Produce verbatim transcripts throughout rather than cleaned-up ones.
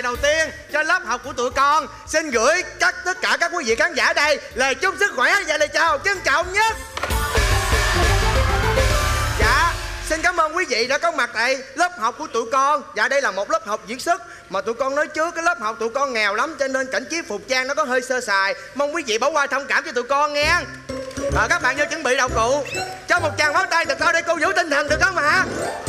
đầu tiên cho lớp học của tụi con. Xin gửi các tất cả các quý vị khán giả đây lời chúc sức khỏe và lời chào trân trọng nhất. Dạ, xin cảm ơn quý vị đã có mặt tại lớp học của tụi con. Dạ, đây là một lớp học diễn xuất mà tụi con nói trước cái lớp học tụi con nghèo lắm, cho nên cảnh trí phục trang nó có hơi sơ sài. Mong quý vị bỏ qua thông cảm cho tụi con nghe. À, các bạn vô chuẩn bị đạo cụ. Cho một tràng pháo tay thật to để cô vũ tinh thần được không ạ?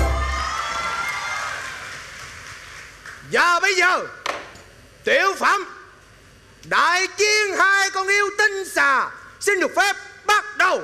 Và bây giờ tiểu phẩm Đại chiến hai con yêu tinh xà xin được phép bắt đầu.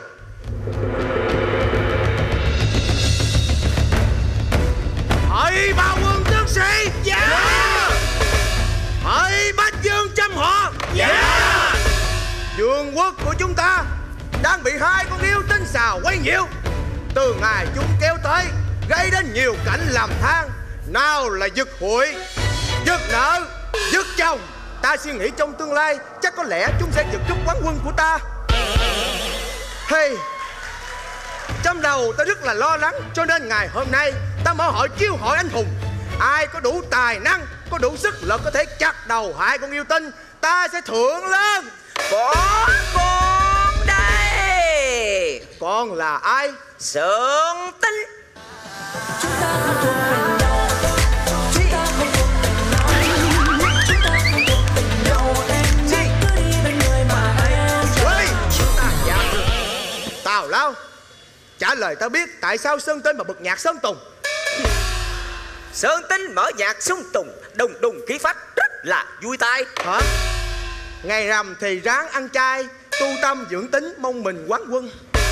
Hỡi ba quân tướng sĩ. Dạ. Yeah. Hỡi bách dương trăm họ. Dạ. Yeah. Vương quốc của chúng ta đang bị hai con yêu tinh xà quấy nhiễu. Từ ngày chúng kéo tới gây đến nhiều cảnh làm than. Nào là giật hụi, giật nợ, giật chồng. Ta suy nghĩ trong tương lai chắc có lẽ chúng sẽ giật chút quán quân của ta. Hey, trong đầu ta rất là lo lắng, cho nên ngày hôm nay ta mở hội chiêu hội anh hùng. Ai có đủ tài năng, có đủ sức lực có thể chặt đầu hai con yêu tinh, ta sẽ thưởng lên. Có con đây. Con là ai? Sơn Tinh. Chúng ta không thuộc về nhau, chúng ta không thuộc về nhau, chúng ta không thuộc về nhau. Em cứ đi bên người mà em Ê, dạ. Tào Lao, trả lời tao biết tại sao Sơn Tinh mà bật nhạc Sơn Tùng. Sơn Tinh mở nhạc Sơn Tùng đùng đùng khí phách rất là vui tai. Hả? Ngày rằm thì ráng ăn chay, tu tâm dưỡng tính mong mình quán quân.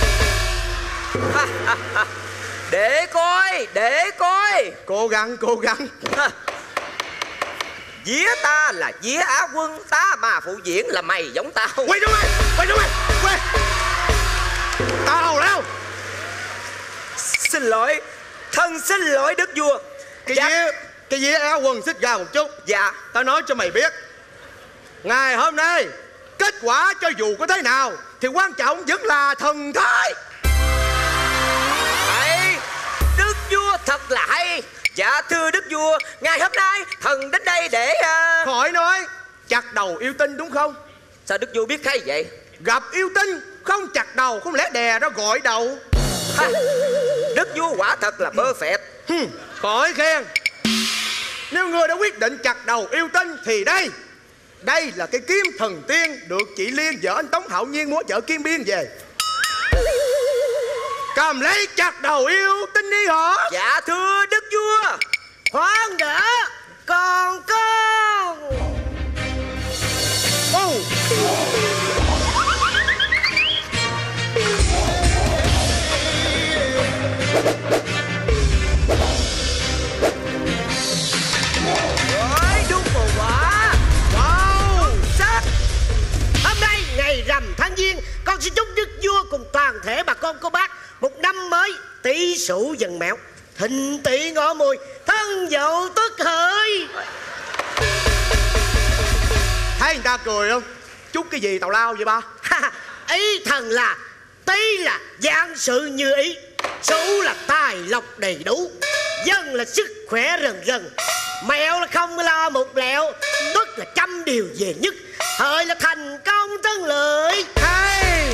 Để coi, để coi. Cố gắng, cố gắng. Vía ta là vía Á quân, ta mà phụ diễn là mày giống tao. Quay xuống mày, quay xuống mày, quay. Tao đâu? Xin lỗi, thân xin lỗi đức vua. Cái dạ. vía, cái vía Á quân xích ra một chút. Dạ. Tao nói cho mày biết, ngày hôm nay kết quả cho dù có thế nào thì quan trọng vẫn là thần thái. Hay, đức vua thật là hay. Dạ thưa đức vua, ngày hôm nay thần đến đây để uh... Khỏi nói, chặt đầu yêu tinh đúng không? Sao đức vua biết hay vậy? Gặp yêu tinh không chặt đầu, không lẽ đè ra gọi đầu. Ha, đức vua quả thật là perfect. Hừm, khỏi khen. Nếu người đã quyết định chặt đầu yêu tinh thì đây, đây là cái kiếm thần tiên được chị Liên vợ anh Tống Hạo Nhiên mua chợ Kim Biên về. Cầm lấy chặt đầu yêu tinh đi hả? Dạ thưa đức vua. Khoan đã, còn con. Oh. Ôi đúng rồi quá. Wow. Sát. Hôm nay ngày rằm tháng Giêng, con xin chúc đức vua cùng toàn thể bà con cô bác một năm mới tỷ sửu dần mẹo, thịnh tỵ ngọ mùi, thân dậu tức hợi. Thấy người ta cười không? Chúc cái gì tào lao vậy ba? Ý thần là tý là vạn sự như ý, sửu là tài lộc đầy đủ, dân là sức khỏe rần rần, mẹo là không lo một lẹo, tuất là trăm điều về nhất, hợi là thành công tân lợi. Hay.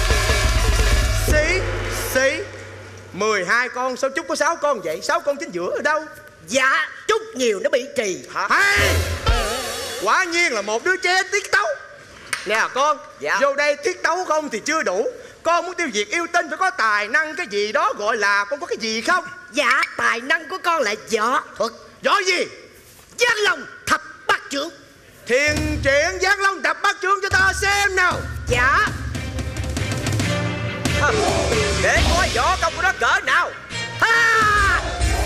Xí, xí. Mười hai con sao chúc có sáu con vậy? Sáu con chính giữa ở đâu? Dạ, chút nhiều nó bị trì. Hả? Hay. Quả nhiên là một đứa trẻ tiết tấu. Nè con, dạ. Vô đây tiết tấu không thì chưa đủ. Con muốn tiêu diệt yêu tinh phải có tài năng cái gì đó, gọi là con có cái gì không? Dạ, tài năng của con là võ thuật. Võ gì? Giang Long thập bát chưởng. Thiền triển Giang Long thập bát chưởng cho ta xem nào. Dạ. À, để coi võ công của nó cỡ nào. Ha.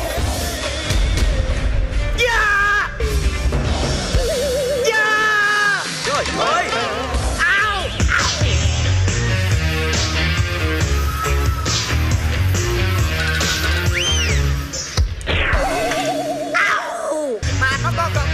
Dạ. Dạ. Trời ơi. Ao. Ao. Mà nó có con.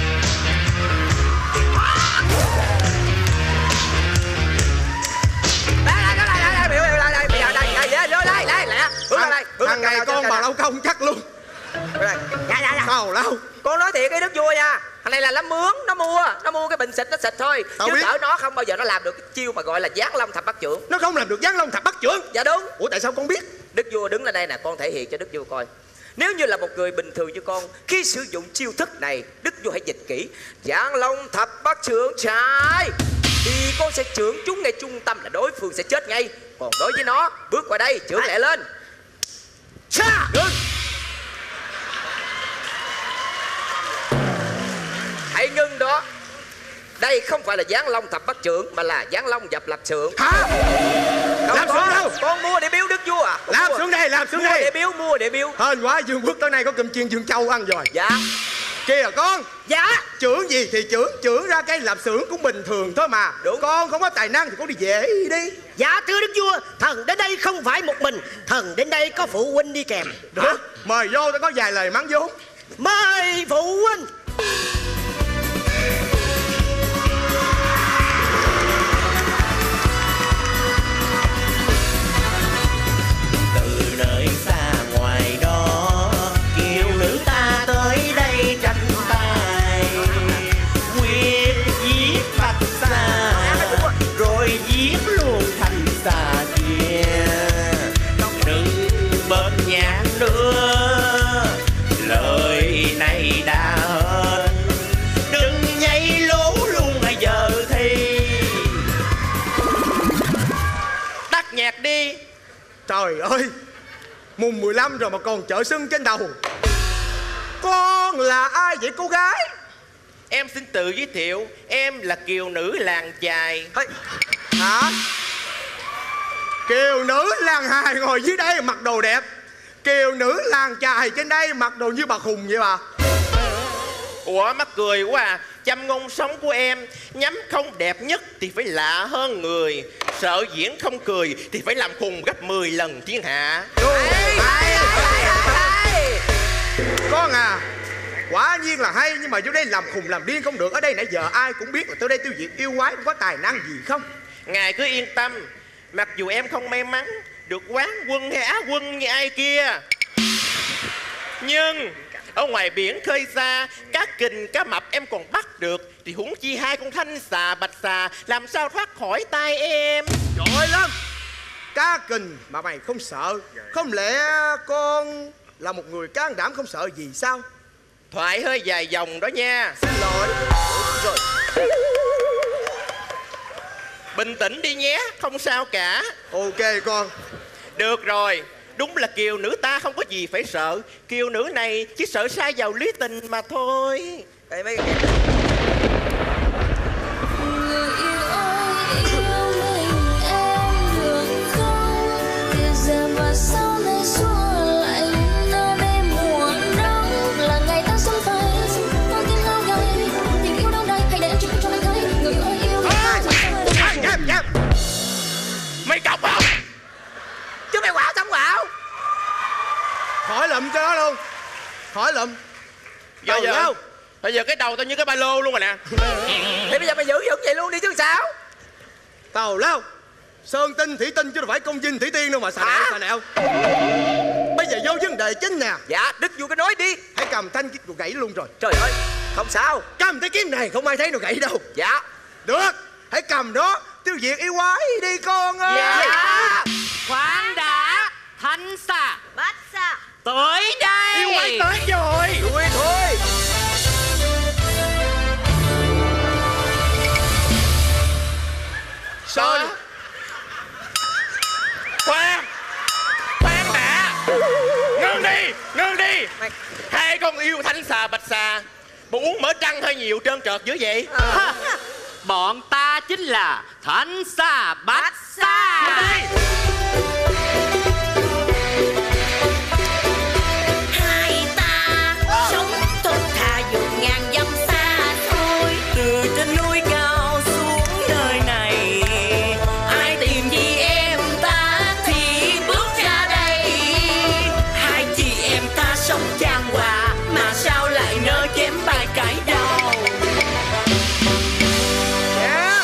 Thằng này con bà lâu công chắc luôn. Dạ dạ dạ. Tào lao. Con nói thiệt cái đức vua nha, thằng này là nó mướn, nó mua, nó mua cái bình xịt nó xịt thôi. Tao chứ biết. cỡ nó không bao giờ nó làm được cái chiêu mà gọi là giáng long thập bát chưởng. Nó không làm được giáng long thập bát chưởng. Dạ đúng. Ủa tại sao con biết? Đức vua đứng lên đây nè, con thể hiện cho đức vua coi. Nếu như là một người bình thường như con, khi sử dụng chiêu thức này, đức vua hãy dịch kỹ. Giáng long thập bát chưởng trái, thì con sẽ chưởng chúng ngay trung tâm là đối phương sẽ chết ngay. Còn đối với nó, bước qua đây, chưởng lẹ lên. Cha! Ngưng! Hãy ngưng đó. Đây không phải là giáng long thập bát chưởng, mà là giáng long dập lập chưởng. Hả? Không Làm có. xuống đâu? Con mua để biếu đức vua à? Con Làm mua. xuống đây, làm xuống Mua để đây. biếu, mua để biếu. Hên quá, Dương Quốc tới nay có cơm chiên Dương Châu ăn rồi. Dạ. Kìa con. Dạ. Chưởng gì thì chưởng, chưởng ra cái lạp xưởng cũng bình thường thôi mà. Đúng. Con không có tài năng thì con đi về đi. Dạ thưa đức vua, thần đến đây không phải một mình, thần đến đây có phụ huynh đi kèm. Được, mời vô, tao có vài lời mắng vốn. Mời phụ huynh. Từ nơi xa ngoài đó, kiều nữ ta tới đây tranh tài, quyết giết bạch xà, rồi giết luôn thành xà kia. Đừng bớt nhạc nữa, lời này đã hết, đừng nhảy lố luôn giờ thì. Tắt nhạc đi. Trời ơi, mùng mười lăm rồi mà còn chợ sưng trên đầu. Con là ai vậy cô gái? Em xin tự giới thiệu, em là kiều nữ làng chài. Hả? Kiều nữ làng hài ngồi dưới đây mặc đồ đẹp, kiều nữ làng chài trên đây mặc đồ như bà khùng vậy bà. Ủa mắc cười quá à. Châm ngôn sống của em, nhắm không đẹp nhất thì phải lạ hơn người, sợ diễn không cười thì phải làm khùng gấp mười lần thiên hạ. Con à, quả nhiên là hay, nhưng mà vô đây làm khùng làm điên không được. Ở đây nãy giờ ai cũng biết là tới đây tiêu diệt yêu quái, không có tài năng gì không. Ngài cứ yên tâm, mặc dù em không may mắn được quán quân hay á quân như ai kia, nhưng ở ngoài biển khơi xa, cá kình cá mập em còn bắt được, thì huống chi hai con thanh xà bạch xà làm sao thoát khỏi tay em. Giỏi lắm. Cá kình mà mày không sợ, không lẽ con là một người can đảm không sợ gì sao? Thoại hơi dài dòng đó nha. Xin lỗi. Rồi. Bình tĩnh đi nhé, không sao cả. Ok con. Được rồi, đúng là kiều nữ ta không có gì phải sợ. Kiều nữ này chỉ sợ sai vào lý tình mà thôi. Đây mấy Người yêu ơi, yêu mình em được không? Kìa giờ mà sau này xua lạnh, nơi đây mùa nắng là ngày ta sống phải. Con tim lao gầy, tình yêu đâu đây? Hãy để em chứng minh cho anh thấy. Người ơi yêu mình em được không? Nhâm nhâm. Mày cọc không? chứ mày quạo xong quạo. Khỏi lụm cho nó luôn. Khỏi lụm. Giờ Tào giờ lao. Bây giờ cái đầu tao như cái ba lô luôn rồi nè. Thì bây giờ mày giữ vững vậy luôn đi chứ sao. Tào lao. Sơn tinh thủy tinh chứ đâu phải công dinh thủy tiên đâu mà xà Hả? nẹo xà nẹo. Bây giờ vô vấn đề chính nè. Dạ đức vua cứ nói đi. Hãy cầm thanh kiếm đồ gãy luôn rồi. Trời ơi, không sao. Cầm cái kiếm này không ai thấy nó gãy đâu. Dạ. Được, hãy cầm đó tiêu diệt yêu quái đi con ơi. Dạ. Khoan đã, thanh xà Bách xà. tới đây. Yêu quái tới rồi. Đuổi thôi. Sao? Khoan Khoan đã. Ngưng đi, ngưng đi. Mày- Hai con yêu thanh xà bạch xà, bộ uống mỡ trăng hơi nhiều trơn trợt dữ vậy. Ha, bọn ta chính là thanh xà bách xà. Hai ta sống thật thà dù ngàn dặm xa xôi. Từ trên núi cao xuống nơi này, Ai tìm gì em ta thì bước ra đây. Hai chị em ta sống chan hòa mà sao lại nỡ chém bài cãi đầu. Dạ.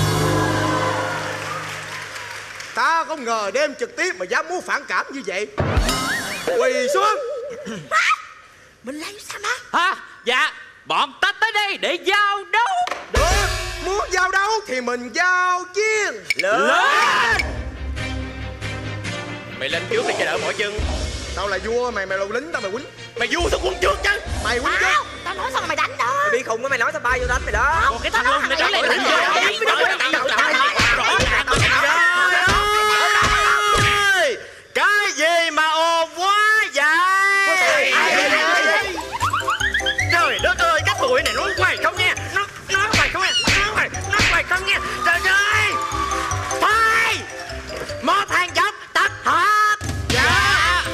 Ta không ngờ đêm trực tiếp mà dám muốn phản cảm như vậy. Quỳ xuống. Mình lấy sao má? Hả? Dạ, bọn ta tới đây để giao đấu. Được, muốn giao đấu thì mình giao chiên. Lên. Mày lên trước để cho đỡ mỏi chân. Tao là vua, mày mày là lính, tao mày quýnh. Mày vua tao quân trước chứ. Mày quýnh chứ. Tao nói sao mà mày đánh đó? Mày bị khùng quá, mày nói tao bay vô đánh mày đó. Còn cái thằng luôn, mày đánh lên. Cái gì mà ồn quá vậy? Trời đất ơi, cái tụi này nó quay không nghe. Nó nó quay không nghe. Nó quay, nó quay không nghe. Trời ơi. Thôi. Một thằng dốc tập hợp. Dạ.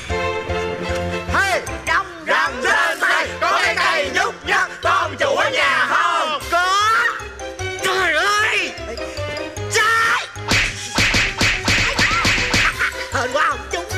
Hey, Rồng rồng trên tay, có cái cây nhúc nhắc, con chủ ở nhà không? Có. Trời ơi. Trời. Hên quá không chúng.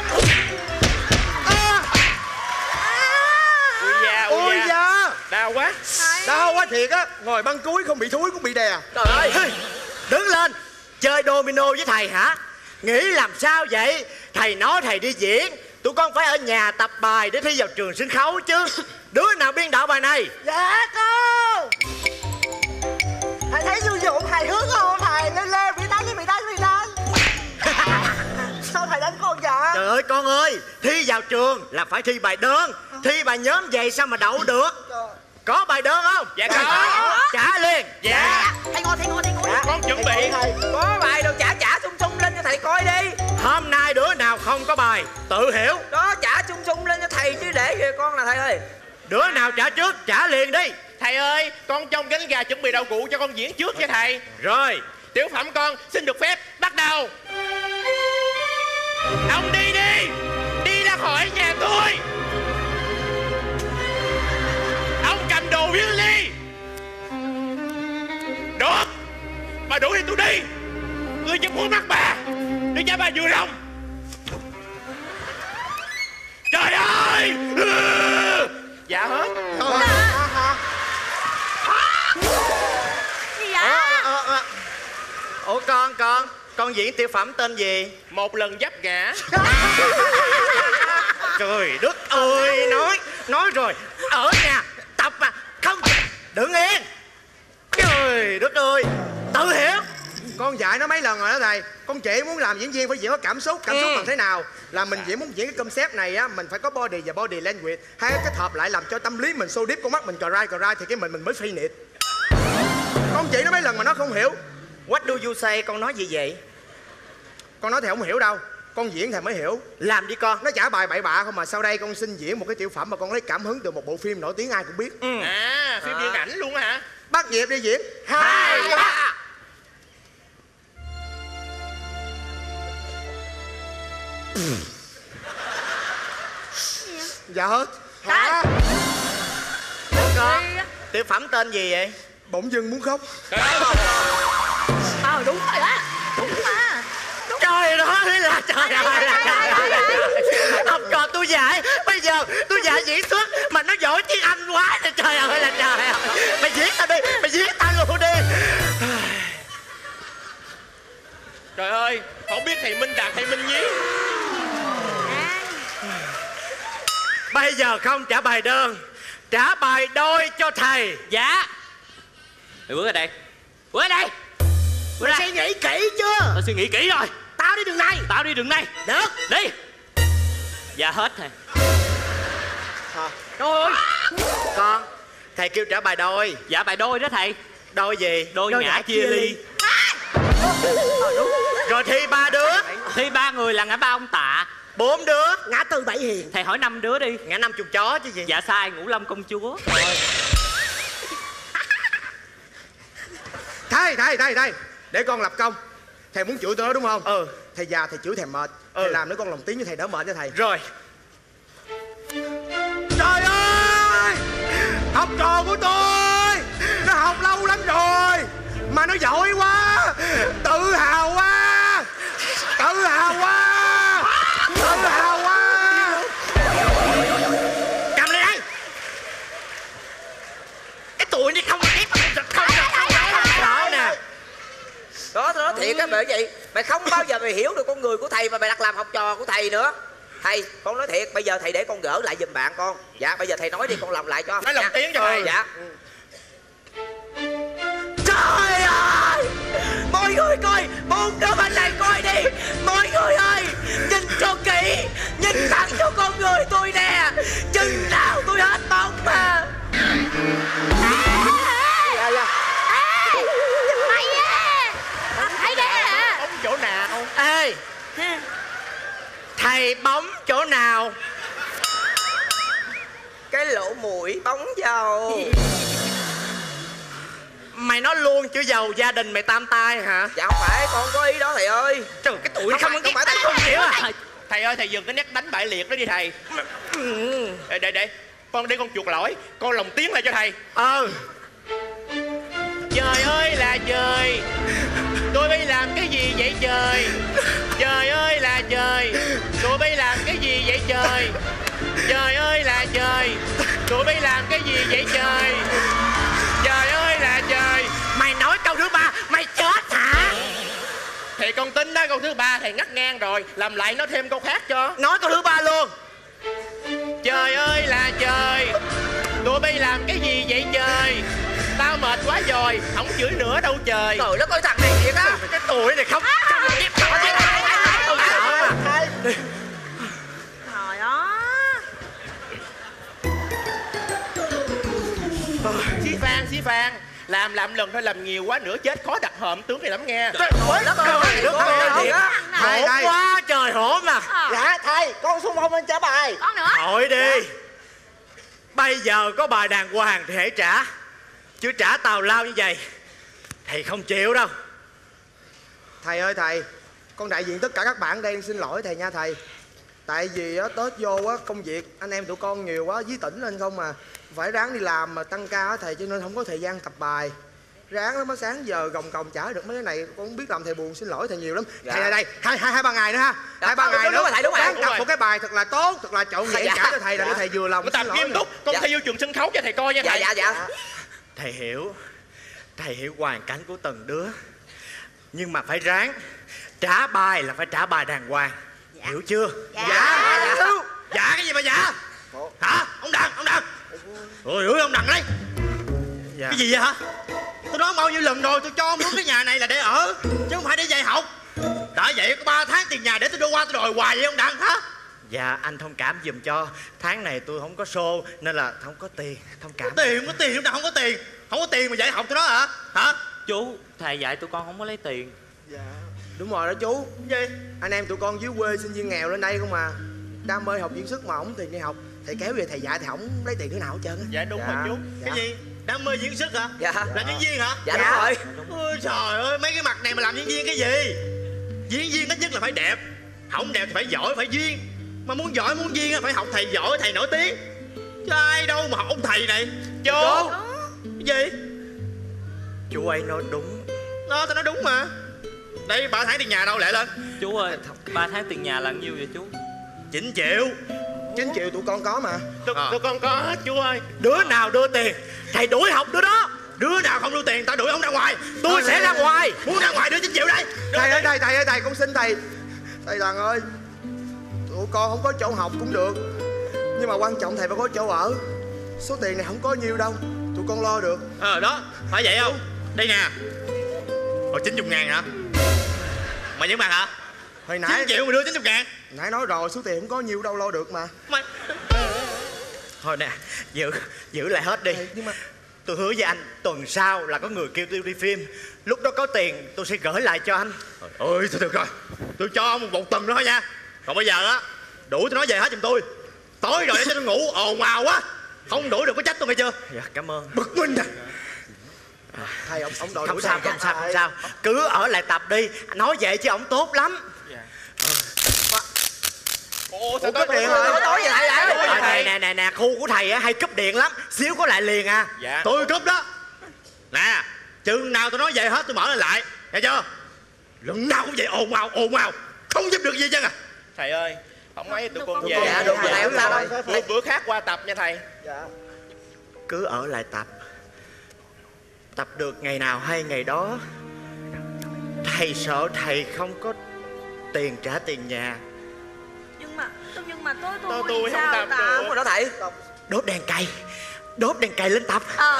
Ui da, ui Ôi da. da, Đau quá. đau quá thiệt á. Ngồi băng cuối không bị thúi cũng bị đè. Trời ơi. Đứng lên. Chơi domino với thầy hả? Nghĩ làm sao vậy? Thầy nói thầy đi diễn, tụi con phải ở nhà tập bài để thi vào trường sân khấu chứ. Đứa nào biên đạo bài này? Dạ cô. Thầy thấy vui vụ hài hước không thầy? Lên lên bị đánh đi bị đánh bị đánh. Sao thầy đánh con vậy? Trời ơi con ơi, thi vào trường là phải thi bài đơn. Thi bài nhóm vậy sao mà đậu được? Có bài đơn không? Dạ có. Trả liền. Dạ. Thầy ngồi thầy ngồi thầy ngồi. Con chuẩn bị. Có bài đâu, trả trả sung sung lên cho thầy coi đi. Hôm nay đứa nào không có bài tự hiểu. Đó, trả sung sung lên cho thầy chứ để về con là thầy ơi. Đứa nào trả trước trả liền đi. Thầy ơi, con trong cánh gà chuẩn bị đậu cụ cho con diễn trước cho thầy. Rồi. Tiểu phẩm con xin được phép bắt đầu. Ông đi đi. Đi ra khỏi nhà tôi. Ông cầm đồ viên ly. Được. Bà đuổi đi tôi đi. Tôi chỉ muốn bắt bà. Để cho bà vừa lòng. Trời ơi. Dạ hết. Gì vậy? Ờ, ờ. Ủa con con con diễn tiểu phẩm tên gì? Một lần dấp gã. Trời đất ơi, nói nói rồi, ở nhà tập mà không đứng yên. Trời đất ơi, tự hiểu. Con dạy nó mấy lần rồi đó thầy. Con chị muốn làm diễn viên phải diễn có cảm xúc. Cảm xúc Ừ. bằng thế nào? Là mình diễn muốn diễn cái concept này á, mình phải có body và body language. Hai cái kết hợp lại làm cho tâm lý mình sâu deep, con mắt mình cờ rai cờ rai thì cái mình mình mới phi nịt. Con chị nó mấy lần mà nó không hiểu. What do you say? Con nói gì vậy? Con nói thầy không hiểu đâu. Con diễn thầy mới hiểu. Làm đi con. Nó trả bài bậy bạ không mà sau đây con xin diễn một cái tiểu phẩm mà con lấy cảm hứng từ một bộ phim nổi tiếng ai cũng biết. Ừ. À, phim điện ảnh luôn hả? Bắt nhịp đi diễn. Hai ba. Dạ hết. Hả? Con tiểu phẩm tên gì vậy? Bỗng dưng muốn khóc. Ờ đúng rồi á. Đúng mà. Trời đó là trời ơi là trời ơi. Học trò tôi dạy, bây giờ tôi dạy diễn xuất mà nó giỏi tiếng Anh quá là trời ơi là trời ơi. Mày diễn tao đi, mày diễn tao luôn đi. Trời ơi, không biết thầy Minh Đạt hay Minh Nhí. Bây giờ không trả bài đơn, trả bài đôi cho thầy. Dạ. Mày bước ra đây. Bước ra đây. Bước ra. Suy nghĩ kỹ chưa? Tao suy nghĩ kỹ rồi. Tao đi đường này. Tao đi đường này. Được. Đi. Dạ hết thầy. Trời ơi. Con, thầy kêu trả bài đôi. Dạ bài đôi đó thầy. Đôi gì? Đôi, ngã chia ly. Rồi thi ba đứa. Thi ba người là ngã ba ông Tạ. Bốn đứa. Ngã tư bảy hiền. Thầy hỏi năm đứa đi. Ngã năm chục chó chứ gì. Dạ sai, Ngũ Lâm công chúa. Thầy, thầy, thầy, thầy. Để con lập công. Thầy muốn chửi tôi đó đúng không? Ừ. Thầy già thầy chửi thầy mệt. Ừ. Thầy làm nữa con lòng tiếng cho thầy đỡ mệt cho thầy. Rồi. Trời ơi! Học trò của tôi nó học lâu lắm rồi mà nó giỏi quá. Tự hào quá. Tự hào quá. Tự hào quá. Cầm lên đây. Cái tụi này không tiếp không không đó nè. Đó, tôi nói thiệt á, bởi vậy mày không bao giờ mày hiểu được con người của thầy mà mày đặt làm học trò của thầy nữa. Thầy, con nói thiệt, bây giờ thầy để con gỡ lại giùm bạn con. Dạ, bây giờ thầy nói đi, con làm lại cho. Nói lồng dạ. tiếng cho thầy. Dạ. Trời ơi, mọi người coi, bốn đứa bên này coi đi. Mọi người ơi, nhìn cho kỹ, nhìn thẳng cho con người tôi nè. Chừng nào tôi hết bóng mà. Dạ dạ. Mày á, thấy ghê hả? Bóng chỗ nào? Ê, thầy bóng chỗ nào? Cái lỗ mũi bóng dầu. Mày nói luôn chữ dầu gia đình mày tam tai hả? Dạ không phải, con có ý đó thầy ơi. Trời, cái tuổi Không không phải, có không phải, thầy không hiểu à? Thầy ơi, thầy dừng cái nét đánh bại liệt đó đi thầy. Để, để, để. Con để con chuột lỗi. Con lồng tiếng lại cho thầy. Ờ. Trời ơi là trời, tôi bay làm cái gì vậy trời? Trời ơi là trời, tụi bay làm cái gì vậy trời? Trời ơi là trời, tụi bay làm cái gì vậy trời? Trời ơi là trời. Mày nói câu thứ ba, mày chết hả? Thì con tính đó, câu thứ ba thầy ngắt ngang rồi. Làm lại nó thêm câu khác cho. Nói câu thứ ba luôn. Trời ơi là trời, tụi bay làm cái gì vậy trời? Tao mệt quá rồi, không chửi nữa đâu trời. Trời đất ơi, thằng này thiệt á. Cái tuổi này không. Trời ơi. Xí Phan, xí Phan, làm làm lần thôi, làm nhiều quá nữa chết khó đặt hòm tướng này lắm nghe. Đất ơi, đất ơi, thiệt á. Thầy, Hổn thầy. quá trời hổn à. Dạ thầy, con xung phong lên trả bài. Con nữa. Thôi đi. Bây giờ có bài đàng hoàng thì hãy trả. Chứ trả tào lao như vậy thầy không chịu đâu. Thầy ơi thầy, con đại diện tất cả các bạn đây xin lỗi thầy nha thầy. Tại vì á Tết vô á công việc anh em tụi con nhiều quá, dí tỉnh lên không mà phải ráng đi làm mà tăng ca á thầy, cho nên không có thời gian tập bài. Ráng lắm, mới sáng giờ gồng còng trả được mấy cái này, con không biết làm thầy buồn, xin lỗi thầy nhiều lắm. Dạ. Thầy đây đây, hai hai hai ba ngày nữa ha. Dạ, Hai ba đúng, ngày đúng, nữa đúng rồi, thầy, đúng rồi, ráng đúng tập rồi. một cái bài thật là tốt, thật là trọn vẹn Dạ. trả cho thầy là Dạ. để thầy vừa lòng. Con tập xin lỗi nghiêm nè. túc, con Dạ. thi vô trường sân khấu cho thầy coi nha Dạ, thầy. dạ, dạ. Thầy hiểu. Thầy hiểu hoàn cảnh của từng đứa. Nhưng mà phải ráng. Trả bài là phải trả bài đàng hoàng. Hiểu chưa? Dạ. Dạ, dạ. Dạ cái gì mà dạ? Hả? Ông Đặng, ông Đặng. Ôi ơi, ông Đặng đấy. Dạ. Cái gì vậy hả? Tôi nói bao nhiêu lần rồi, tôi cho ông mướn cái nhà này là để ở, chứ không phải để dạy học. Đã vậy có ba tháng tiền nhà để tôi đưa qua tôi đòi hoài vậy ông Đặng hả? Dạ anh thông cảm giùm cho. Tháng này tôi không có show nên là không có tiền. Thông cảm. Có tiền, không có tiền, ông Đặng không có tiền. Không có tiền mà dạy học cho nó hả? Hả? Chú, thầy dạy tụi con không có lấy tiền. Dạ đúng rồi đó chú. Gì? Anh em tụi con dưới quê sinh viên nghèo lên đây không mà, đam mê học diễn xuất mà không tiền đi học, thầy kéo về thầy dạy thì không lấy tiền thứ nào hết trơn á. Dạ đúng Dạ. rồi chú. Dạ. Cái gì? Đam mê diễn xuất hả? Dạ. Là diễn viên hả? Dạ, đúng rồi. Ôi trời ơi, mấy cái mặt này mà làm diễn viên cái gì? Diễn viên ít nhất là phải đẹp. Không đẹp thì phải giỏi, phải duyên. Mà muốn giỏi, muốn duyên á, phải học thầy giỏi, thầy nổi tiếng. Chứ ai đâu mà học ông thầy này. Chú. Cái gì? Chú ấy nói đúng. Đó, tao nói đúng mà. Đây, ba tháng tiền nhà đâu lẹ lên. Chú ơi, ba tháng tiền nhà là nhiêu vậy chú? chín triệu. Chín triệu tụi con có mà. Tụi, À. tụi con có hết chú ơi. Đứa nào đưa tiền thầy đuổi học đứa đó. Đứa nào không đưa tiền tao đuổi ông ra ngoài. Tôi Thôi, sẽ thôi, ra thôi. ngoài. Muốn ra ngoài đưa chín triệu đây. Đưa Thầy ơi tiền. thầy, thầy ơi thầy, con xin thầy. Thầy Đàn ơi, tụi con không có chỗ học cũng được, nhưng mà quan trọng thầy phải có chỗ ở. Số tiền này không có nhiêu đâu, tụi con lo được. Ờ đó, phải vậy không? Đây nè. Ồ chín mươi ngàn hả? Mày nhớ mặt hả? Hồi chín nãy triệu mà đưa chín mươi ngàn. nãy nói rồi, số tiền không có nhiêu đâu, lo được mà. Mày thôi nè, giữ giữ lại hết đi. Thầy, nhưng mà Tôi hứa với anh tuần sau là có người kêu tôi đi phim. Lúc đó có tiền tôi sẽ gửi lại cho anh. Ôi thôi được rồi, tôi cho ông một, một tuần nữa thôi nha. Còn bây giờ á, đủ tôi nói về hết giùm tôi. Tối rồi để cho tôi ngủ ồn ào quá. Không đủ được có trách tôi nghe chưa? Dạ cảm ơn. Bực mình nè. thầy ông ông đòi Không đuổi sao, thầy. không sao, không sao. Cứ ở lại tập đi. Nói vậy chứ ổng tốt lắm. Ồ, Ủa, có tiền rồi. Tối vậy thầy lại. Ở đây nè nè nè, khu của thầy á hay cúp điện lắm. Xíu có lại liền à. Dạ. Tôi cúp đó. Nè, chừng nào tôi nói vậy hết tôi mở lại lại. Nghe chưa? Lần nào cũng vậy ồn ào ồn ào. Không giúp được gì chứ à. Thầy ơi, không ấy tụi con Tụi về. con Dạ, được rồi, thầy, không sao đâu. Một bữa khác qua tập nha thầy. Dạ. Cứ ở lại tập. Tập được ngày nào hay ngày đó. Thầy sợ thầy không có tiền trả tiền nhà. Nhưng nhưng mà nhưng mà tôi tôi, Tôi- tôi không sao tập ta? được. Đúng rồi đó thầy. Đốt đèn cày. Đốt đèn cày lên tập. Ờ.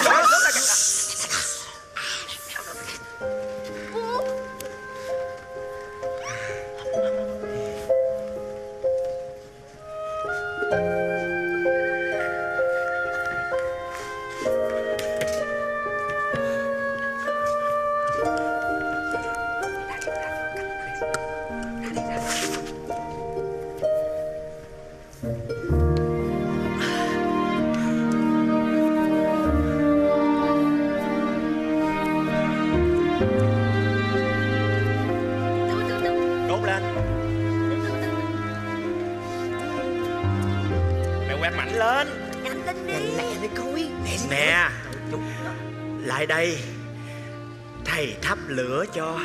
Đốt lên. Mày quét mạnh lên. Nhanh lên đi. Lẹ đi coi. Nè. Lại đây. Thầy thắp lửa cho.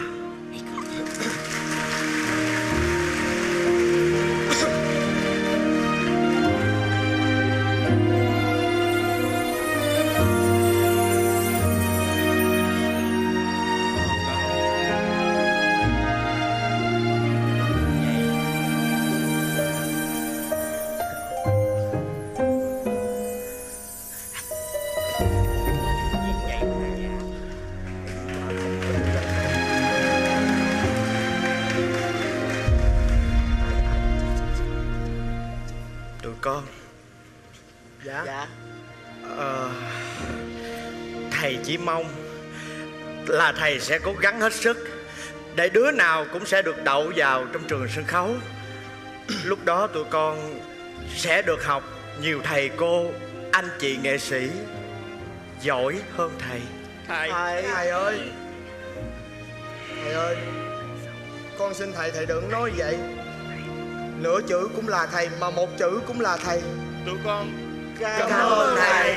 Tụi con. Dạ. Dạ. Ờ, thầy chỉ mong là thầy sẽ cố gắng hết sức để đứa nào cũng sẽ được đậu vào trong trường sân khấu. Lúc đó tụi con sẽ được học nhiều thầy cô, anh chị nghệ sĩ giỏi hơn thầy. Thầy. Thầy. Thầy ơi. Thầy ơi. Con xin thầy, thầy đừng nói vậy. Nửa chữ cũng là thầy, mà một chữ cũng là thầy. Tụi con Cảm ơn thầy.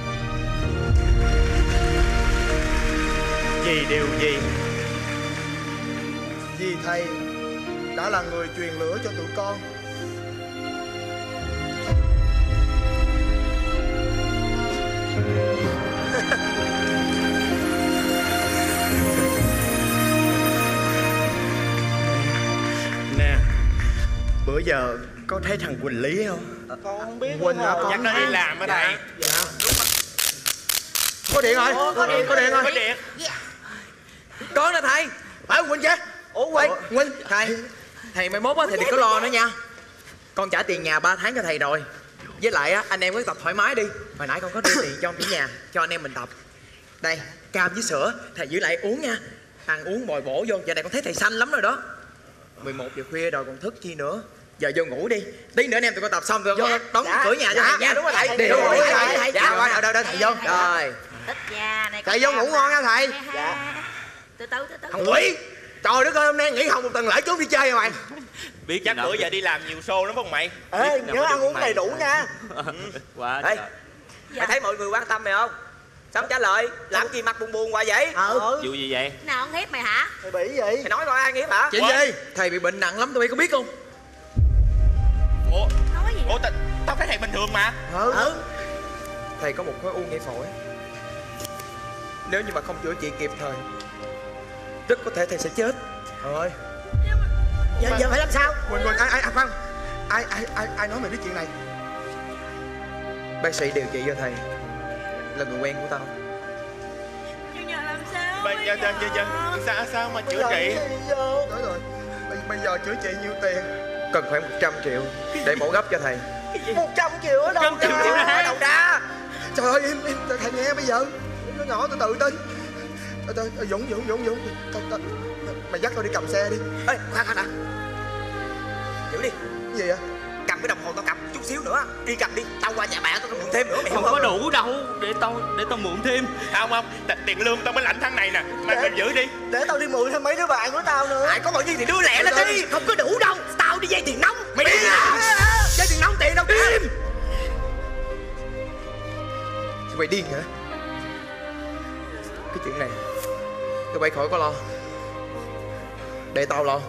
Vì điều gì? Vì thầy đã là người truyền lửa cho tụi con. Nè, bữa giờ có thấy thằng Quỳnh Lý không? Con không biết. Quỳnh hả con? chắc nó đi làm á thầy. Dạ. Có điện rồi. Có điện, có điện rồi. Có điện. Con nè thầy. Phải Quỳnh chứ? Ủa Quỳnh. Quỳnh. Thầy. Thầy mai mốt á thì đừng có lo nữa nha. Con trả tiền nhà ba tháng cho thầy rồi. Với lại á anh em cứ tập thoải mái đi. Hồi nãy con có đưa tiền cho ông chủ nhà cho anh em mình tập. Đây cam với sữa thầy giữ lại uống nha. Ăn uống bồi bổ vô. Giờ này con thấy thầy xanh lắm rồi đó. mười một giờ khuya rồi còn thức chi nữa. Giờ vô ngủ đi. Tí nữa anh em tụi con tập xong tụi con đóng cửa nhà cho thầy nha. Đúng rồi thầy. Đi, Đúng đúng rồi rồi, thầy. thầy. Dạ Rồi, đợi, đợi thầy vô. Rồi. Ít già này. Thầy vô ngủ ngon nha thầy. Dạ. Từ từ từ từ. Thằng quỷ. Trời đất ơi, hôm nay nghỉ học một tuần lễ trốn đi chơi rồi mày. Biết chắc bữa giờ đi làm nhiều show lắm không mày? Ê, nhớ ăn uống đầy đủ nha. Quá Ê, trời. mày thấy mọi người quan tâm mày không? Sao không trả lời? Làm gì mặt buồn buồn hoài vậy? Ờ. Vụ gì vậy? Nào con hiếp mày hả? Mày bị gì? Mày nói coi ai nghiệp hả? Chuyện gì? Thầy bị bệnh nặng lắm tụi bay có biết không? Ủa, Nói gì ủa vậy? tao, tao thấy thầy bình thường mà. Ừ. Thầy có một khối u ngay phổi. Nếu như mà không chữa trị kịp thời, rất có thể thầy sẽ chết. Rồi. Giờ, giờ phải làm sao? Quỳnh, Quỳnh, ai, ai, ai, khoan. Ai, ai, ai, ai nói mày biết chuyện này? Bác sĩ điều trị cho thầy là người quen của tao. Nhưng giờ làm sao? Bây giờ, giờ, giờ, giờ, sao, sao mà chữa trị? Nói rồi. Bây, bây giờ chữa trị nhiêu tiền? Cần khoảng một trăm triệu để mổ gấp cho thầy. một trăm triệu ở đâu Trăm triệu ra? triệu ra. Ở đâu ra? Trời ơi, im, im, thầy nghe bây giờ. Nó nhỏ, tôi tự tin. Từ từ, Dũng, Dũng, Dũng, Dũng. Tao, tao, mày dắt tao đi cầm xe đi. Ê, khoan khoan đã. Giữ đi. Cái gì vậy? Cầm cái đồng hồ tao cầm chút xíu nữa. Đi cầm đi. Tao qua nhà bạn tao mượn thêm nữa. Mày Không có đủ đâu. Để tao để tao mượn thêm. Không không, t- tiền lương tao mới lãnh tháng này nè. Mày mày giữ đi. Để tao đi mượn thêm mấy đứa bạn của tao nữa. Ai có bao nhiêu thì đưa lẹ lên đi. Không có đủ đâu. Tao đi dây tiền nóng. Mày đi à? Dây tiền nóng tiền đâu cả. Mày điên hả? Cái chuyện này tụi bay khỏi có lo. Để tao lo.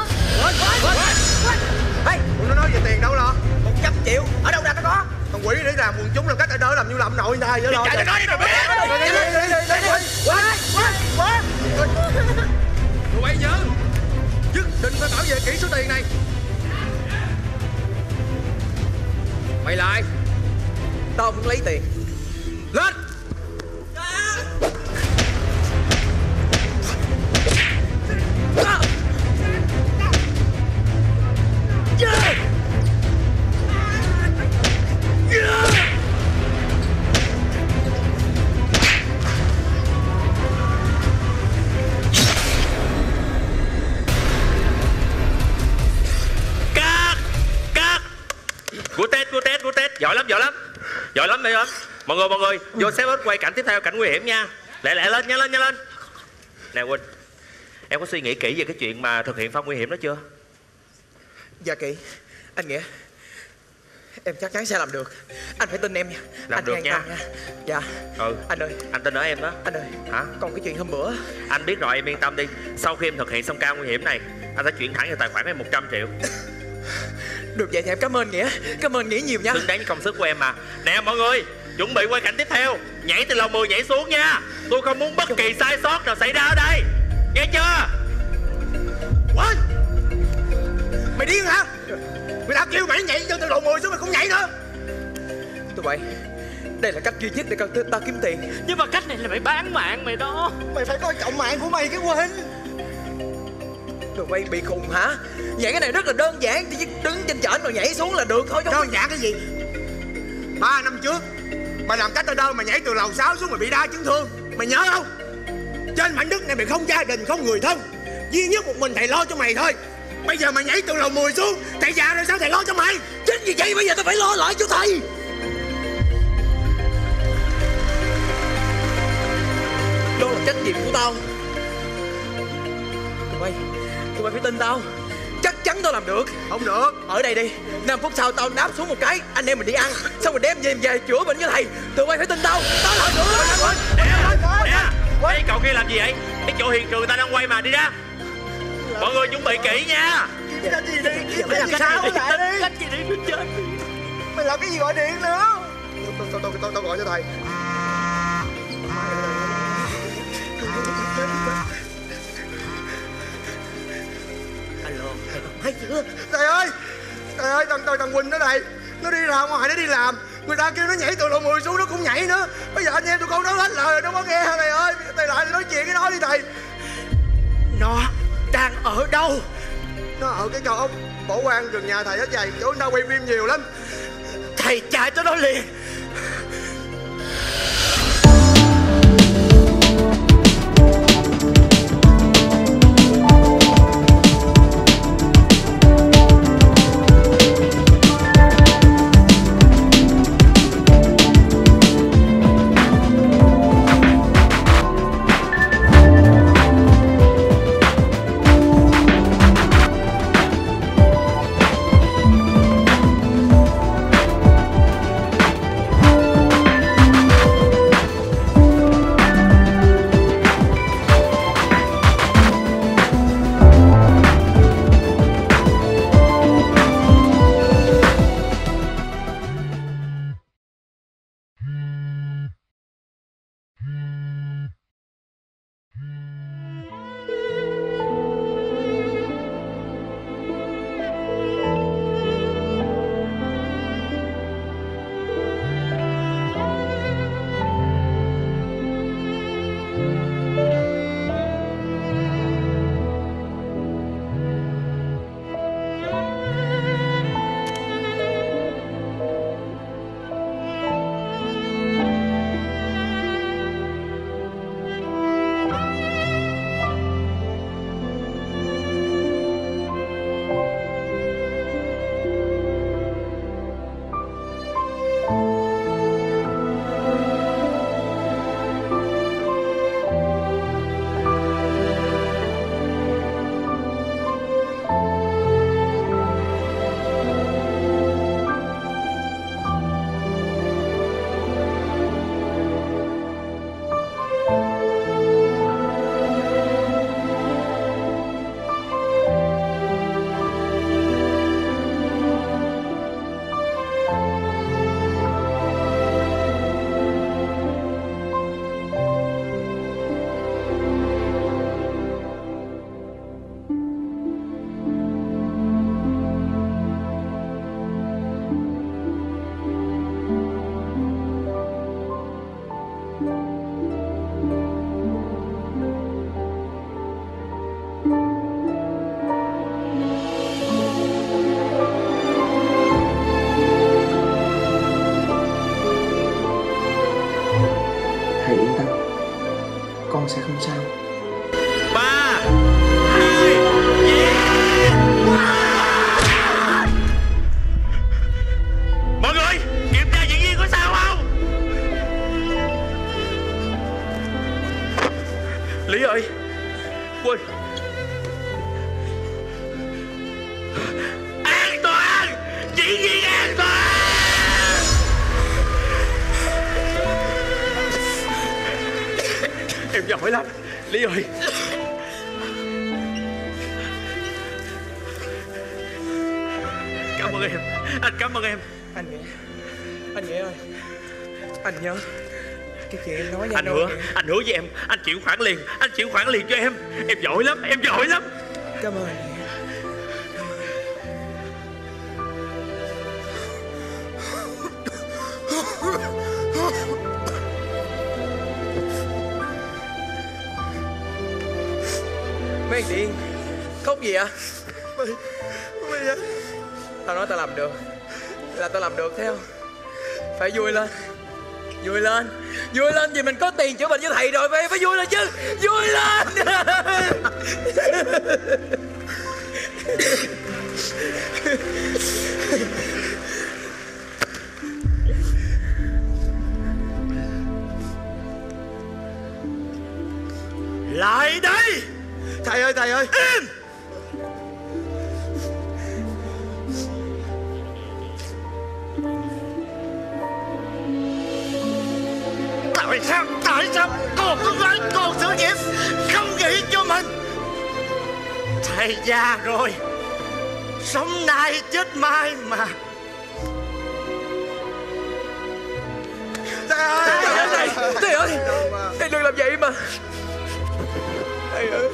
Ê, nó nói về tiền đâu lo? Một trăm triệu ở đâu ra nó có? Thằng quỷ đấy làm quần chúng làm cách đỡ làm như làm nội người ta vậy lo. Chạy nó nói đi rồi bé. Đi đi đi đi đi đi. Quá quá quá. Tụi bay nhớ nhất định phải bảo vệ kỹ số tiền này. Tao muốn lấy tiền. Lên. Cua tết, cua tết, cua tết. Giỏi lắm, giỏi lắm. Giỏi lắm, giỏi lắm. Mọi người, mọi người, vô xếp hết quay cảnh tiếp theo, cảnh nguy hiểm nha. Lẹ lẹ lên, nhanh lên, nhanh lên. Nè Quỳnh, em có suy nghĩ kỹ về cái chuyện mà thực hiện phong nguy hiểm đó chưa? Dạ kỹ. Anh Nghĩa, em chắc chắn sẽ làm được. Anh phải tin em nha. Làm anh được nha. nha. Dạ. Ừ. Anh ơi. Anh tin ở em đó. Anh ơi. Hả? Còn cái chuyện hôm bữa. Anh biết rồi, em yên tâm đi. Sau khi em thực hiện xong ca nguy hiểm này, anh sẽ chuyển thẳng vào tài khoản em một trăm triệu. Được vậy thì em cảm ơn Nghĩa. Cảm ơn Nghĩa nhiều nha. Xứng đáng với công sức của em mà. Nè mọi người, chuẩn bị quay cảnh tiếp theo. Nhảy từ lầu mười nhảy xuống nha. Tôi không muốn bất kỳ sai sót nào xảy ra ở đây. Nghe chưa? Quên. Mày điên hả? Người ta kêu mày nhảy vô từ lầu mười xuống mày không nhảy nữa. Tụi bay, đây là cách duy nhất để con ta kiếm tiền. Nhưng mà cách này là mày bán mạng mày đó. Mày phải coi trọng mạng của mày cái Quỳnh. Tụi bay bị khùng hả? Nhảy cái này rất là đơn giản, chỉ đứng trên trển rồi nhảy xuống là được thôi. Đơn giản cái gì? Ba năm trước mày làm cách ở đâu mà nhảy từ lầu sáu xuống mày bị đa chấn thương, mày nhớ không? Trên mảnh đất này mày không gia đình không người thân, duy nhất một mình thầy lo cho mày thôi. Bây giờ mày nhảy từ lầu mười xuống, thầy già rồi sao thầy lo cho mày? Chính vì vậy bây giờ tao phải lo lại cho thầy. Đó là trách nhiệm của tao. Tụi bay, tụi bay phải tin tao. Chắc chắn tao làm được. Không được. Ở đây đi, năm phút sau tao đáp xuống một cái, anh em mình đi ăn, xong rồi đem về về chữa bệnh cho thầy. Tụi bay phải tin tao. Tao làm được. Nè, nè, mấy cậu kia làm gì vậy? Cái chỗ hiện trường người ta đang quay mà, đi ra. Mọi người chuẩn bị kỹ nha. Cách gì đi? Mày làm Cách sao gì đi? lại đi? Cách gì đi? Tôi chết. Mày làm cái gì gọi điện nữa? Tao tao tao tao tao gọi cho thầy. Alo, hay chưa? Thầy ơi, thầy ơi, thằng thằng thằng Quỳnh đó thầy, nó đi ra ngoài nó đi làm, người ta kêu nó nhảy từ lầu mười xuống nó cũng nhảy nữa. Bây giờ anh em tụi con nói hết lời nó có nghe hả thầy ơi? Thầy lại nói chuyện với nó đi thầy. Nó đang ở đâu? Nó ở cái cao ốc bỏ quan gần nhà thầy hết vậy, chỗ người ta quay phim nhiều lắm. Thầy chạy tới đó liền. An toàn, dĩ nhiên an toàn. Em giỏi lắm Lý ơi. Cảm ơn em. Anh cảm ơn em. Anh Nghĩa, anh Nghĩa ơi, anh nhớ cái chuyện em nói với anh anh hứa, anh hứa với em, anh chuyển khoản liền, anh chuyển khoản liền cho em. Em giỏi lắm, em giỏi lắm. Cảm ơn anh Nghĩa. Mấy thằng điên khóc gì vậy? Tao nói tao làm được là tao làm được theo. Phải vui lên, vui lên, vui lên vì mình có tiền chữa bệnh với thầy rồi. Phải phải vui lên chứ, vui lên. Lại đây. Thầy ơi, thầy ơi, Im. Tại sao, tại sao con cứ gái con sự nghiệp không nghĩ cho mình? Thầy già rồi, sống nay chết mai mà. thầy ơi, thầy, thầy, thầy ơi, thầy đừng làm vậy mà. Thầy ơi,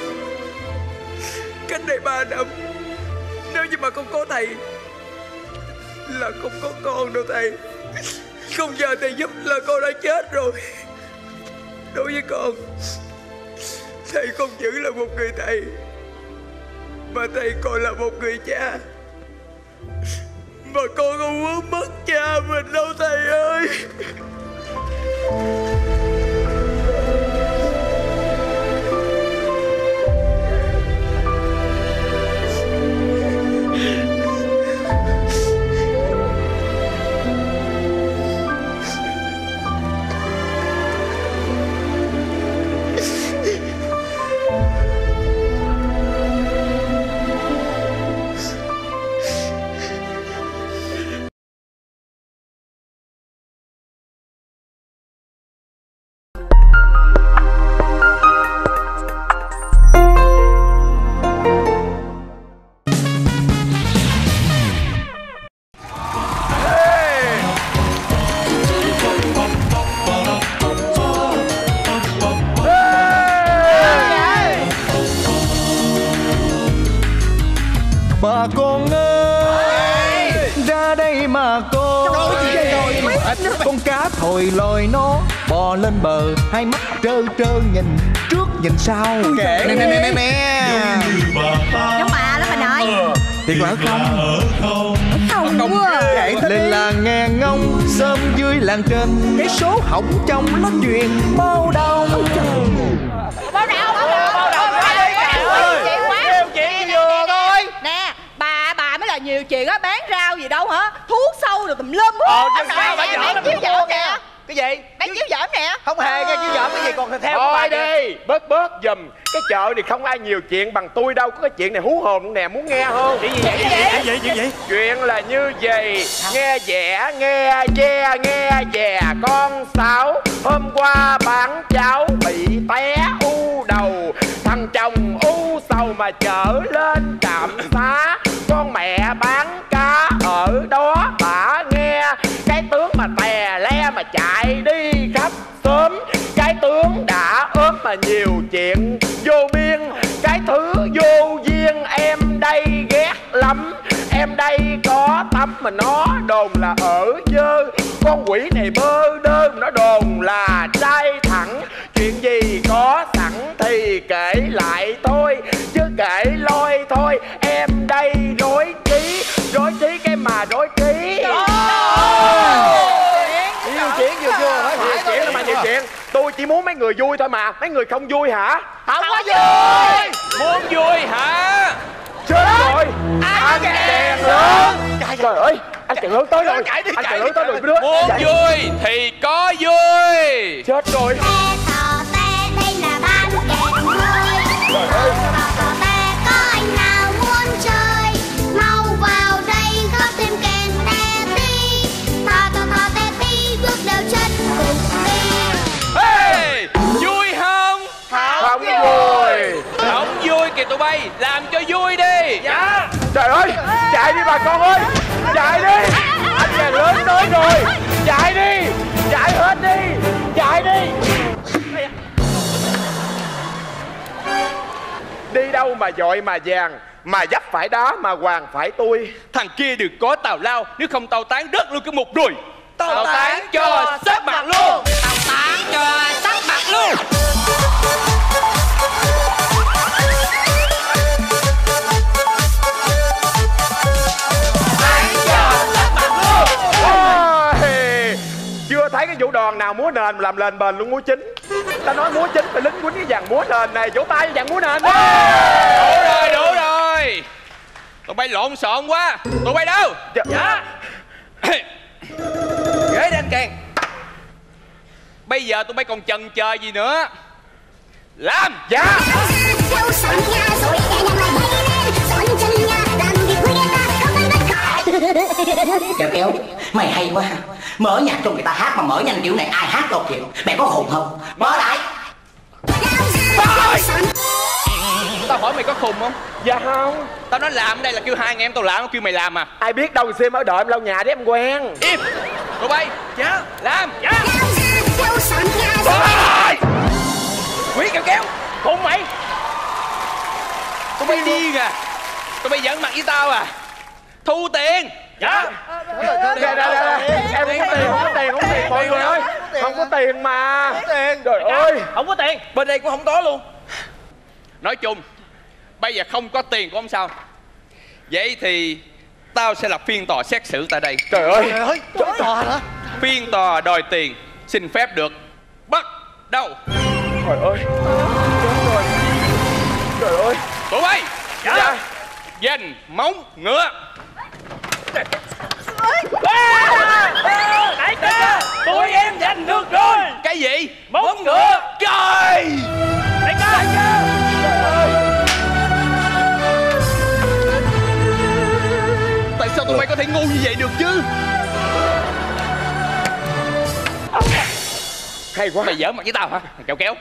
cách đây ba năm, nếu như mà không có thầy là không có con đâu thầy. Không giờ thầy giúp là con đã chết rồi. Đối với con, thầy không chỉ là một người thầy, mà thầy còn là một người cha. Mà con không muốn mất cha mình đâu thầy ơi. Bà con ơi, ra đây mà con. Con cá thòi lòi nó bò lên bờ, hai mắt trơ trơ nhìn trước nhìn sau. Kệ nè nè nè nè. Giống bà đó bà nội. Thiệt là không? Không quá. Lên làng nghe ngông, sớm dưới làng trên, cái số hỏng trong nó truyền bao đông. Bao đầu, bao đầu, bao đầu. Nhiều quá. Nhiều chuyện vừa thôi. Nè, bà bà mới là nhiều chuyện á, bán rau gì đâu hả? Thuốc sâu rồi tùm lum. Ờ chứ sao bà giỡn bán chiếu giỡn nè. Cái gì? Bán chiếu giỡn nè. Không hề nghe chiếu giỡn cái gì còn theo thôi đi, bớt bớt giùm. Cái chợ này không ai nhiều chuyện bằng tôi đâu. Có cái chuyện này hú hồn luôn nè, muốn nghe không? Chuyện gì vậy? Chuyện gì vậy? Chuyện gì? Chuyện là như vậy. Nghe vẽ, nghe ve, nghe về con sáu. Hôm qua bán cháu bị té u đầu. Thằng chồng u sầu mà chở lên trạm xá. Con mẹ bán cá ở đó bả nghe. Cái tướng mà tè le mà chạy đi khắp xóm. Cái tướng đã ốm mà nhiều chuyện vô biên. Cái thứ vô duyên em đây ghét lắm. Em đây có tấm mà nó đồn là ở dơ. Con quỷ này bơ đơ nó đồn là trai thẳng. Chuyện gì có sẵn thì kể lại thôi, chứ kể lôi thôi em đây rối trí. Rối trí cái mà rối trí. Nhiều chuyện vừa chưa nói nhiều chuyện mà nhiều chuyện. Tôi chỉ muốn mấy người vui thôi mà. Mấy người không vui hả? Không có vui. Muốn vui hả? Chết rồi. Anh chàng lớn. Trời ơi, anh chàng lớn tới rồi. Anh chàng lớn tới rồi đứa. Muốn vui thì có vui. Chết rồi. Tè tò te, đây là ban kẹt thôi. Tò tò te, có anh nào muốn chơi? Chạy đi bà con ơi, chạy đi. Anh chàng lớn tới rồi. Chạy đi, chạy hết đi, chạy đi. Đi đâu mà dội mà vàng, mà dấp phải đá mà hoàng phải tôi. Thằng kia đừng có tào lao, nếu không tao tán đất luôn cái mục rồi. Tao, tao tán, tán cho sắp mặt luôn. Tao tán cho sắp mặt luôn. Tán cho sắp mặt luôn. Ôi, chưa thấy cái vũ đoàn nào múa nền mà làm lên bền luôn múa chính. Ta nói múa chính phải lính quýnh cái dàn múa nền này, vỗ tay cho dàn múa nền. Đủ rồi, đủ rồi. Tụi bay lộn xộn quá. Tụi bay đâu? Dạ, dạ. Ghế đi anh Càng. Bây giờ tụi bay còn chần chờ gì nữa? Làm. Dạ. Kéo kéo, mày hay quá. Mở nhạc cho người ta hát mà mở nhanh kiểu này ai hát đâu chịu. Mày có hồn không? Mở lại. Tao hỏi mày có khùng không? Dạ không. Tao nói làm ở đây là kêu hai anh em tao làm, không kêu mày làm à? Ai biết đâu xem ở đợi em lau nhà để em quen. Im. Tụi bay. Dạ. Làm. Dạ. Quý kéo kéo. Khùng mày. Tụi bay điên à? Tụi bay giỡn mặt với tao à? Thu tiền. Dạ. Dạ, dạ, dạ. Em không có tiền, không có tiền, không có tiền mọi người ơi. Không có tiền mà. Không có tiền. Trời ơi. Không có tiền. Bên đây cũng không có luôn. Nói chung bây giờ không có tiền cũng không sao. Vậy thì tao sẽ lập phiên tòa xét xử tại đây. Trời ơi. Trời ơi, phiên tòa hả? Phiên tòa đòi tiền. Xin phép được bắt đầu. Trời ơi. Chết rồi. Trời ơi. Tụi bay. Dạ. Dạ. Giành móng ngựa. Đại ca, tụi em giành được rồi. Cái gì? Móng ngựa. Trời. Đại ca. Đại ca. Tại sao tụi bay có thể ngu như vậy được chứ? Hay quá. Mày giỡn mặt với tao hả? Kéo kéo.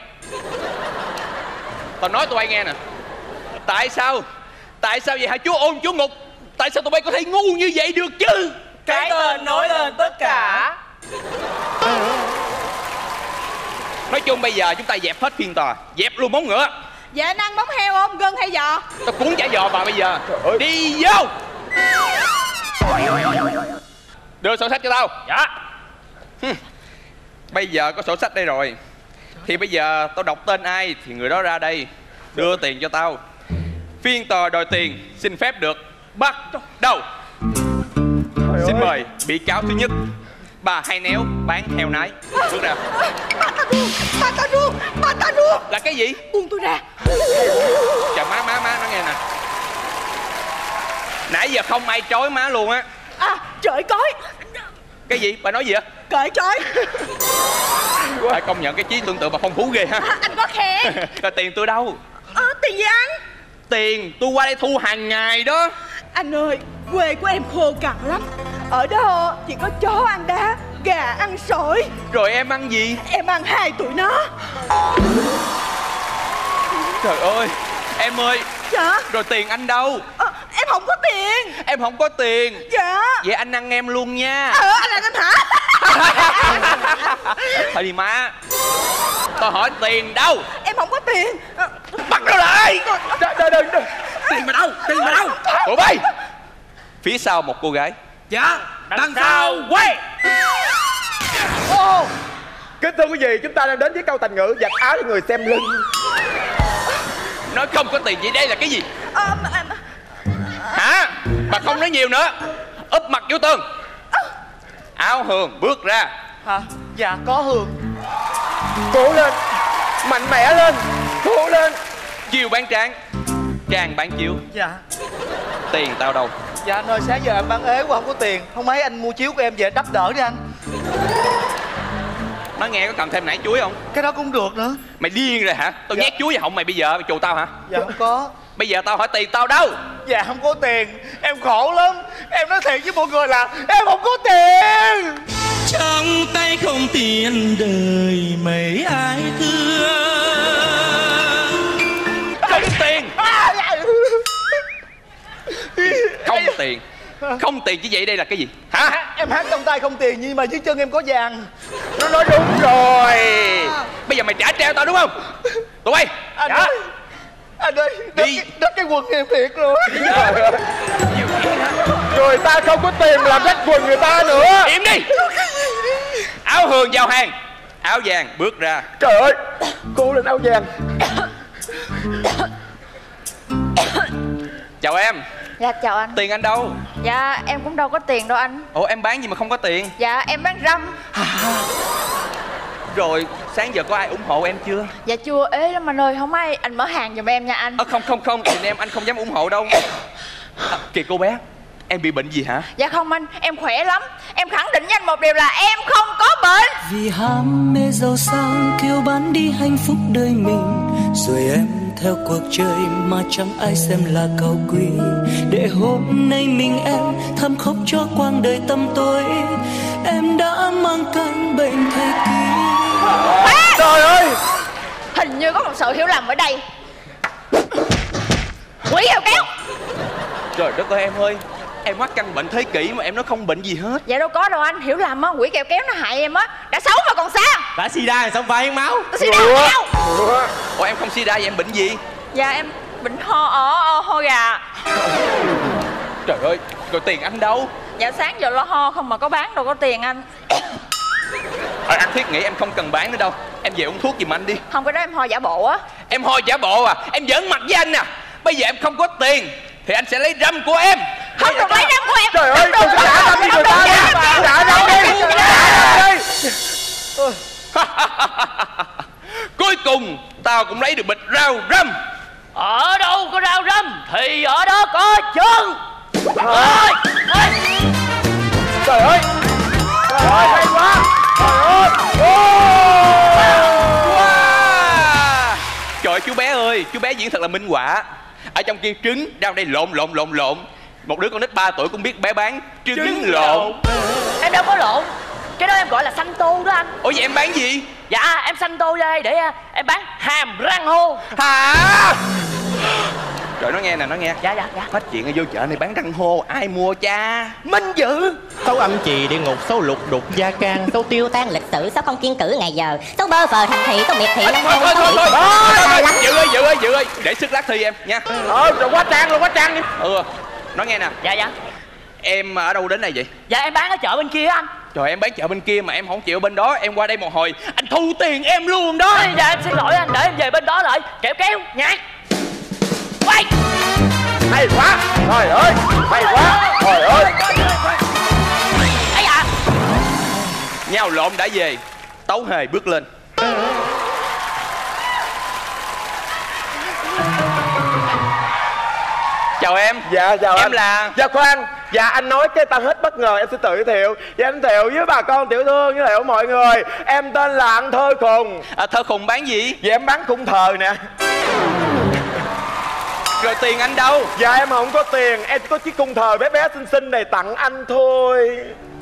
Tao nói tụi bay nghe nè. Tại sao? Tại sao vậy hả chú ôn chú ngục? Tại sao tụi bay có thể ngu như vậy được chứ? Cái tên nói lên tất cả. Nói chung bây giờ chúng ta dẹp hết phiên tòa. Dẹp luôn móng ngựa. Dạ anh ăn móng heo không? Gân hay giò? Tao cuốn chả giò vào bây giờ. Đi vô. Đưa sổ sách cho tao. Dạ. Bây giờ có sổ sách đây rồi. Thì bây giờ tao đọc tên ai thì người đó ra đây đưa tiền cho tao. Phiên tòa đòi tiền. Xin phép được bắt đầu. Xin mời bị cáo thứ nhất, bà Hai Néo bán heo nái. Bước ra. Bà ta đuông, bà ta đuông. Là cái gì? Buông tôi ra. Chờ má má má nó nghe nè. Nãy giờ không ai trói má luôn á. À, trời cối. Cái gì? Bà nói gì á? Cởi trói. Phải công nhận cái trí tưởng tượng bà phong phú ghê ha. À, anh có khen. Rồi tiền tôi đâu? À, tiền gì anh? Tiền tôi qua đây thu hàng ngày đó. Anh ơi, quê của em khô cằn lắm. Ở đó chỉ có chó ăn đá, gà ăn sỏi. Rồi em ăn gì? Em ăn hai tụi nó. Trời ơi, em ơi. Dạ. Rồi tiền anh đâu? À, em không có tiền. Em không có tiền. Dạ. Vậy anh ăn em luôn nha. Ờ, anh ăn anh hả? Thôi đi má. Tao hỏi tiền đâu? Em không có tiền. Bắt nó lại. Đừng, đừng, đừng. Tiền mà đâu? Tiền mà đâu? Tụi bay. Phía sau một cô gái. Dạ. Đằng sau quay. Ô, kính thưa quý vị, chúng ta đang đến với câu thành ngữ giặt áo cho người xem lưng. Nói không có tiền vậy đây là cái gì? À, à, hả? Bà không nói nhiều nữa. Úp mặt vô tường. Áo Hường bước ra. Hả? Dạ có Hường. Cố lên. Mạnh mẽ lên. Cố lên. Chiều bán tráng, Trang bán chiếu. Dạ. Tiền tao đâu? Dạ anh ơi, sáng giờ em bán ế quá không có tiền. Không mấy anh mua chiếu của em về đắp đỡ đi anh. Nói nghe có cầm thêm nải chuối không? Cái đó cũng được nữa. Mày điên rồi hả? Tao dạ. nhét chuối vào họng mày bây giờ mày chù tao hả? Dạ không có. Bây giờ tao hỏi tiền tao đâu? Dạ không có tiền. Em khổ lắm. Em nói thiệt với mọi người là em không có tiền. Trong tay không tiền đời mấy ai thương. Không tiền. Không tiền. Không tiền chỉ vậy đây là cái gì hả? Em hát trong tay không tiền nhưng mà dưới chân em có vàng. Nó nói đúng rồi. Bây giờ mày trả treo tao đúng không? Tụi bay Anh trả. ơi, anh ơi, đất Đi. cái, đất cái quần em thiệt rồi. Người ta không có tiền làm rách quần người ta nữa. Im đi. Áo hường vào hàng. Áo vàng bước ra. Trời ơi, cô lên áo vàng. Chào em. Dạ chào anh. Tiền anh đâu? Dạ em cũng đâu có tiền đâu anh. Ủa em bán gì mà không có tiền? Dạ em bán răm. Rồi sáng giờ có ai ủng hộ em chưa? Dạ chưa, ế lắm anh ơi. Không ai, anh mở hàng giùm em nha anh. Ờ không không không, nhìn em anh không dám ủng hộ đâu. À, kìa cô bé, em bị bệnh gì hả? Dạ không anh, em khỏe lắm. Em khẳng định với anh một điều là em không có bệnh. Vì ham mê giàu sang kêu bán đi hạnh phúc đời mình, rồi em theo cuộc chơi mà chẳng ai xem là cao quý. Để hôm nay mình em thầm khóc cho quãng đời tăm tối, em đã mang căn bệnh thời kỳ. À! Trời ơi, hình như có một sự hiểu lầm ở đây. Quỷ heo kéo. Trời đất ơi em ơi, em mắc căn bệnh thế kỷ mà em nói không bệnh gì hết. Dạ đâu có đâu anh, hiểu lầm á, quỷ kẹo kéo nó hại em á. Đã xấu mà còn sao? Đã sida rồi sao không phải hiến máu? Tôi sida đâu? Ủa em không sida vậy em bệnh gì? Dạ em bệnh ho ở ho gà. Trời ơi, rồi tiền anh đâu? Dạ sáng giờ lo ho không mà có bán đâu có tiền anh. Thôi anh thiết nghĩ em không cần bán nữa đâu. Em về uống thuốc giùm anh đi. Không, cái đó em ho giả bộ á. Em ho giả bộ à? Em giỡn mặt với anh à? Bây giờ em không có tiền thì anh sẽ lấy răm của em. Không được lấy răm của em. trời ơi, tôi sẽ trả răm đi người ta đi. Trả răm đi, trả răm đi. Cuối cùng tao cũng lấy được bịch rau răm. Ở đâu có rau răm thì ở đó có chân. Ơi, ơi. Trời ơi, trời ơi, hay quá. Trời ơi, Wow. Trời ơi chú bé ơi, chú bé diễn thật là minh họa. Ở trong kia trứng, ra đây lộn lộn lộn lộn. Một đứa con nít ba tuổi cũng biết bé bán trứng, trứng lộn. Em đâu có lộn. Cái đó em gọi là xanh tô đó anh. Ủa vậy em bán gì? Dạ em xanh tô ra đây để uh, em bán hàm răng hô. Hả? Trời nó nghe nè, nó nghe. Dạ dạ dạ. Hết chuyện ở vô chợ này bán răng hô, ai mua cha? Minh Dữ. Số âm trì địa ngục, số lục đục gia can, số tiêu tan lịch sử, số không kiên cử ngày giờ, số bơ phờ thành thị, số miệt thị long Thôi môn, thôi số thôi miệt thôi lắm. Dự ơi, Dự ơi, Dự ơi, để sức lát thi em nha. ờ, rồi quá trang luôn, quá trang đi. Ừ, nói nghe nè. Dạ dạ. Em ở đâu đến đây vậy? Dạ em bán ở chợ bên kia anh. Trời em bán chợ bên kia mà em không chịu bên đó. Em qua đây một hồi anh thu tiền em luôn đó. Dạ em xin lỗi anh, để em về bên đó lại. Kẹo kéo, nhạc. Quay. Hay quá, trời ơi, hay quá, trời ơi. Ấy à. Nhau lộn đã về, Tấu Hề bước lên. Chào em. Dạ chào em anh. là... Dạ khoan, dạ anh nói cái ta hết bất ngờ, em sẽ tự giới thiệu. Dạ anh giới thiệu với bà con tiểu thương, giới thiệu mọi người. Em tên là anh Thơ Khùng. À, Thơ Khùng bán gì? Dạ em bán khung thờ nè. Rồi tiền anh đâu? Dạ em không có tiền, em chỉ có chiếc cung thờ bé bé xinh xinh này tặng anh thôi.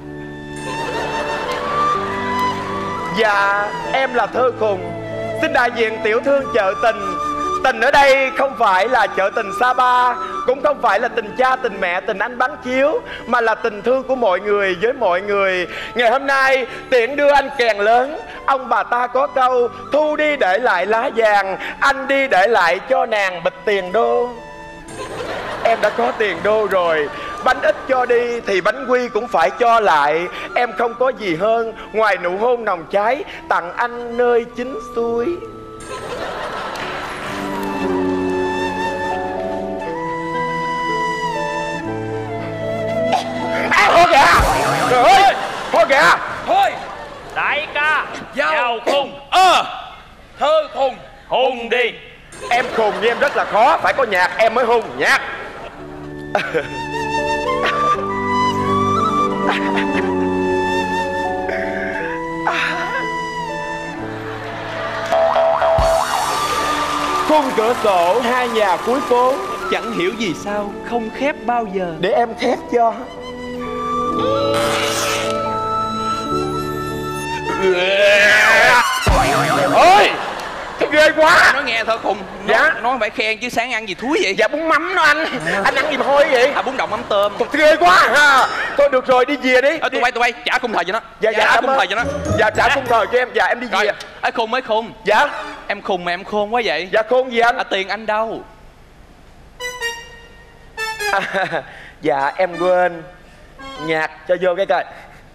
Dạ em là Thơ Khùng, xin đại diện tiểu thương chợ Tình. Tình ở đây không phải là chợ Tình Sapa, cũng không phải là tình cha tình mẹ tình anh bán chiếu, mà là tình thương của mọi người với mọi người. Ngày hôm nay tiện đưa anh kèn lớn. Ông bà ta có câu thu đi để lại lá vàng, anh đi để lại cho nàng bịch tiền đô. Em đã có tiền đô rồi, bánh ít cho đi thì bánh quy cũng phải cho lại. Em không có gì hơn ngoài nụ hôn nồng cháy tặng anh nơi chính xuôi. À, thôi kìa! Trời ơi! Thôi kìa! Thôi! Đại ca Giao, Giao khùng. Ờ Thơ Khùng Hùng đi. Em khùng với em rất là khó, phải có nhạc em mới hùng. Nhạc! Khung cửa sổ hai nhà cuối phố, chẳng hiểu vì sao không khép bao giờ. để em khép cho. Ôi! ghê quá. Nói nghe thôi khùng. Dạ. Nói phải khen chứ sáng ăn gì thúi vậy? Dạ bún mắm đó anh. Anh ăn gì mà hôi vậy? À bún đậu mắm tôm. Thật ghê quá ha. Thôi được rồi đi về đi. Ờ tụi bay tụi bay trả khung thời cho nó. Dạ dạ trả khung thời cho nó. Dạ trả khung thời cho em. Dạ em đi về. Ấy khùng mấy khùng. Dạ. Em khùng mà em khôn quá vậy. Dạ khôn gì anh? À tiền anh đâu? À, dạ em quên nhạc cho vô cái coi.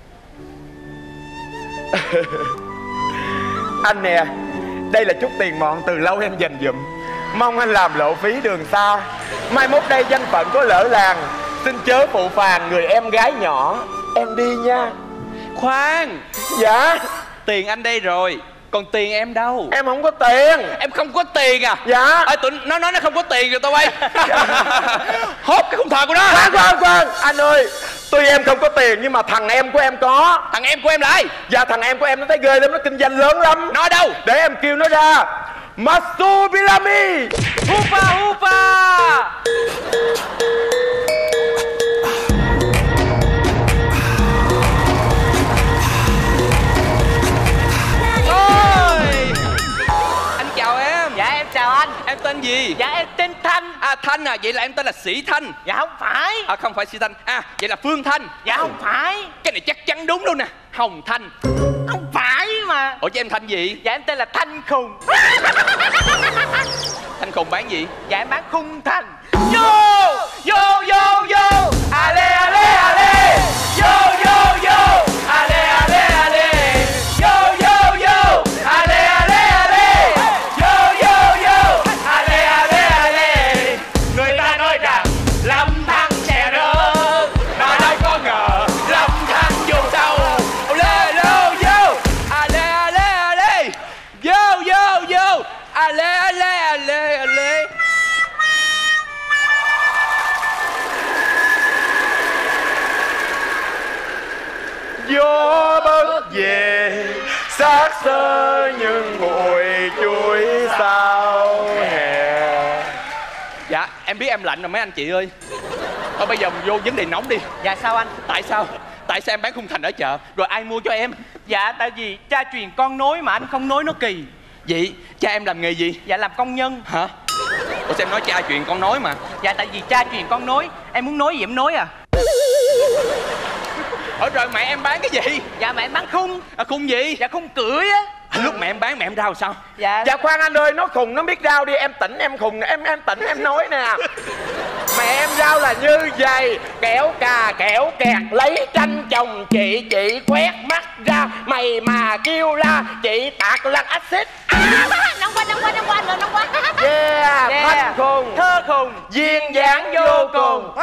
Anh nè, đây là chút tiền mọn từ lâu em dành dụm, mong anh làm lộ phí đường xa. Mai mốt đây danh phận có lỡ làng, xin chớ phụ phàng người em gái nhỏ. Em đi nha. Khoan. Dạ. Tiền anh đây rồi, còn tiền em đâu? Em không có tiền. Em không có tiền à? Dạ. Ê, tụi nó nói nó không có tiền rồi tao bay. Hốt cái khung thời của nó. Khoan khoan khoan. Anh ơi, tuy em không có tiền nhưng mà thằng em của em có. Thằng em của em là ai? Dạ thằng em của em nó thấy ghê lắm, nó kinh doanh lớn lắm. Nó đâu? Để em kêu nó ra. Masubirami. Hupa hupa. Chào em. Dạ em chào anh. Em tên gì? Dạ em tên Thanh. À Thanh à, vậy là em tên là Sĩ Thanh. Dạ không phải. À không phải Sĩ Thanh. À vậy là Phương Thanh. Dạ không phải. Cái này chắc chắn đúng luôn nè. Hồng Thanh. Không phải mà. Ủa chứ em Thanh gì? Dạ em tên là Thanh Khùng. Thanh Khùng bán gì? Dạ em bán khung thành. Vô vô vô vô. Ale ale ale. Vô vô vô. Ale ale ale. Vô vô vô. Ale ale ale. Vô vô vô. Ale ale ale. Người ta nói rằng Lâm Thăng sẽ rớt, mà đâu có ngờ Lâm Thăng vô sâu. Lê lô vô. Ale ale ale. Vô vô vô. Ale ale ale ale. Gió bất về xác xơ nhưng bụi chuối sao hè. Dạ em biết em lạnh rồi mấy anh chị ơi. Thôi bây giờ mình vô vấn đề nóng đi. Dạ sao anh? Tại sao? Tại sao em bán khung thành ở chợ rồi ai mua cho em? Dạ tại vì cha truyền con nối mà anh không nối nó kỳ. Vậy cha em làm nghề gì? Dạ làm công nhân. Hả? Ủa sao em nói cha truyền con nói mà? Dạ tại vì cha truyền con nối. Em muốn nối gì em nối à. Ủa rồi mẹ em bán cái gì? Dạ mẹ em bán khung. À, khung gì? Dạ khung cưỡi á. À, lúc mẹ em bán mẹ em rao sao? Dạ Dạ khoan anh ơi, nó khùng nó biết rao đi. Em tỉnh em khùng, em em tỉnh em nói nè. Mẹ em rao là như vậy: kẹo cà kẹo kẹt lấy tranh chồng chị, chị quét mắt ra mày mà kêu la chị tạt lăn axit. À, nóng quá nóng quá nóng quá nóng quá. Yeah, Yeah. thanh khùng Thơ khùng duyên dáng vô cùng.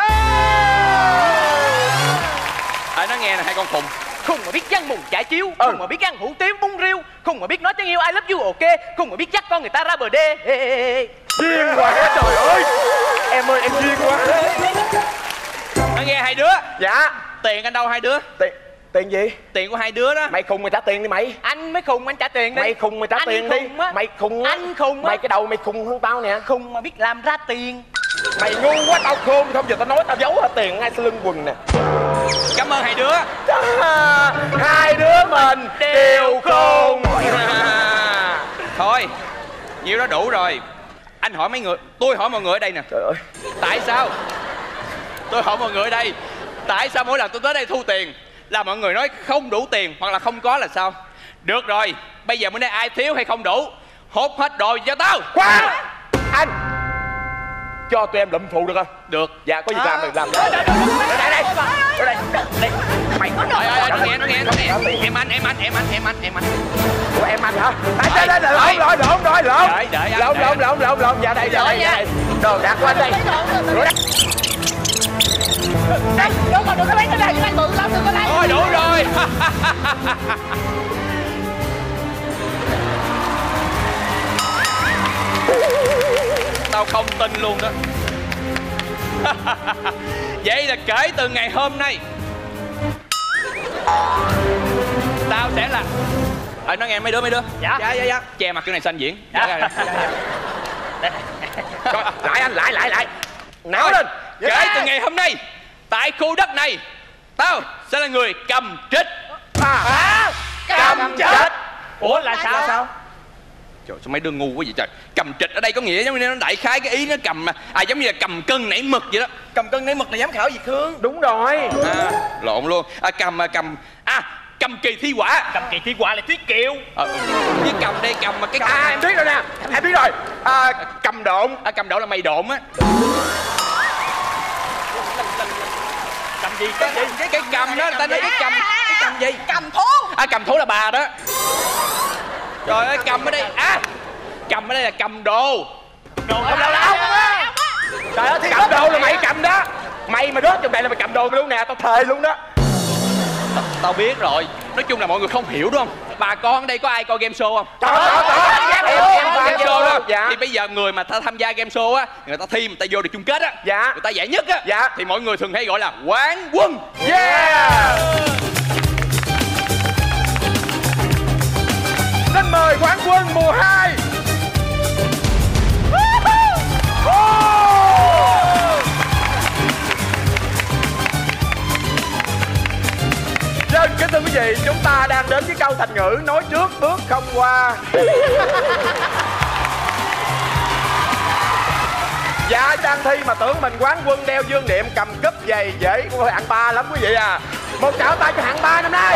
À, nó nghe nè hai con khùng. Khùng mà biết văn mùng chải chiếu. Ừ. Khùng mà biết ăn hủ tiếu bún riêu. Khùng mà biết nói tiếng yêu I love you ok. Khùng mà biết dắt con người ta ra bờ đê. Duyên quá trời ơi. Em ơi em duyên quá. Nó nghe hai đứa. Dạ. Tiền anh đâu hai đứa? Tiền tiền gì? Tiền của hai đứa đó. Mày khùng mày trả tiền đi mày. Anh mới khùng anh trả tiền đi. Mày khùng mày trả Anh tiền đi. khùng á. Mày khùng á. Anh khùng á. Mày cái đầu mày khùng hơn tao nè. Khùng mà biết làm ra tiền. Mày ngu quá, tao khôn không giờ tao nói tao giấu hết tiền ngay sau lưng quần nè. Cảm ơn hai đứa. À, hai đứa mình đều khôn. Thôi nhiêu đó đủ rồi. Anh hỏi mấy người, tôi hỏi mọi người ở đây nè. Trời ơi. Tại sao? Tôi hỏi mọi người ở đây, tại sao mỗi lần tôi tới đây thu tiền là mọi người nói không đủ tiền hoặc là không có là sao? Được rồi, bây giờ bữa nay ai thiếu hay không đủ hốt hết đồ cho tao. Khoan anh, cho tụi em lụm phụ được không? Được. Dạ có gì làm mình làm. Đây đây đây đây đây. Mày có Ơi ơi, nó nghe nó nghe nó nghe. Em anh em anh em anh em anh em anh. Ủa em anh hả? Đây đây đây lộn rồi lộn rồi lộn. Đợi đợi anh. Lộn lộn lộn lộn lộn. Dạ đây dạ đây dạ đây. Đồ đạc của anh đây. Đây, đừng còn đừng có lấy cái này, cái này bự lắm, đừng có lấy. Thôi đủ rồi. Tao không tin luôn đó. Vậy là kể từ ngày hôm nay tao sẽ là ờ nó nghe mấy đứa mấy đứa. Dạ dạ dạ, dạ. Che mặt cái này xanh diễn. Dạ. Dạ, dạ, dạ. Rồi, lại anh lại lại lại. Náo Thôi, lên. kể từ ngày hôm nay tại khu đất này tao sẽ là người cầm trịch. À, cầm chết. Ủa là sao? Sao? Trời sao mấy đứa ngu quá vậy trời. Cầm trịch ở đây có nghĩa giống như nó đại khái cái ý nó cầm à giống như là cầm cân nảy mực vậy đó. Cầm cân nảy mực là giám khảo Việt Hương. Đúng rồi. À, lộn luôn. À, cầm à, cầm à cầm kỳ thi quả. Cầm kỳ thi quả là Tuyết Kiều. Ờ, với cầm đây cầm mà cái À em biết rồi nè. Em biết rồi. À, cầm độn. À, cầm độn là mày độn á. Cầm gì? Cầm gì? Cái, cái cầm đó, người ta nói cái cầm. Cái cầm gì? Cầm thú. À, cầm thú là bà đó. Trời ơi, cầm ở đây. À, cầm ở đây là cầm đồ. Đồ cầm đâu đâu. Trời ơi, cầm đồ là mày cầm đó. Mày mà rớt trong này là mày cầm đồ luôn nè. Tao thề luôn đó. Tao, tao biết rồi. Nói chung là mọi người không hiểu đúng không? Bà con ở đây có ai coi game show không? Có, có, có. Em, em coi game show đó. Dạ. Thì bây giờ người mà ta tham gia game show á, người ta thi, người ta vô được chung kết á, dạ, người ta giải nhất á, dạ, thì mọi người thường hay gọi là quán quân. Yeah. Xin mời quán quân mùa hai. Vâng, kính thưa quý vị, chúng ta đang đến với câu thành ngữ nói trước bước không qua. Dạ, đang thi mà tưởng mình quán quân đeo dương niệm cầm cúp giày dễ của hạng ba lắm quý vị à. Một tràng tay cho hạng ba năm nay.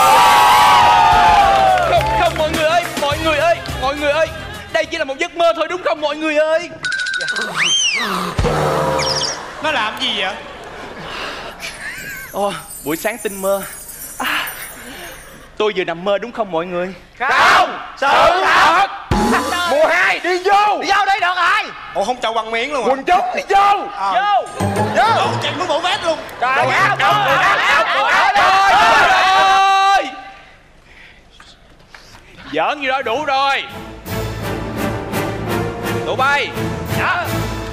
Không, không mọi người ơi, mọi người ơi, mọi người ơi, đây chỉ là một giấc mơ thôi đúng không mọi người ơi? Nó làm gì vậy? Ồ, buổi sáng tinh mơ. À, tôi vừa nằm mơ đúng không mọi người? Không, sự thật. Mùa hai đi vô. Đi vô đây được rồi. Ủa không chậu bằng miệng luôn hả? Quần chúng đi vô. À. Vô. Vô. Vô chạy mới bộ vét luôn. Trời ơi. Ơi. Giỡn gì đó đủ rồi. Tụi bay. Dạ.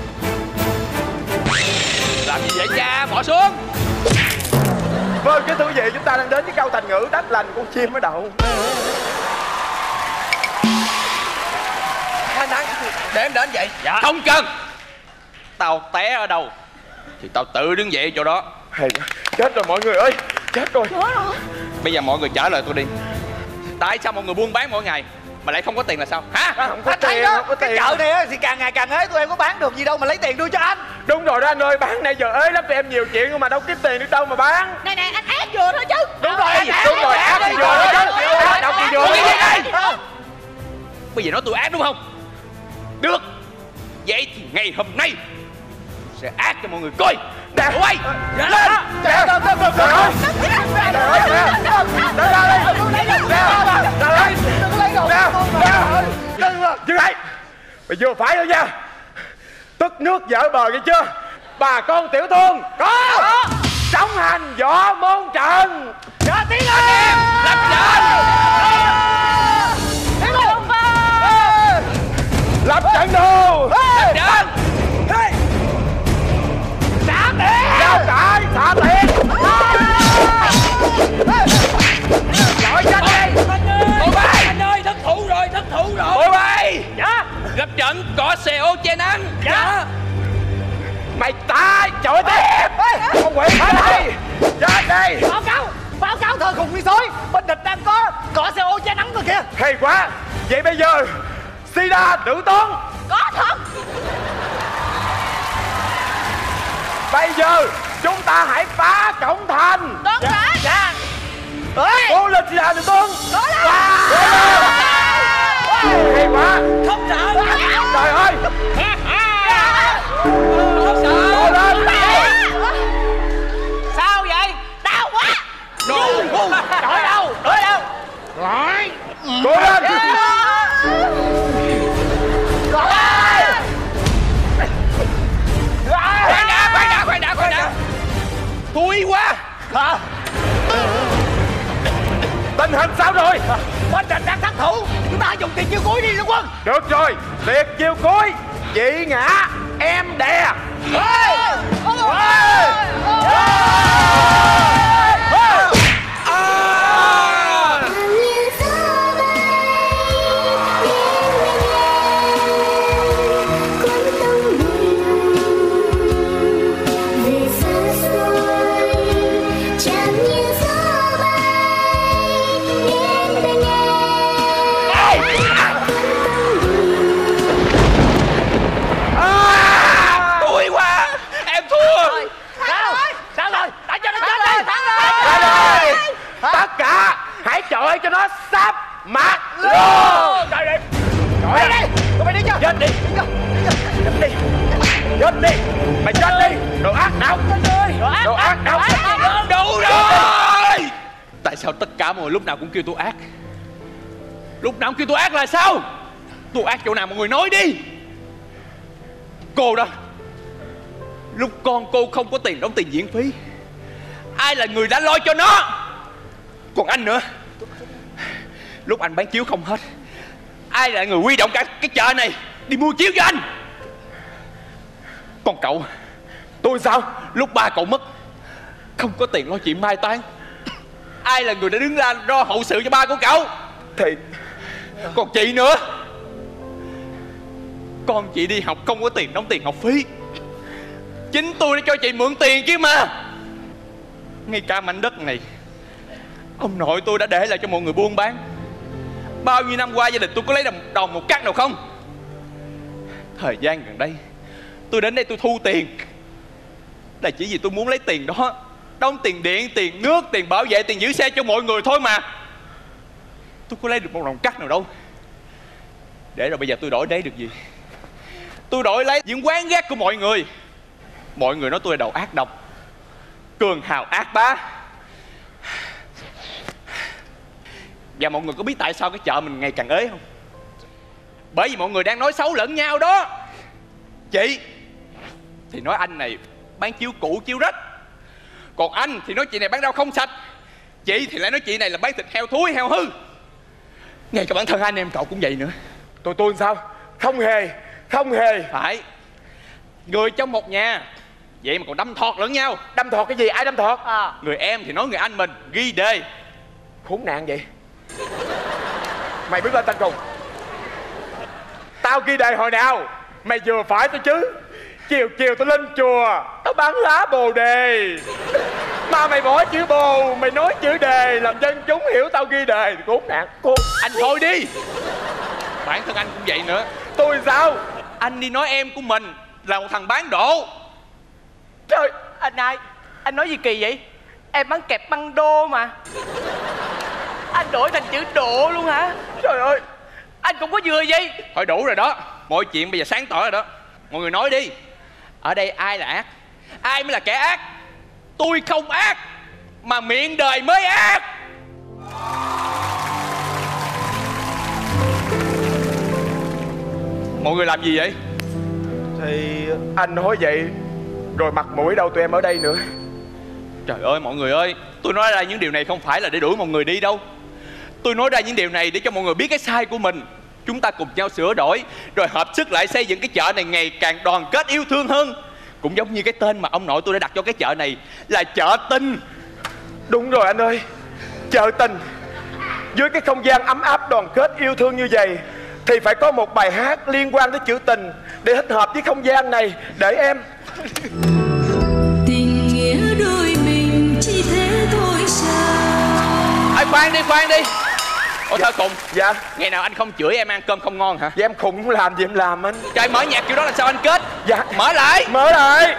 Làm gì vậy cha? Bỏ xuống. Vâng, kính thưa quý vị, chúng ta đang đến với câu thành ngữ đất lành con chim ở đậu. Để em đến vậy. Dạ. Không cần. Tao té ở đâu thì tao tự đứng dậy chỗ đó. Hay quá. Chết rồi mọi người ơi. Chết rồi. Bây giờ mọi người trả lời tôi đi. Tại sao mọi người buôn bán mỗi ngày mà lại không có tiền là sao? Hả? Không có Thấy tiền, đó, không có cái tiền. chợ này á thì càng ngày càng ế, tụi em có bán được gì đâu mà lấy tiền đưa cho anh. Đúng rồi đó anh ơi, bán này giờ ế lắm, tụi em nhiều chuyện mà đâu kiếm tiền được đâu mà bán. Này nè, anh ác vừa thôi chứ. Đúng rồi, Đúng rồi, ác thì vừa đó chứ. Ác đâu thì vừa. Bây giờ nói tôi ác đúng không? Được. Vậy thì ngày hôm nay sẽ ác cho mọi người coi. Nè, quay lên. Trời ơi, trời ơi. Trời ơi, trời ơi. Dừng lại. Mày vừa phải rồi nha. Tức nước vỡ bờ vậy chưa? Bà con tiểu thương có sóng hành võ môn trận. Ra tiếng em Lập trận. Lập trận đồ. Lập trận. Xả tiền. Giao cãi, xả tiền. Giỏi nhanh đi. Tụi bay. Anh ơi, thất thủ rồi, thất thủ rồi. Tụi bay. Dạ. Lập trận có xe ô che nắng. Dạ. Mày ta trời ơi, con quỷ phải đây. Chết đi. Báo cáo, báo cáo thơ khùng đi xối. Bên địch đang có cỏ xe ô che nắng rồi kìa. Hay quá. Vậy bây giờ Sida tử tướng. Có thật. Bây giờ chúng ta hãy phá cổng thành. Đúng rồi. Dạ. Cố lên Sida tử tướng. Có lên. Hay quá. Không sợ. Trời ơi. Không sợ. Cố lên. Sao vậy? Đau quá. Đồ ngu. Trời đâu? Ở đâu? Rồi. Cố lên. Khoan đã, khoan đã, khoan đã, khoan đã. Thui quá. Hả? Tình hình sao rồi? Bên địch đang thất thủ. Chúng ta dùng tiền chiêu cuối đi Lương Quân. Được rồi, liệt chiêu cuối. Chị ngã, em đè. Ê! cho nó sắp mặt luôn. Trời ơi, trời ơi, tụi mày đi chưa? Chết đi, chết đi, chết đi, mày chết đi, đồ ác đạo, đồ ác, đồ ác đạo, đủ rồi. Tại sao tất cả mọi người lúc nào cũng kêu tôi ác? Lúc nào cũng kêu tôi ác là sao? Tôi ác chỗ nào mọi người nói đi. Cô đó, lúc con cô không có tiền đóng tiền viện phí, ai là người đã lo cho nó? Còn anh nữa, lúc anh bán chiếu không hết, ai là người huy động cả cái chợ này đi mua chiếu cho anh? Còn cậu, tôi sao? Lúc ba cậu mất, không có tiền lo chuyện mai táng, ai là người đã đứng ra lo hậu sự cho ba của cậu? Thì còn chị nữa, con chị đi học không có tiền đóng tiền học phí, chính tôi đã cho chị mượn tiền chứ mà. Ngay cả mảnh đất này, ông nội tôi đã để lại cho mọi người buôn bán. Bao nhiêu năm qua gia đình tôi có lấy đồng, đồng một cắt nào không? Thời gian gần đây tôi đến đây tôi thu tiền là chỉ vì tôi muốn lấy tiền đó đóng tiền điện, tiền nước, tiền bảo vệ, tiền giữ xe cho mọi người thôi mà. Tôi có lấy được một đồng cắt nào đâu. Để rồi bây giờ tôi đổi lấy được gì? Tôi đổi lấy những quán ghét của mọi người. Mọi người nói tôi là đầu ác độc, cường hào ác bá. Và mọi người có biết tại sao cái chợ mình ngày càng ế không? Bởi vì mọi người đang nói xấu lẫn nhau đó. Chị thì nói anh này bán chiếu cũ chiếu rách, còn anh thì nói chị này bán rau không sạch, chị thì lại nói chị này là bán thịt heo thúi heo hư. Ngay cả bản thân anh em cậu cũng vậy nữa. Tôi tôi sao? Không hề, không hề. Phải, người trong một nhà vậy mà còn đâm thọt lẫn nhau. Đâm thọt cái gì? Ai đâm thọt? À. Người em thì nói người anh mình ghi đề. Khốn nạn vậy. Mày bước lên tên cùng. Tao ghi đề hồi nào? Mày vừa phải tôi chứ. Chiều chiều tôi lên chùa, tao bán lá bồ đề, mà mày bỏ chữ bồ, mày nói chữ đề, làm dân chúng hiểu tao ghi đề. Khốn nạn. Cô anh thôi đi. Bản thân anh cũng vậy nữa. Tôi sao? Anh đi nói em của mình là một thằng bán độ. Trời, anh ai? Anh nói gì kỳ vậy? Em bán kẹp băng đô mà. Anh đổi thành chữ độ luôn hả? Trời ơi, anh cũng có vừa gì. Thôi đủ rồi đó. Mọi chuyện bây giờ sáng tỏ rồi đó. Mọi người nói đi. Ở đây ai là ác? Ai mới là kẻ ác? Tôi không ác, mà miệng đời mới ác. Mọi người làm gì vậy? Thì anh nói vậy, rồi mặt mũi đâu tụi em ở đây nữa. Trời ơi mọi người ơi, tôi nói ra những điều này không phải là để đuổi mọi người đi đâu. Tôi nói ra những điều này để cho mọi người biết cái sai của mình. Chúng ta cùng nhau sửa đổi, rồi hợp sức lại xây dựng cái chợ này ngày càng đoàn kết yêu thương hơn. Cũng giống như cái tên mà ông nội tôi đã đặt cho cái chợ này là chợ tình. Đúng rồi anh ơi, chợ tình. Dưới cái không gian ấm áp đoàn kết yêu thương như vậy thì phải có một bài hát liên quan tới chữ tình để thích hợp với không gian này. Để em. Tình nghĩa đôi mình chỉ thế thôi sao? Ai khoan đi, khoan đi. Ủa dạ. Thơ Khùng. Dạ. Ngày nào anh không chửi em ăn cơm không ngon hả? Dạ em khùng không làm gì em làm anh. Trời, mở nhạc kiểu đó là sao anh kết? Dạ. Mở lại. Mở lại.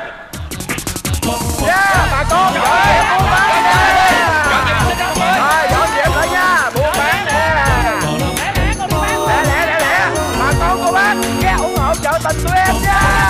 Dạ bà con dọn dẹp buôn bán nè. Rồi dọn dẹp lại nha. Buôn bán nè. Lẹ lẹ lẹ lẹ. Bà con cô bác ghé ủng hộ chợ tình tụi em nha.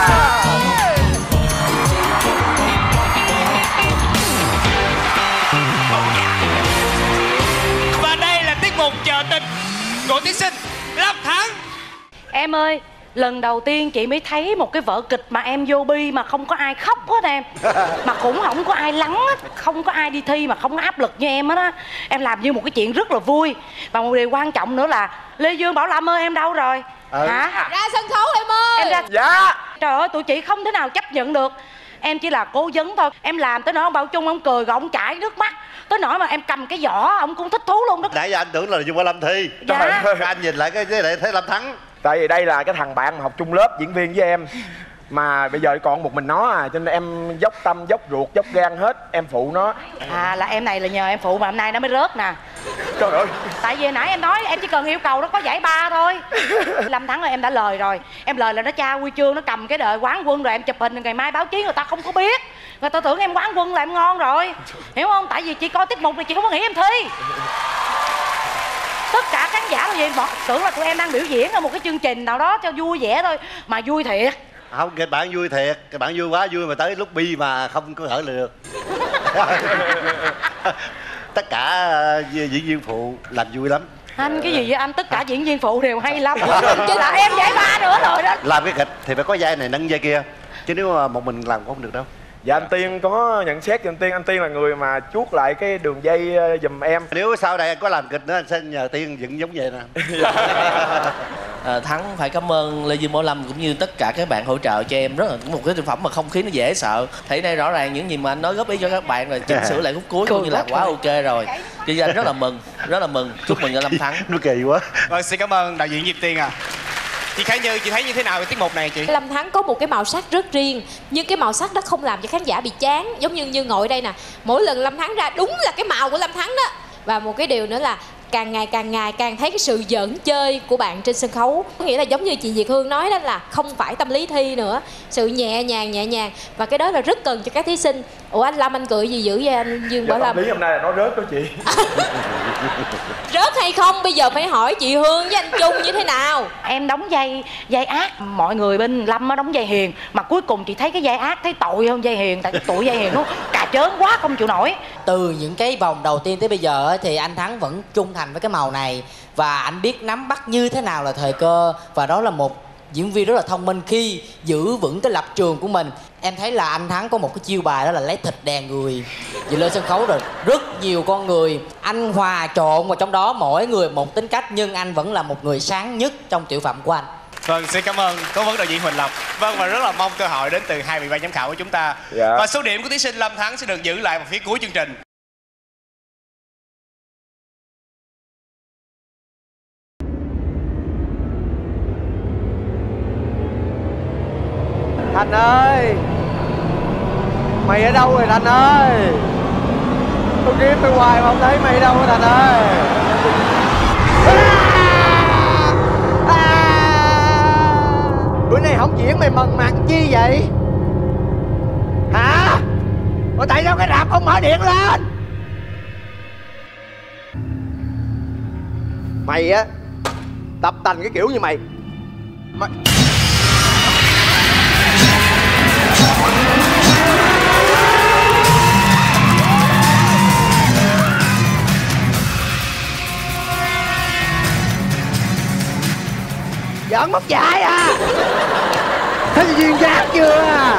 Và đây là tiết mục chợ tình của thí sinh Lâm Thắng. Em ơi, lần đầu tiên chị mới thấy một cái vở kịch mà em vô bi mà không có ai khóc hết em. Mà cũng không có ai lắng hết. Không có ai đi thi mà không có áp lực như em hết á. Em làm như một cái chuyện rất là vui. Và một điều quan trọng nữa là Lê Dương, Bảo Lâm ơi, em đâu rồi? Ừ. Hả? Ra sân khấu em ơi. Em ra... Dạ. Trời ơi, tụi chị không thể nào chấp nhận được. Em chỉ là cố vấn thôi. Em làm tới nỗi ông Bảo Trung ông cười rồi ông chảy nước mắt. Tới nỗi mà em cầm cái vỏ ông cũng thích thú luôn đó. Nãy giờ anh tưởng là Dương Bảo Lâm thi. Dạ. Trời, anh nhìn lại cái lại thấy Lâm Thắng. Tại vì đây là cái thằng bạn mà học chung lớp diễn viên với em, mà bây giờ còn một mình nó à, cho nên em dốc tâm dốc ruột dốc gan hết em phụ nó. À là em này là nhờ em phụ mà hôm nay nó mới rớt nè. Trời ơi. Tại vì nãy em nói em chỉ cần yêu cầu nó có giải ba thôi. Lâm Thắng ơi, em đã lời rồi. Em lời là nó trao huy chương, nó cầm cái đời quán quân rồi em chụp hình, ngày mai báo chí người ta không có biết, người ta tưởng em quán quân là em ngon rồi, hiểu không? Tại vì chị coi tiết mục này chị không có nghĩ em thi. Tất cả khán giả là gì bọn tưởng là tụi em đang biểu diễn ở một cái chương trình nào đó cho vui vẻ thôi. Mà vui thiệt. Không, kịch bản vui thiệt. Kịch bản vui quá vui mà tới lúc bi mà không có thở được. Tất cả diễn viên phụ làm vui lắm. Anh cái gì vậy anh? Tất cả diễn viên phụ đều hay lắm. Chứ là em giải ba nữa rồi đó. Làm cái kịch thì phải có vai này nâng vai kia. Chứ nếu mà một mình làm cũng không được đâu. Dạ anh Tiên có nhận xét cho anh Tiên. Anh Tiên là người mà chuốt lại cái đường dây giùm em. Nếu sau này anh có làm kịch nữa anh sẽ nhờ Tiên dựng giống vậy nè. À, Thắng phải cảm ơn Lê Dương Bảo Lâm cũng như tất cả các bạn hỗ trợ cho em rất là một cái sản phẩm mà không khí nó dễ sợ. Thấy đây rõ ràng những gì mà anh nói góp ý cho các bạn rồi chỉnh sửa lại khúc cuối cũng như là quá ok rồi. Cho nên anh rất là mừng, rất là mừng. Chúc mừng cho Lâm Thắng. Nó kỳ quá. Vâng, xin cảm ơn đạo diễn Diệp Tiên à. Chị Khải Như, chị thấy như thế nào về tiết mục này chị? Lâm Thắng có một cái màu sắc rất riêng, nhưng cái màu sắc đó không làm cho khán giả bị chán. Giống như như ngồi đây nè, mỗi lần Lâm Thắng ra đúng là cái màu của Lâm Thắng đó. Và một cái điều nữa là càng ngày càng ngày càng thấy cái sự giỡn chơi của bạn trên sân khấu. Có nghĩa là giống như chị Việt Hương nói đó, là không phải tâm lý thi nữa, sự nhẹ nhàng nhẹ nhàng. Và cái đó là rất cần cho các thí sinh. Ủa anh Lâm anh cười gì dữ vậy anh Dương Bảo Lâm? Tâm lý hôm nay là nó rớt đó chị. Rớt hay không bây giờ phải hỏi chị Hương với anh Trung như thế nào. Em đóng vai vai ác, mọi người bên Lâm nó đóng vai hiền, mà cuối cùng chị thấy cái vai ác thấy tội hơn vai hiền, tại cái tụi vai hiền nó cà chớn quá không chịu nổi. Từ những cái vòng đầu tiên tới bây giờ thì anh Thắng vẫn trung thành với cái màu này, và anh biết nắm bắt như thế nào là thời cơ, và đó là một diễn viên rất là thông minh khi giữ vững cái lập trường của mình. Em thấy là anh Thắng có một cái chiêu bài đó là lấy thịt đè người. Vì lên sân khấu rồi rất nhiều con người, anh hòa trộn vào trong đó, mỗi người một tính cách, nhưng anh vẫn là một người sáng nhất trong tiểu phẩm của anh. Vâng, xin cảm ơn cố vấn đạo diễn Huỳnh Lộc. Vâng, và rất là mong cơ hội đến từ hai vị ban giám khảo của chúng ta. Dạ. Và số điểm của thí sinh Lâm Thắng sẽ được giữ lại vào phía cuối chương trình. Thành ơi, mày ở đâu rồi Thành ơi? Tôi kiếm mày hoài mà không thấy mày ở đâu rồi Thành ơi. À! À! Bữa nay không diễn mày mần mặt chi vậy? Hả? Ủa tại sao cái rạp không mở điện lên? Mày á, tập tành cái kiểu như mày, mày... giỡn mất dạy à? Thấy duyên dáng chưa à?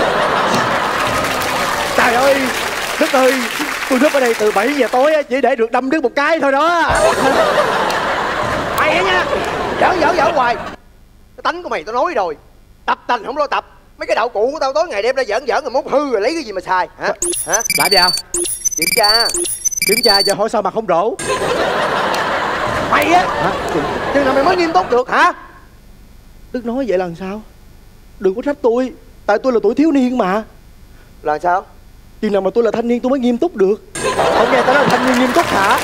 Trời ơi, Đức ơi, tôi núp ở đây từ bảy giờ tối chỉ để được đâm Đức một cái thôi đó. Mày á nha, giỡn giỡn giỡn hoài. Cái tánh của mày tao nói rồi, tập tành không lo tập. Mấy cái đạo cụ của tao tối ngày đem ra giỡn giỡn rồi mốt hư rồi lấy cái gì mà xài hả? Hả? Làm gì không? Kiểm tra. Kiểm tra giờ hỏi sao mà không rổ? Mày á, chừng nào mày mới nghiêm túc được hả? Đức nói vậy là làm sao? Đừng có trách tôi, tại tôi là tuổi thiếu niên mà. Là sao? Chừng nào mà tôi là thanh niên tôi mới nghiêm túc được. Không nghe tao nói là thanh niên nghiêm túc hả?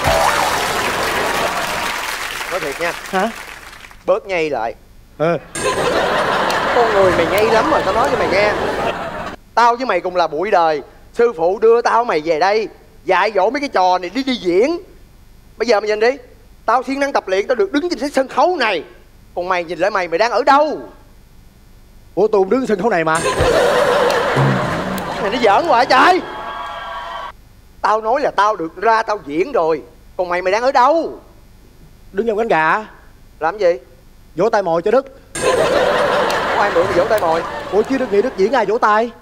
Nói thiệt nha. Hả? Bớt nhây lại. Ừ. Con người mày nhây lắm rồi, tao nói cho mày nghe. Tao với mày cùng là bụi đời. Sư phụ đưa tao mày về đây dạy dỗ mấy cái trò này đi đi diễn. Bây giờ mày nhìn đi, tao siêng năng tập luyện, tao được đứng trên cái sân khấu này. Còn mày nhìn lại mày, mày đang ở đâu? Ủa tôi đứng sân khấu này mà. Mày nó giỡn hoài trời. Tao nói là tao được ra tao diễn rồi. Còn mày mày đang ở đâu? Đứng trong cánh gà. Làm gì? Vỗ tay mồi cho Đức. Có ai mượn mày vỗ tay mồi? Ủa chứ Đức nghĩ Đức diễn ai vỗ tay?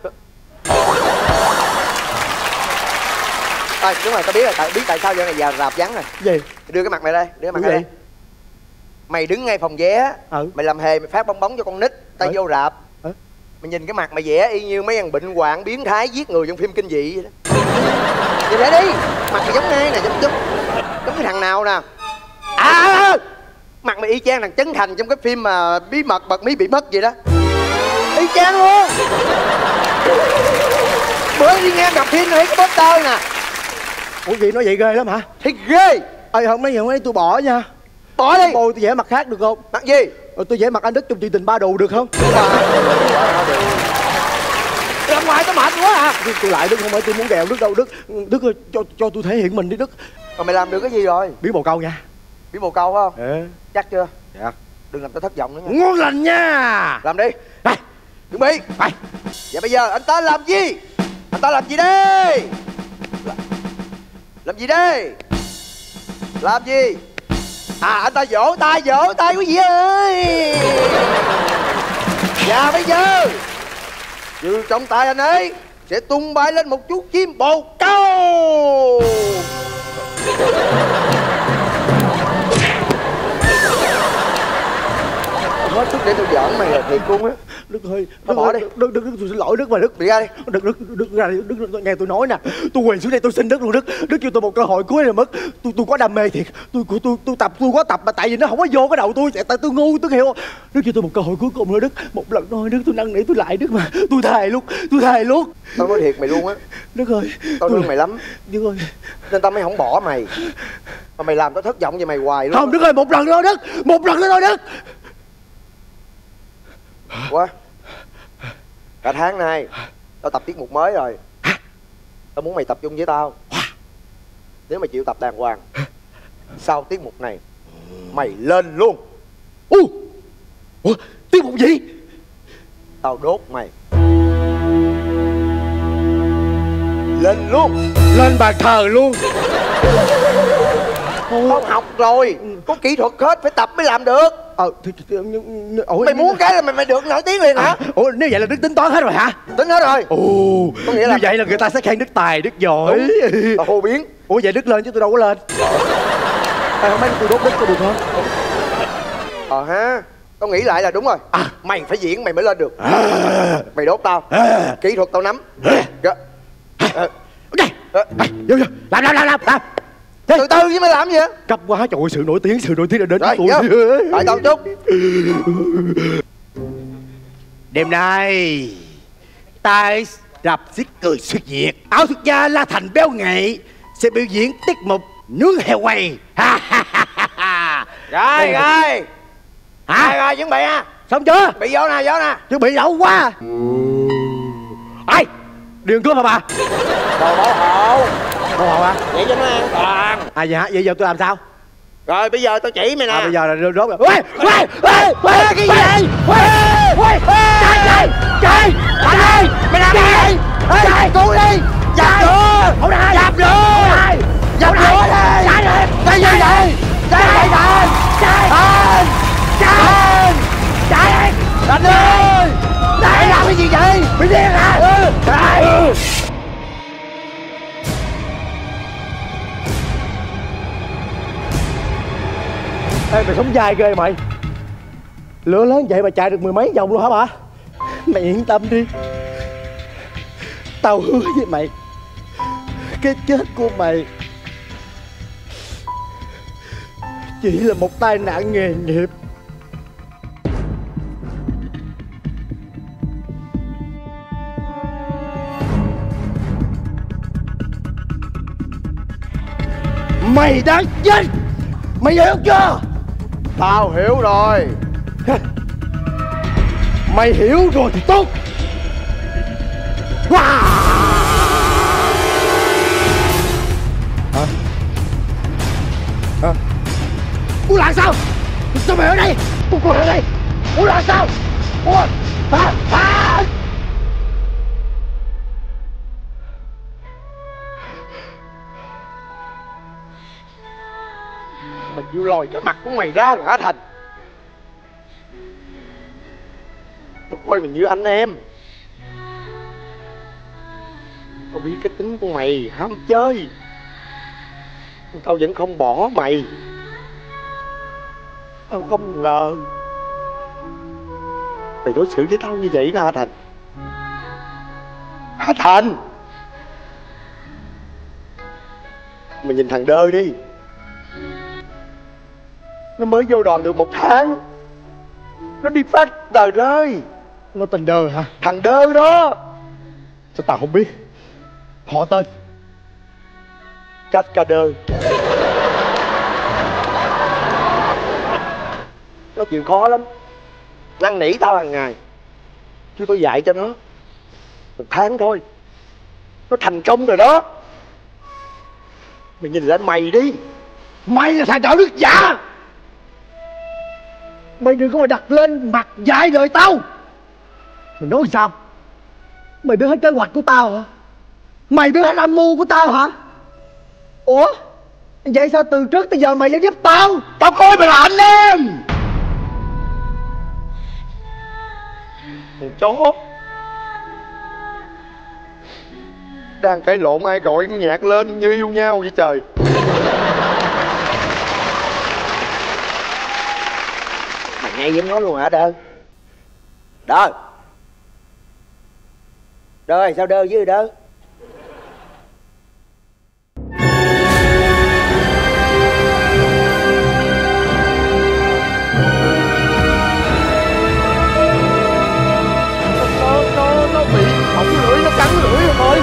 À, đúng rồi, tao biết rồi, tại biết tại sao giờ này giờ rạp vắng rồi. Gì? Đưa cái mặt mày đây, đưa cái mặt mày đây. Mày đứng ngay phòng vé, ừ. Mày làm hề mày phát bong bóng cho con nít, tao ừ. vô rạp. Ừ. Mày nhìn cái mặt mày vẽ y như mấy thằng bệnh hoạn biến thái giết người trong phim kinh dị vậy đó. Nhìn lại đi, mặt mày giống ai nè, giống giống giống cái thằng nào nè. À, mặt mày y chang thằng Trấn Thành trong cái phim mà bí mật bật mí bị mất vậy đó. Y chang luôn. Bữa đi ngang gặp phim này cái poster nè. Ủa gì nói vậy ghê lắm hả? Thấy ghê. Ơi không nói gì không nói tôi bỏ nha. Bỏ đi. Bồi tôi vẽ mặt khác được không? Mặt gì? Ờ, tôi vẽ mặt anh Đức trong chuyện tình ba đồ được không? Ra ngoài tao mệt quá à. Tôi, tôi lại Đức không phải tôi muốn đèo Đức đâu. Đức Đức ơi, cho cho tôi thể hiện mình đi Đức. Còn mày làm được cái gì rồi? Biết bồ câu nha. Biết một câu không? Ừ. Chắc chưa? Dạ. Đừng làm tao thất vọng nữa nha. Ngon lành nha. Làm đi. Đây. Chuẩn bị. Đây. Vậy bây giờ anh ta làm gì? Anh ta làm gì đây? Làm gì đây? Làm gì? À anh ta vỗ tay vỗ tay quý vị ơi. Và bây giờ từ trong tay anh ấy sẽ tung bay lên một chú chim bồ câu. Hết sức để tôi giỡn mày là thiệt luôn á. Đức ơi, Đức bỏ đi. Đức, Đức, Đức, tôi xin lỗi Đức mà Đức. Đi ra đi. Đức, Đức, Đức ra đi. Đức, Đức, nghe tôi nói nè. Tôi quỳ xuống đây tôi xin Đức luôn Đức. Đức cho tôi một cơ hội cuối rồi mất. Tôi tôi có đam mê thiệt. Tôi tôi tôi, tôi tập tôi có tập mà tại vì nó không có vô cái đầu tôi. Tại tôi ngu Đức hiểu không? Đức cho tôi một cơ hội cuối cùng nữa Đức. Một lần thôi Đức, tôi năn nỉ tôi lại Đức mà. Tôi thề luôn, tôi thề luôn. Tao nói thiệt mày luôn á. Đức ơi, tao thương mày lắm. Đức ơi. Nên tao mới không bỏ mày. Mà mày làm tao thất vọng về mày hoài luôn. Không Đức ơi, một lần nữa Đức. Một lần nữa thôi Đức. Quá. Cả tháng nay tao tập tiết mục mới rồi. Tao muốn mày tập trung với tao. Nếu mày chịu tập đàng hoàng, sau tiết mục này mày lên luôn. Ủa, Ủa tiết mục gì? Tao đốt mày. Lên luôn. Lên bàn thờ luôn. Tao học rồi, có kỹ thuật hết, phải tập mới làm được. Ờ, thì, thì, nhưng, nhưng, ủa, mày muốn cái là mày mày được nổi tiếng liền hả? À, ủa nếu vậy là Đức tính toán hết rồi hả? Tính hết rồi. Ồ, có nghĩa là như vậy là người ta sẽ khen Đức tài, Đức giỏi. Tao hô biến. Ủa vậy Đức lên chứ tôi đâu có lên. À, mấy tôi đốt Đức có được không? Ờ ha, tao nghĩ lại là đúng rồi. À, mày phải diễn mày mới lên được. À, mày đốt tao. À, kỹ thuật tao nắm. À, à, okay. À, vô vô, làm làm làm làm làm. Thế. Từ từ với mày làm gì vậy? Cấp quá, trời ơi, sự nổi tiếng, sự nổi tiếng đã đến với tôi. Đợi tao chút. Đêm nay tai rạp xiết cười xuyên việt, ảo thuật gia La Thành Béo Nghệ sẽ biểu diễn tiết mục nướng heo quay. Rồi rồi. Hả? Rồi rồi, chuẩn bị ha. Xong chưa? Bị vô nè, vô nè. Chuẩn bị lâu quá. Ai? Điền cướp hả bà? Đồ bảo hộ. Bảo hộ hả? Vậy cho nó an toàn. À vậy hả? Vậy giờ tôi làm sao? Rồi bây giờ tao chỉ mày nè. À bây giờ là rốt rồi. Quay! Quay! Quay! Quay! Cái gì vậy? Quay! Quay! Chạy! Chạy! Chạy! Chạy! Mày làm gì? Chạy! Cứu đi! Dập lửa! Không được! Dập lửa! Dập lửa đi! Chạy đi! Cái gì vậy? Chạy! Chạy! Chạy! Chạy! Chạy! Chạy! Anh ơi! Mày làm cái gì vậy? Mày điên hả? Chạy! Ê mày sống dai ghê mày. Lửa lớn vậy mà chạy được mười mấy vòng luôn hả bà? Mày yên tâm đi. Tao hứa với mày, cái chết của mày chỉ là một tai nạn nghề nghiệp. Mày đang chết. Mày hiểu chưa? Tao hiểu rồi. Mày hiểu rồi thì tốt. Wow. Hả? Hả? Ủa là sao? Sao mày ở đây? Ủa còn ở đây? Ủa là sao? Ủa? Hả? Hả? Mày chịu lòi cái mặt của mày ra rồi hả Thành? Tao coi mày như anh em. Tao biết cái tính của mày ham chơi. Tao vẫn không bỏ mày. Tao không ngờ mày đối xử với tao như vậy đó hả Thành? Hả Thành? Mày nhìn thằng Đơ đi. Nó mới vô đoàn được một tháng, nó đi phát tờ rơi. Nó tên Đơ hả? Thằng Đơ đó. Sao tao không biết? Họ tên Cách Ca Đơ. Nó chịu khó lắm, năn nỉ tao hàng ngày, chứ tôi dạy cho nó một tháng thôi nó thành công rồi đó. Mày nhìn lại mày đi. Mày là thằng đạo đức giả. Mày đừng có mà đặt lên mặt dạy đời tao. Mày nói sao? Mày biết hết kế hoạch của tao hả? Mày biết hết âm mưu của tao hả? Ủa? Vậy sao từ trước tới giờ mày vẫn giúp tao? Tao coi mày là anh em. Thằng chó đang cãi lộn ai gọi cái nhạc lên như yêu nhau vậy trời. Mày ngay với nó luôn hả Đơ? Đơ Đơ ơi, sao Đơ với Đơ? Nó, nó, nó bị bỏng lưỡi, nó cắn lưỡi rồi thôi.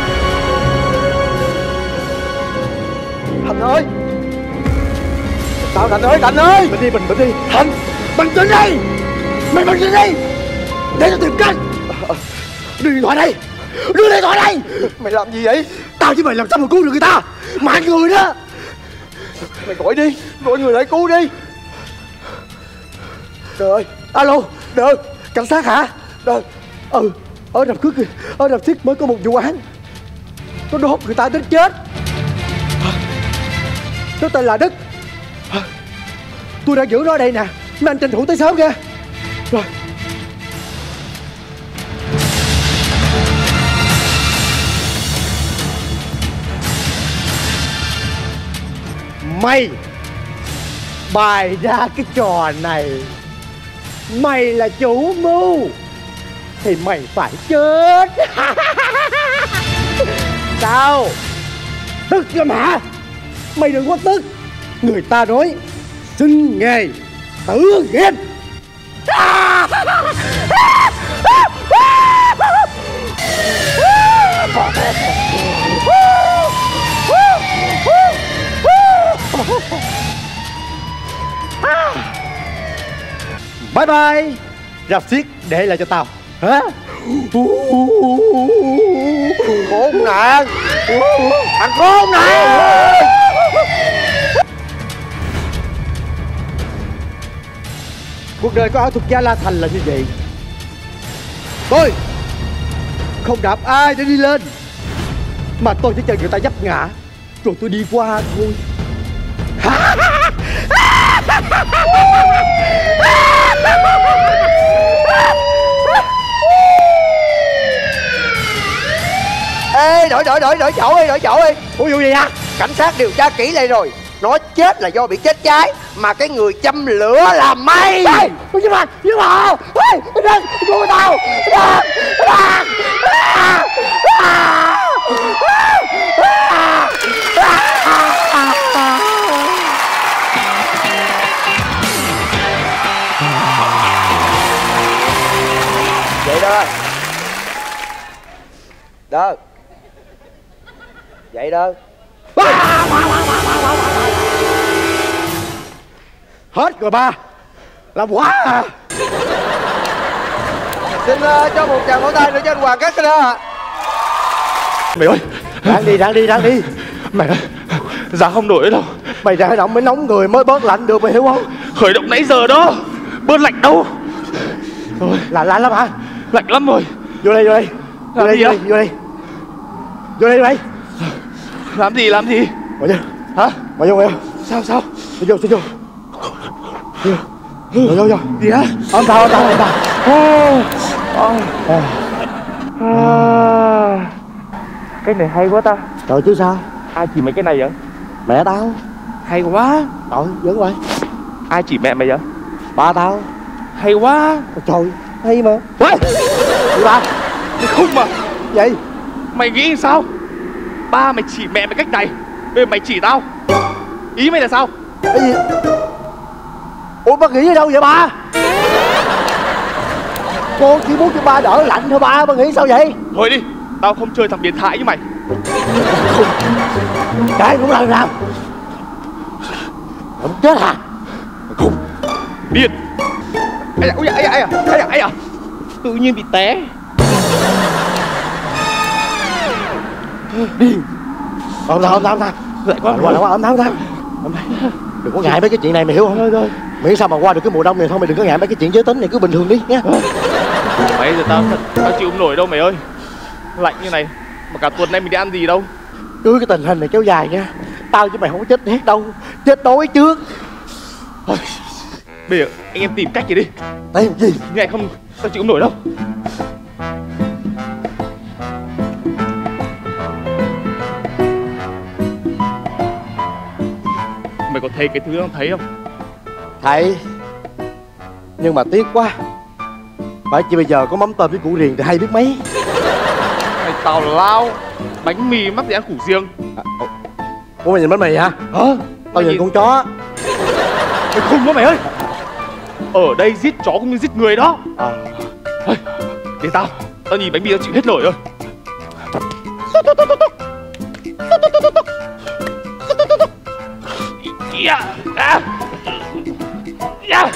Thành ơi! Sao Thành ơi, Thành ơi! Bình đi, bình, bình đi. Thành, bình tĩnh đi! Mày bình tĩnh đi! Để tao tìm cách! Đưa điện thoại đây! Đưa điện thoại đây! Mày làm gì vậy? Tao với mày làm sao mà cứu được người ta? Mạng người đó! Mày gọi đi, gọi người lại cứu đi! Trời ơi! Alo! Được! Cảnh sát hả? Được! Ừ! Ở Rạp Cước kìa! Ở Rạp Xiếc mới có một vụ án! Nó đốt người ta đến chết! Nó tên là Đức. Tôi đang giữ nó ở đây nè. Mấy anh tranh thủ tới sớm kìa. Rồi. Mày bày ra cái trò này, mày là chủ mưu thì mày phải chết. Sao? Tức lắm hả? Mày đừng có tức. Người ta nói sinh nghề tử nghiệp. Bye bye. Rạp xiếc để lại cho tao. Hả? Khốn nạn. Thằng khốn nạn. Cuộc đời của ảo thuật gia La Thành là như vậy. Tôi không đạp ai để đi lên, mà tôi chỉ chờ người ta vấp ngã rồi tôi đi qua thôi. Ê, đổi đổi đổi đổi chỗ đi, đổi chỗ đi. Ủa vụ gì hả? Cảnh sát điều tra kỹ lại rồi, nó chết là do bị chết cháy, mà cái người châm lửa là mày. Ê, nhưng mà, nhưng mà, ê, đừng, cứu tao, đừng, đừng. Vậy đó. Đó. Vậy đó. Hết rồi ba. Làm quá à. Xin uh, cho một tràng pháo tay nữa cho anh Hoàng Cát cái đó. Mày ơi, ráng đi, ráng đi, ráng đi. Mày ơi, ra không nổi đâu. Mày ra động mới nóng người mới bớt lạnh được, mày hiểu không? Khởi động nãy giờ đó, bớt lạnh đâu. Thôi, lạnh lạnh lắm hả? Lạnh lắm rồi. Vô đây, vô đây. Vô đây, vô đây, vô đây. Vô đây, vô đây. Làm gì, làm gì? Mày vô. Hả? Mày vô, mày vô. Sao, sao? Mày vô, vô. Vô, vô, vô. Gì hả? Ông tao, ông tao, ông tao. À, cái này hay quá ta. Trời chứ sao? Ai chỉ mày cái này vậy? Mẹ tao. Hay quá. Trời, giỡn vậy. Ai chỉ mẹ mày vậy? Ba tao. Hay quá. Trời, hay mà. Ê, gì ba? Mày khùng mà. Vậy? Mày nghĩ sao? Ba mày chỉ mẹ mày cách này, bây giờ mày chỉ tao. Ý mày là sao? Cái gì? Ủa ba nghĩ ở đâu vậy ba? Cô chỉ muốn cho ba đỡ lạnh thôi ba, ba nghĩ sao vậy? Thôi đi, tao không chơi thằng biến thái với mày. Cái cũng làm sao? Không chết hả? Không. Điên. Ây da, ui da, ây da, ây da, ây da, ây da. Tự nhiên bị té. Điên. Ôm tao, ôm tao, ôm tao. Lại quá. Ôm tao, ôm tao, ôm tao. Đừng có ngại mấy cái chuyện này, mày hiểu không? Thôi thôi. Miễn sao mà qua được cái mùa đông này thôi, mày đừng có ngại mấy cái chuyện giới tính này, cứ bình thường đi nhé. Mày giờ tao tao chịu không nổi đâu mày ơi. Lạnh như này mà cả tuần nay mình đi ăn gì đâu. Cứ cái tình hình này kéo dài nha, tao với mày không có chết hết đâu, chết đói trước. Bây giờ anh em tìm cách gì đi. Tìm gì? Như này không, tao chịu không nổi đâu. Mày có thấy cái thứ không thấy không? Thấy. Nhưng mà tiếc quá, bởi chỉ bây giờ có mắm tôm với củ riềng thì hay biết mấy. Mày tào lao, bánh mì mắc gì ăn củ riêng. À, ủa mày nhìn bánh mì hả? Hả? Tao nhìn con chó. Mày khùng quá mày ơi. Ở đây giết chó cũng như giết người đó. À. Để tao, tao nhìn bánh mì tao chịu hết nổi rồi. Yeah. À. Yeah.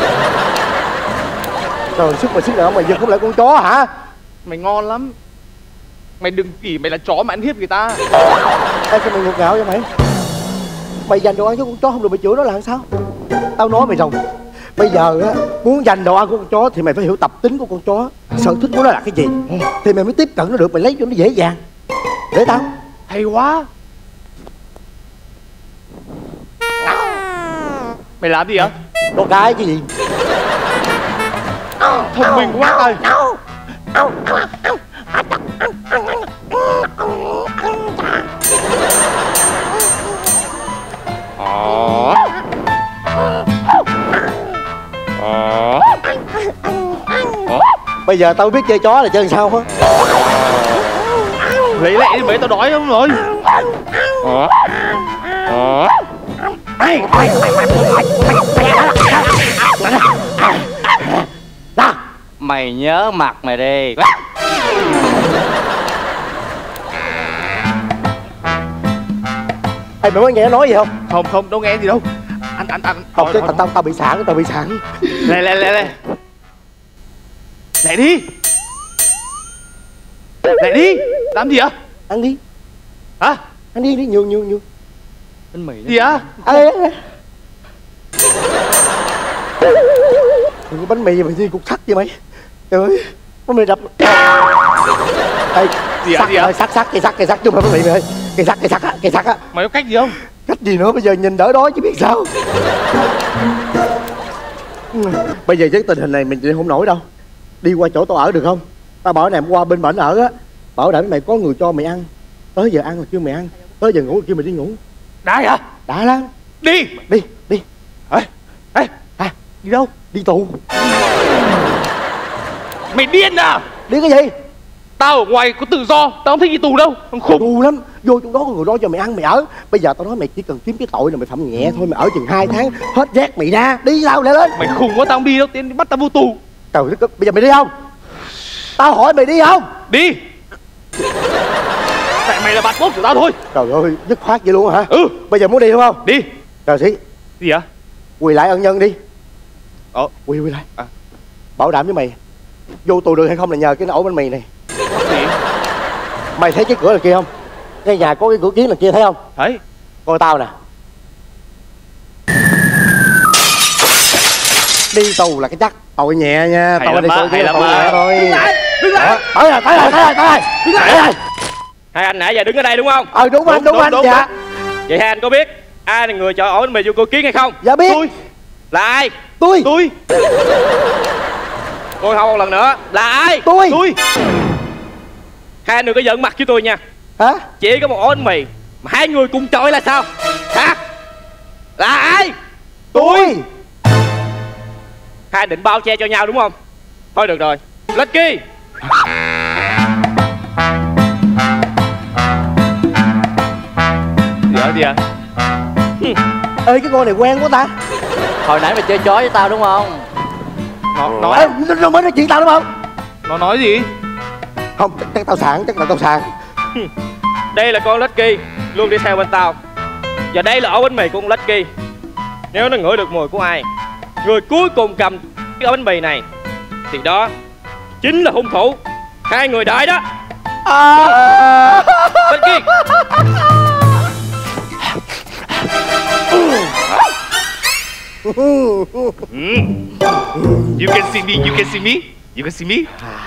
Trời, sức mày sức nào mày giật không lại con chó hả? Mày ngon lắm. Mày đừng chỉ mày là chó mà ăn hiếp người ta. Ê, sao mày ngược ngạo vậy mày? Mày dành đồ ăn cho con chó không được mày chửi nó là sao? Tao nói mày rồi, bây giờ á, muốn dành đồ ăn của con chó thì mày phải hiểu tập tính của con chó, sở thích của nó là cái gì, thì mày mới tiếp cận nó được, mày lấy cho nó dễ dàng. Để tao. Hay quá. Mày làm gì hả? Con cái cái gì? Thông minh quá ơi. Bây giờ tao biết chơi chó là chơi sao á. Lấy lại đi mày, tao đói lắm rồi. Mày nhớ mặt mày đi. Ê, mày mới nghe nó nói gì không? Không không, đâu nghe gì đâu. Ăn ăn ăn. Không chứ tao, tao tao bị sẵn, tao bị sẵn. Lẹ lẹ lẹ lẹ. Lẹ đi. Lẹ đi. Làm gì hả? Ăn đi. Hả? Ăn đi đi, nhường nhường nhường. Bánh mì gì hả? Ê, ê. Đừng có bánh mì mày như cục sắt vậy mày. Trời ơi, bánh mì đập. Ê, gì hả? Gì hả? Sắt sắt cây sắt cây sắt chứ không phải bánh mì mày ơi. Cây sắt cây sắt á, cây sắt á. Mày có cách gì không? Cách gì nữa, bây giờ nhìn đỡ đói chứ biết sao. Bây giờ với tình hình này mình đi không nổi đâu. Đi qua chỗ tao ở được không? Tao bảo này qua bên bển ở á, bảo đảm mày có người cho mày ăn. Tới giờ ăn là kêu mày ăn, tới giờ ngủ là kêu mày đi ngủ. Đã hả? Đã lắm. Đi. Đi, đi. Ê, ê, à, đi đâu? Đi tù. Mày điên à? Điên cái gì? Tao ở ngoài có tự do, tao không thích đi tù đâu. Thằng khùng. Tù lắm, vô chỗ đó có người đó cho mày ăn mày ở. Bây giờ tao nói mày chỉ cần kiếm cái tội là mày phạm nhẹ thôi, mày ở chừng hai tháng hết rét mày ra. Đi đâu lại lên. Mày khùng quá, tao không đi đâu, tiến bắt tao vô tù. Trời đất, bây giờ mày đi không? Tao hỏi mày đi không? Đi. Tại mày là bạn tốt của tao thôi. Trời ơi, dứt khoát vậy luôn hả? Ừ. Bây giờ muốn đi không? Đi. Trời sĩ. Gì hả? Quỳ lại ân nhân đi. Ờ. Quỳ quỳ lại. À. Bảo đảm với mày, vô tù được hay không là nhờ cái ổ bánh mì này. Gì? Mày thấy cái cửa là kia không? Cái nhà có cái cửa kiến là kia thấy không? Thấy. Coi tao nè. Đi tù là cái chắc. Tội nhẹ nha. Hay tao lắm đi á, hay lắm tội á. nhẹ thôi. Đứng lại, đứng lại. Tới rồi, tới rồi, tới rồi, tới rồi. Đứng lại. Hai anh nãy giờ đứng ở đây đúng không? Ờ đúng, đúng anh, đúng, đúng anh, đúng, dạ. Đúng. Vậy hai anh có biết ai là người chọn ổ bánh mì vô cửa kiến hay không? Dạ biết. Tôi. Là ai? Tôi. Tôi. Tôi hỏi một lần nữa, là ai? Tôi. Tôi. Hai anh đừng có giận mặt với tôi nha. Hả? Chỉ có một ổ bánh mì mà hai người cùng chọi là sao? Hả? Là ai? Tôi. Hai định bao che cho nhau đúng không? Thôi được rồi, Lucky. Gì hả? Gì hả? Ê, cái con này quen quá ta. Hồi nãy mày chơi chó với tao đúng không? Nó nói. Ê, nó, nó mới nói chuyện tao đúng không? Nó nói gì? Không, chắc, chắc tao sẵn, chắc là tao sẵn. Đây là con Lucky luôn đi theo bên tao. Và đây là ổ bánh mì của con Lucky. Nếu nó ngửi được mùi của ai, người cuối cùng cầm cái ổ bánh mì này thì đó chính là hung thủ. Hai người đợi đó. À. Lucky. You can see me, you can see me, you can see me.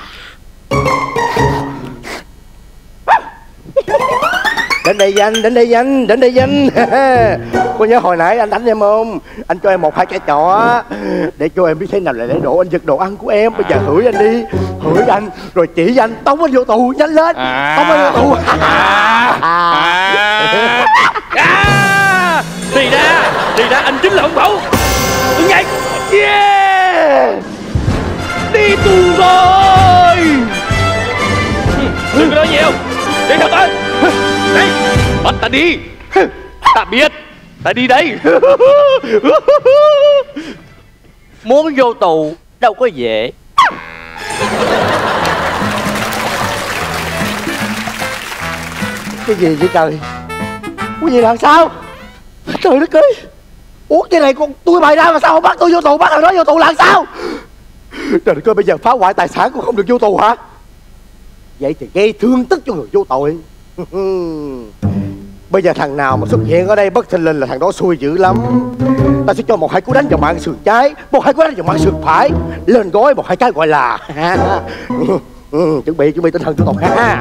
Đến đây anh, đến đây anh, đến đây anh. Cô nhớ hồi nãy anh đánh em không? Anh cho em một hai cái trọ để cho em biết thế nào là lễ độ. Anh giật đồ ăn của em. Bây giờ hửi anh đi, hửi anh rồi chỉ cho anh tống anh vô tù, nhanh lên. À. Tống anh vô tù. À. À. À. Thì ra, thì ra anh chính là hung thủ. Ứng nhanh. Yeah. Đi tù rồi. Đừng có nói nhiều. Đi theo tôi. Đây, bắt ta đi. Ta biết, ta đi đây. Muốn vô tù đâu có dễ. Cái gì vậy trời? Cái gì là sao? Trời đất ơi. Ủa cái này con tôi bày ra mà sao không bắt tôi vô tù? Bắt thằng đó vô tù là sao? Trời đất ơi, bây giờ phá hoại tài sản cũng không được vô tù hả? Vậy thì gây thương tích cho người vô tội. Bây giờ thằng nào mà xuất hiện ở đây bất thình lình là thằng đó xui dữ lắm. Ta sẽ cho một hai cú đánh vào mạng sườn trái, một hai cú đánh vào mạng sườn phải, lên gói một hai cái gọi là ừ, chuẩn bị chuẩn bị tinh thần cho tộc ha.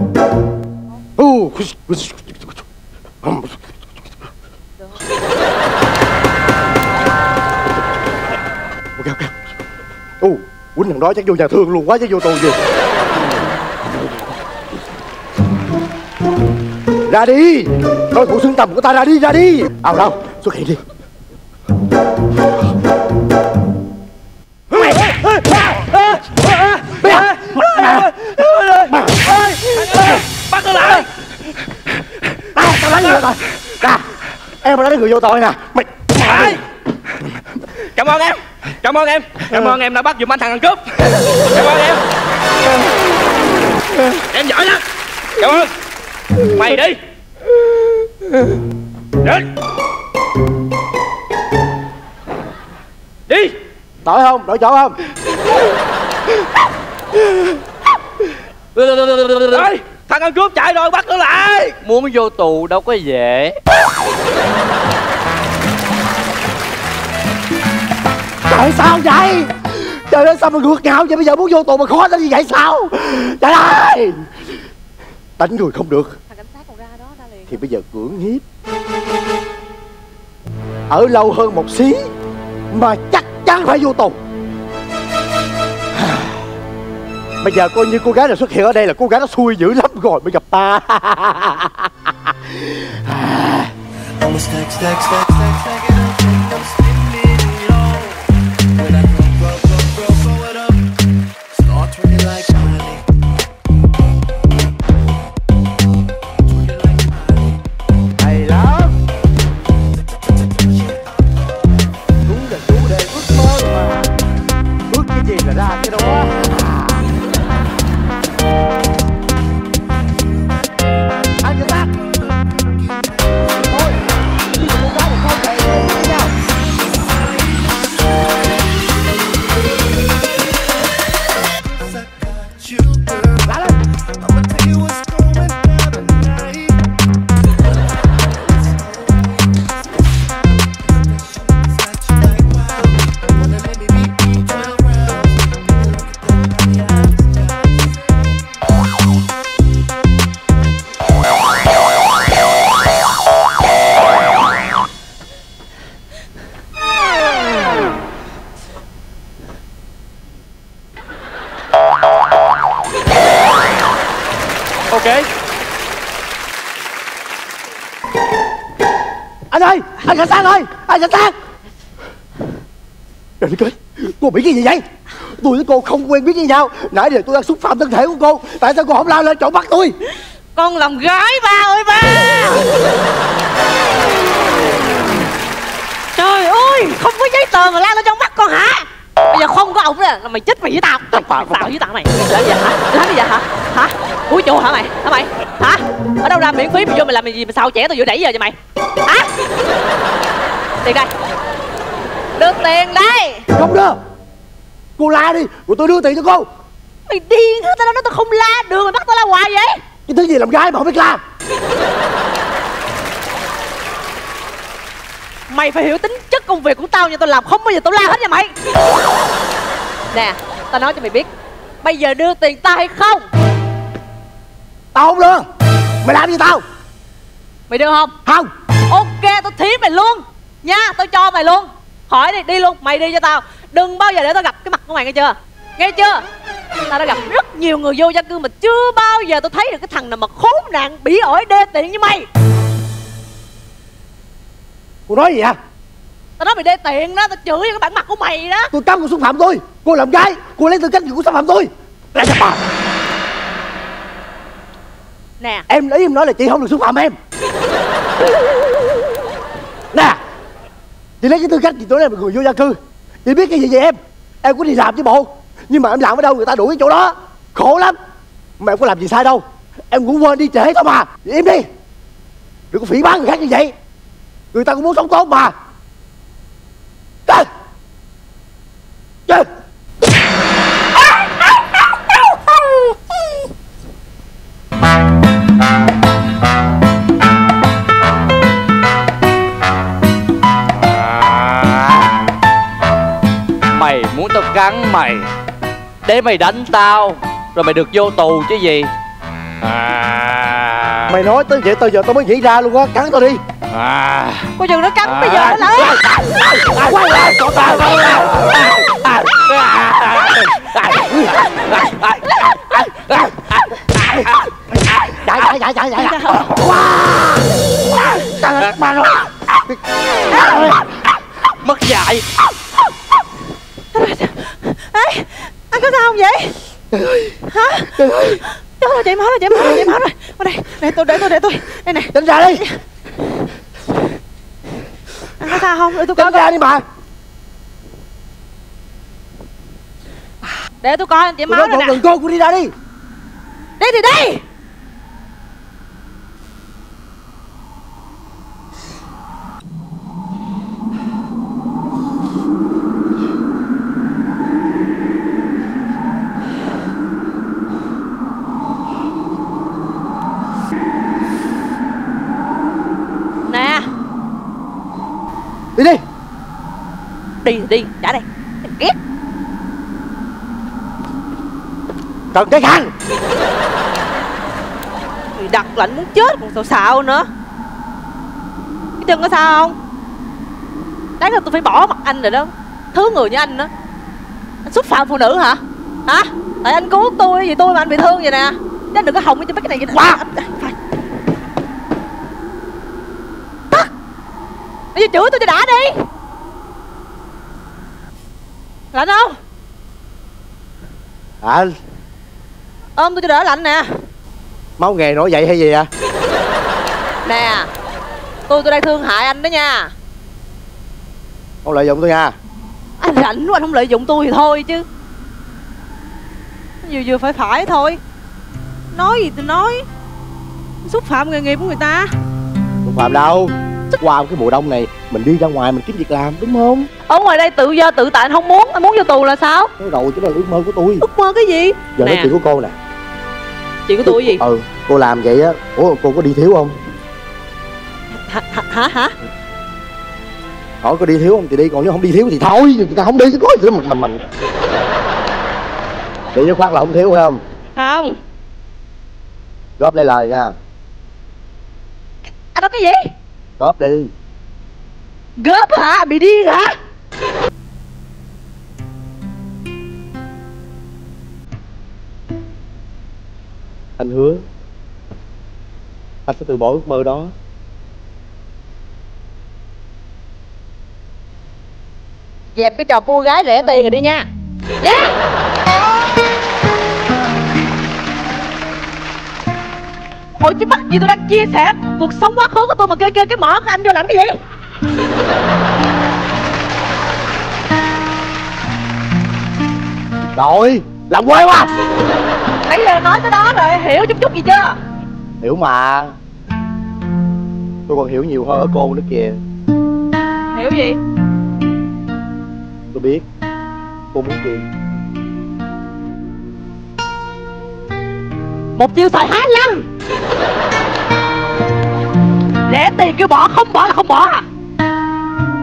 Ok ok. Ồ, quýnh thằng đó chắc vô nhà thương luôn quá chứ vô tù gì. Ra đi, đối thủ xứng tầm của ta, ra đi, ra đi. Ao đâu, xuất hiện đi. Bắt tôi lại. Tao đánh người vô tội. Nè, em mà đánh người vô tội nè. Mày cảm ơn em, cảm ơn em, cảm ơn em đã bắt giùm anh thằng ăn cướp. Cảm ơn em. Em giỏi lắm. Cảm ơn. Mày đi. Đến. Đi. Đổi không? Đổi chỗ không? Ê, thằng ăn cướp chạy rồi, bắt nó lại. Muốn vô tù đâu có dễ. Trời sao vậy? Trời ơi sao mà ngược ngạo vậy? Bây giờ muốn vô tù mà khó đến như vậy sao? Trời ơi. Đánh người không được thì bây giờ cưỡng hiếp. Ở lâu hơn một xí mà chắc chắn phải vô tù. Bây giờ coi như cô gái nào xuất hiện ở đây là cô gái nó xui dữ lắm rồi mới gặp ta. Ok. Anh ơi, anh cảnh sát ơi, anh cảnh sát. Trời đất ơi, cô bị cái gì vậy? Tôi với cô không quen biết với nhau. Nãy giờ tôi đang xúc phạm thân thể của cô. Tại sao cô không lao lên chỗ bắt tôi? Con làm gái ba ơi ba. Trời ơi, không có giấy tờ mà lao lên trong mắt con hả? Bây giờ không có ổng là mày chết mày với tao. Mày tao với tao mày. Làm gì hả? Làm gì vậy hả? Hả? Ủa chùa hả mày? Hả mày? Hả? Ở đâu ra miễn phí mày vô mày làm gì mà sao trẻ tao vừa nãy giờ vậy mày? Hả? Tiền đây. Đưa tiền đây. Không đưa. Cô la đi, rồi tôi đưa tiền cho cô. Mày điên hả? Tao nói tao không la đường, mày bắt tao la hoài vậy? Cái thứ gì làm gái mà không biết la? Mày phải hiểu tính chất công việc của tao nha. Tao làm không bao giờ tao la hết nha mày. Nè, tao nói cho mày biết, bây giờ đưa tiền tao hay không? Tao không đưa. Mày làm gì tao? Mày đưa không? Không. Ok, tao thí mày luôn nha. Tao cho mày luôn. Hỏi đi, đi luôn. Mày đi cho tao. Đừng bao giờ để tao gặp cái mặt của mày nghe chưa? Nghe chưa? Tao đã gặp rất nhiều người vô gia cư mà chưa bao giờ tao thấy được cái thằng nào mà khốn nạn bỉ ổi đê tiện như mày. Cô nói gì hả? Tao nói mày đê tiện đó. Tao chửi vào cái bản mặt của mày đó. Tôi cấm cô xúc phạm tôi. Cô làm gái, cô lấy tư cách gì cô xúc phạm tôi? Lại cho bà. Nè, em lấy em nói là chị không được xúc phạm em. Nè, chị lấy cái tư cách gì tôi là một người vô gia cư. Chị biết cái gì về em? Em có đi làm chứ bộ. Nhưng mà em làm ở đâu người ta đuổi cái chỗ đó. Khổ lắm. Mà em có làm gì sai đâu. Em cũng quên đi trễ thôi mà. Im đi. Đừng có phỉ báng người khác như vậy. Người ta cũng muốn sống tốt mà. Trời. Trời. Mày muốn tao cắn mày để mày đánh tao rồi mày được vô tù chứ gì. À... Mày nói tới vậy tao giờ tao mới nghĩ ra luôn á. Cắn tao đi. À... Cô chừng nó cắn à... bây giờ nó lại. Quay lại cậu tao. Chạy chạy chạy chạy chạy. Mất dạy. Ê, anh có sao không vậy? Hả? Trời ơi, chảy máu rồi, chảy máu rồi, chảy máu rồi. Qua đây, để tôi, để tôi, để tôi. Đây này. Tránh ra đi. Anh có sao không? Để tôi coi. Tránh ra đi mà. Để tôi coi anh chảy máu rồi nè. Đừng cô, cô đi ra đi. Đi thì đi. Nè. Đi đi. Đi thì đi, trả đây. Ghét. Cần cái khăn. Người đặt lạnh muốn chết còn xạo xạo nữa. Cái chân có sao không? Đáng là tôi phải bỏ mặt anh rồi đó. Thứ người như anh đó. Anh xúc phạm phụ nữ hả? Hả? Tại anh cứu tôi vì tôi mà anh bị thương vậy nè. Chứ anh đừng có hòng cho mấy cái này vậy. Wow. Bây giờ chửi tôi cho đã đi. Lạnh không? Anh ôm tôi cho đỡ lạnh nè. Máu nghề nổi dậy hay gì à? Nè, tôi tôi đang thương hại anh đó nha. Không lợi dụng tôi nha. Anh rảnh quá, anh không lợi dụng tôi thì thôi chứ. Vừa vừa phải phải thôi. Nói gì tôi nói. Xúc phạm nghề nghiệp của người ta. Xúc phạm đâu. Qua cái mùa đông này mình đi ra ngoài mình kiếm việc làm đúng không? Ở ngoài đây tự do tự tại anh không muốn. Anh muốn vô tù là sao? Nói rồi chứ là ước mơ của tôi. Ước mơ cái gì? Giờ nói chuyện của cô nè. Chuyện của tôi cái gì? Ừ, cô làm vậy á. Ủa cô có đi thiếu không? Hả hả hả? Hỏi có đi thiếu không thì đi, còn nếu không đi thiếu thì thôi. Người ta không đi chứ có gì mình mình mình. Để cho khoát là không thiếu phải không? Không. Góp lại lời nha. Anh nói cái gì? Góp đi. Góp hả? Bị điên hả? Anh hứa anh sẽ từ bỏ ước mơ đó. Dẹp cái trò cua gái rẻ tiền rồi đi nha. Yeah. Ôi chứ mắc gì tôi đang chia sẻ cuộc sống quá khứ của tôi mà kê kê cái mỏ của anh vô làm cái gì? Rồi, làm quê quá. Nãy giờ nói tới đó rồi, hiểu chút chút gì chưa? Hiểu mà. Tôi còn hiểu nhiều hơn ở cô nữa kìa. Hiểu gì? Tôi biết cô muốn gì. Một chiêu xài hai lần. Rẻ tiền kêu bỏ, không bỏ là không bỏ à?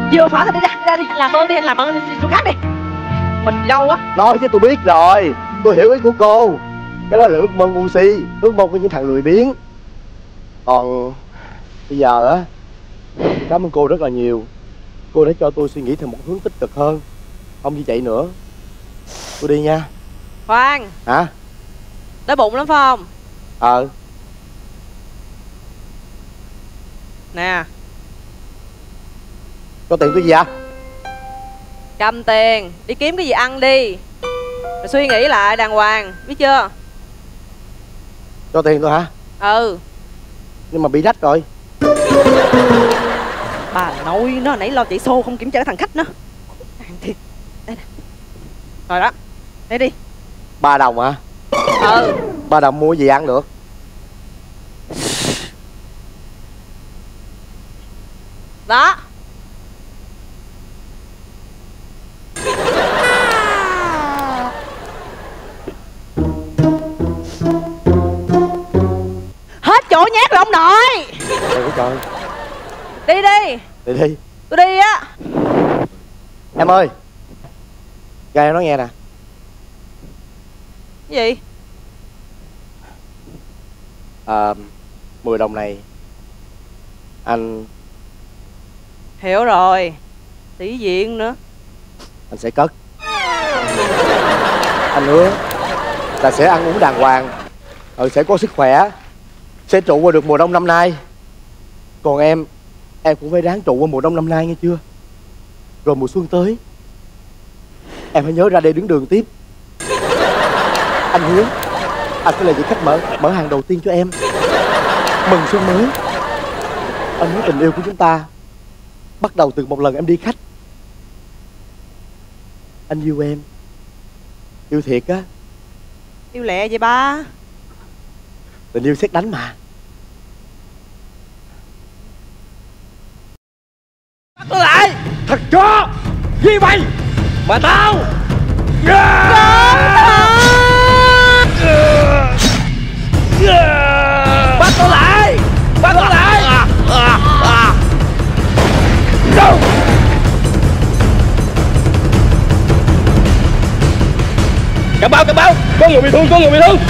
Vừa phải thôi, đi ra, ra đi, làm ơn đi, làm ơn đi, chỗ khác đi. Mình lâu á. Nói chứ tôi biết rồi, tôi hiểu ý của cô. Cái đó là ước mơ ngu si, ước mơ của những thằng lười biếng. Còn bây giờ á, cảm ơn cô rất là nhiều. Cô đã cho tôi suy nghĩ theo một hướng tích cực hơn, không như vậy nữa. Tôi đi nha. Khoan. Hả? Đói bụng lắm phải không? Ờ. Nè. Có tiền cái gì vậy? Cầm tiền, đi kiếm cái gì ăn đi. Rồi suy nghĩ lại đàng hoàng, biết chưa? Cho tiền tôi hả? Ừ. Nhưng mà bị rách rồi. Bà nội nó nãy lo chạy xô không kiểm tra cái thằng khách nữa. Hàng thiệt. Đây nè. Rồi đó, lấy đi. Ba đồng hả? Ừ. Ba đồng mua gì ăn được? Đó. Hết chỗ nhát rồi ông nội. Trời trời. Đi đi. Đi đi. Tôi đi á. Em ơi. Ra em nói nghe nè. Cái gì? À, mười đồng này anh Hiểu rồi. Tỷ diện nữa. anh sẽ cất. Anh hứa là sẽ ăn uống đàng hoàng, ừ, sẽ có sức khỏe, sẽ trụ qua được mùa đông năm nay. Còn em em cũng phải ráng trụ qua mùa đông năm nay nghe chưa? Rồi mùa xuân tới em hãy nhớ ra đây đứng đường tiếp. Anh hứa anh sẽ là vị khách mở mở hàng đầu tiên cho em. Mừng xuân mới. Anh hứa tình yêu của chúng ta bắt đầu từ một lần em đi khách. Anh yêu em. Yêu thiệt á. Yêu lẹ vậy ba. Tình yêu sét đánh mà. Bắt tôi lại. Thật chó. Vì mày mà tao bắt tôi lại. Bắt tôi lại. Đâu. Cảm báo, cảm báo. Có người bị thương, có người bị thương.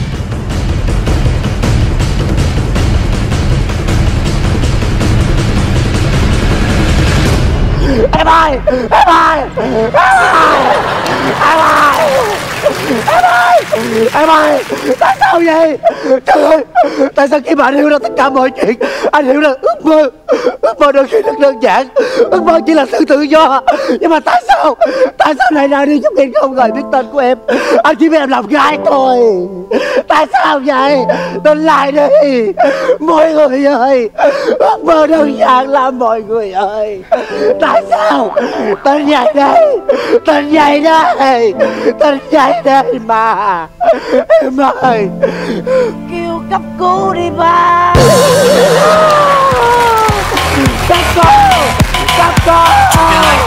Em ơi, em ơi, em ơi, em ơi, em ơi, em ơi, tại sao vậy? Trời ơi, tại sao khi mà anh hiểu ra tất cả mọi chuyện, anh hiểu rằng ước mơ, ước mơ đôi khi rất đơn giản, ước mơ chỉ là sự tự do. Nhưng mà tại sao, tại sao này nào đi chút điện không gọi biết tên của em? Anh chỉ biết em làm gái thôi. Tại sao vậy? Tên lại đi, mọi người ơi, ước mơ đơn giản lắm mọi người ơi. Tại sao? Tên vậy đây, tên vậy đây, tên vậy đây mà. Em ơi, kêu cấp cứu đi ba. Cấp cứu, cấp cứu.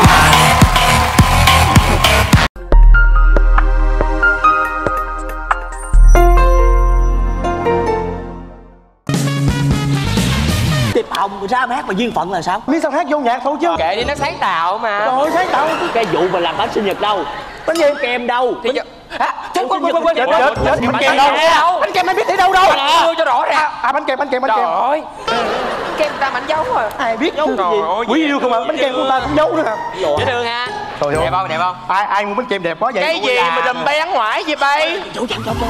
Tiệp Hồng ra hát mà duyên phận là sao? Biết sao hát vô nhạc thôi chứ. Kệ đi, nó sáng tạo mà. Trời ơi, sáng tạo. Cái vụ mà làm bánh sinh nhật đâu? Bánh gì? Kem đâu? Thì Bánh... À, chết quên quên quên chết chết chết bánh kem đâu? Bánh kem anh biết để đâu đâu? Đưa cho rõ ràng. À bánh kem bánh kem bánh kem. Trời ơi. Kem ta mạnh dấu à. Ai biết dấu gì? Quý yêu không mà bánh kem của ta cũng giấu nữa hả? Dễ thương ha. Trời ơi. Đẹp không? Đẹp không? Ai ai mua bánh kem đẹp quá vậy? Cái gì mà đùm bén ngoại vậy bay? Chỗ chậm chậm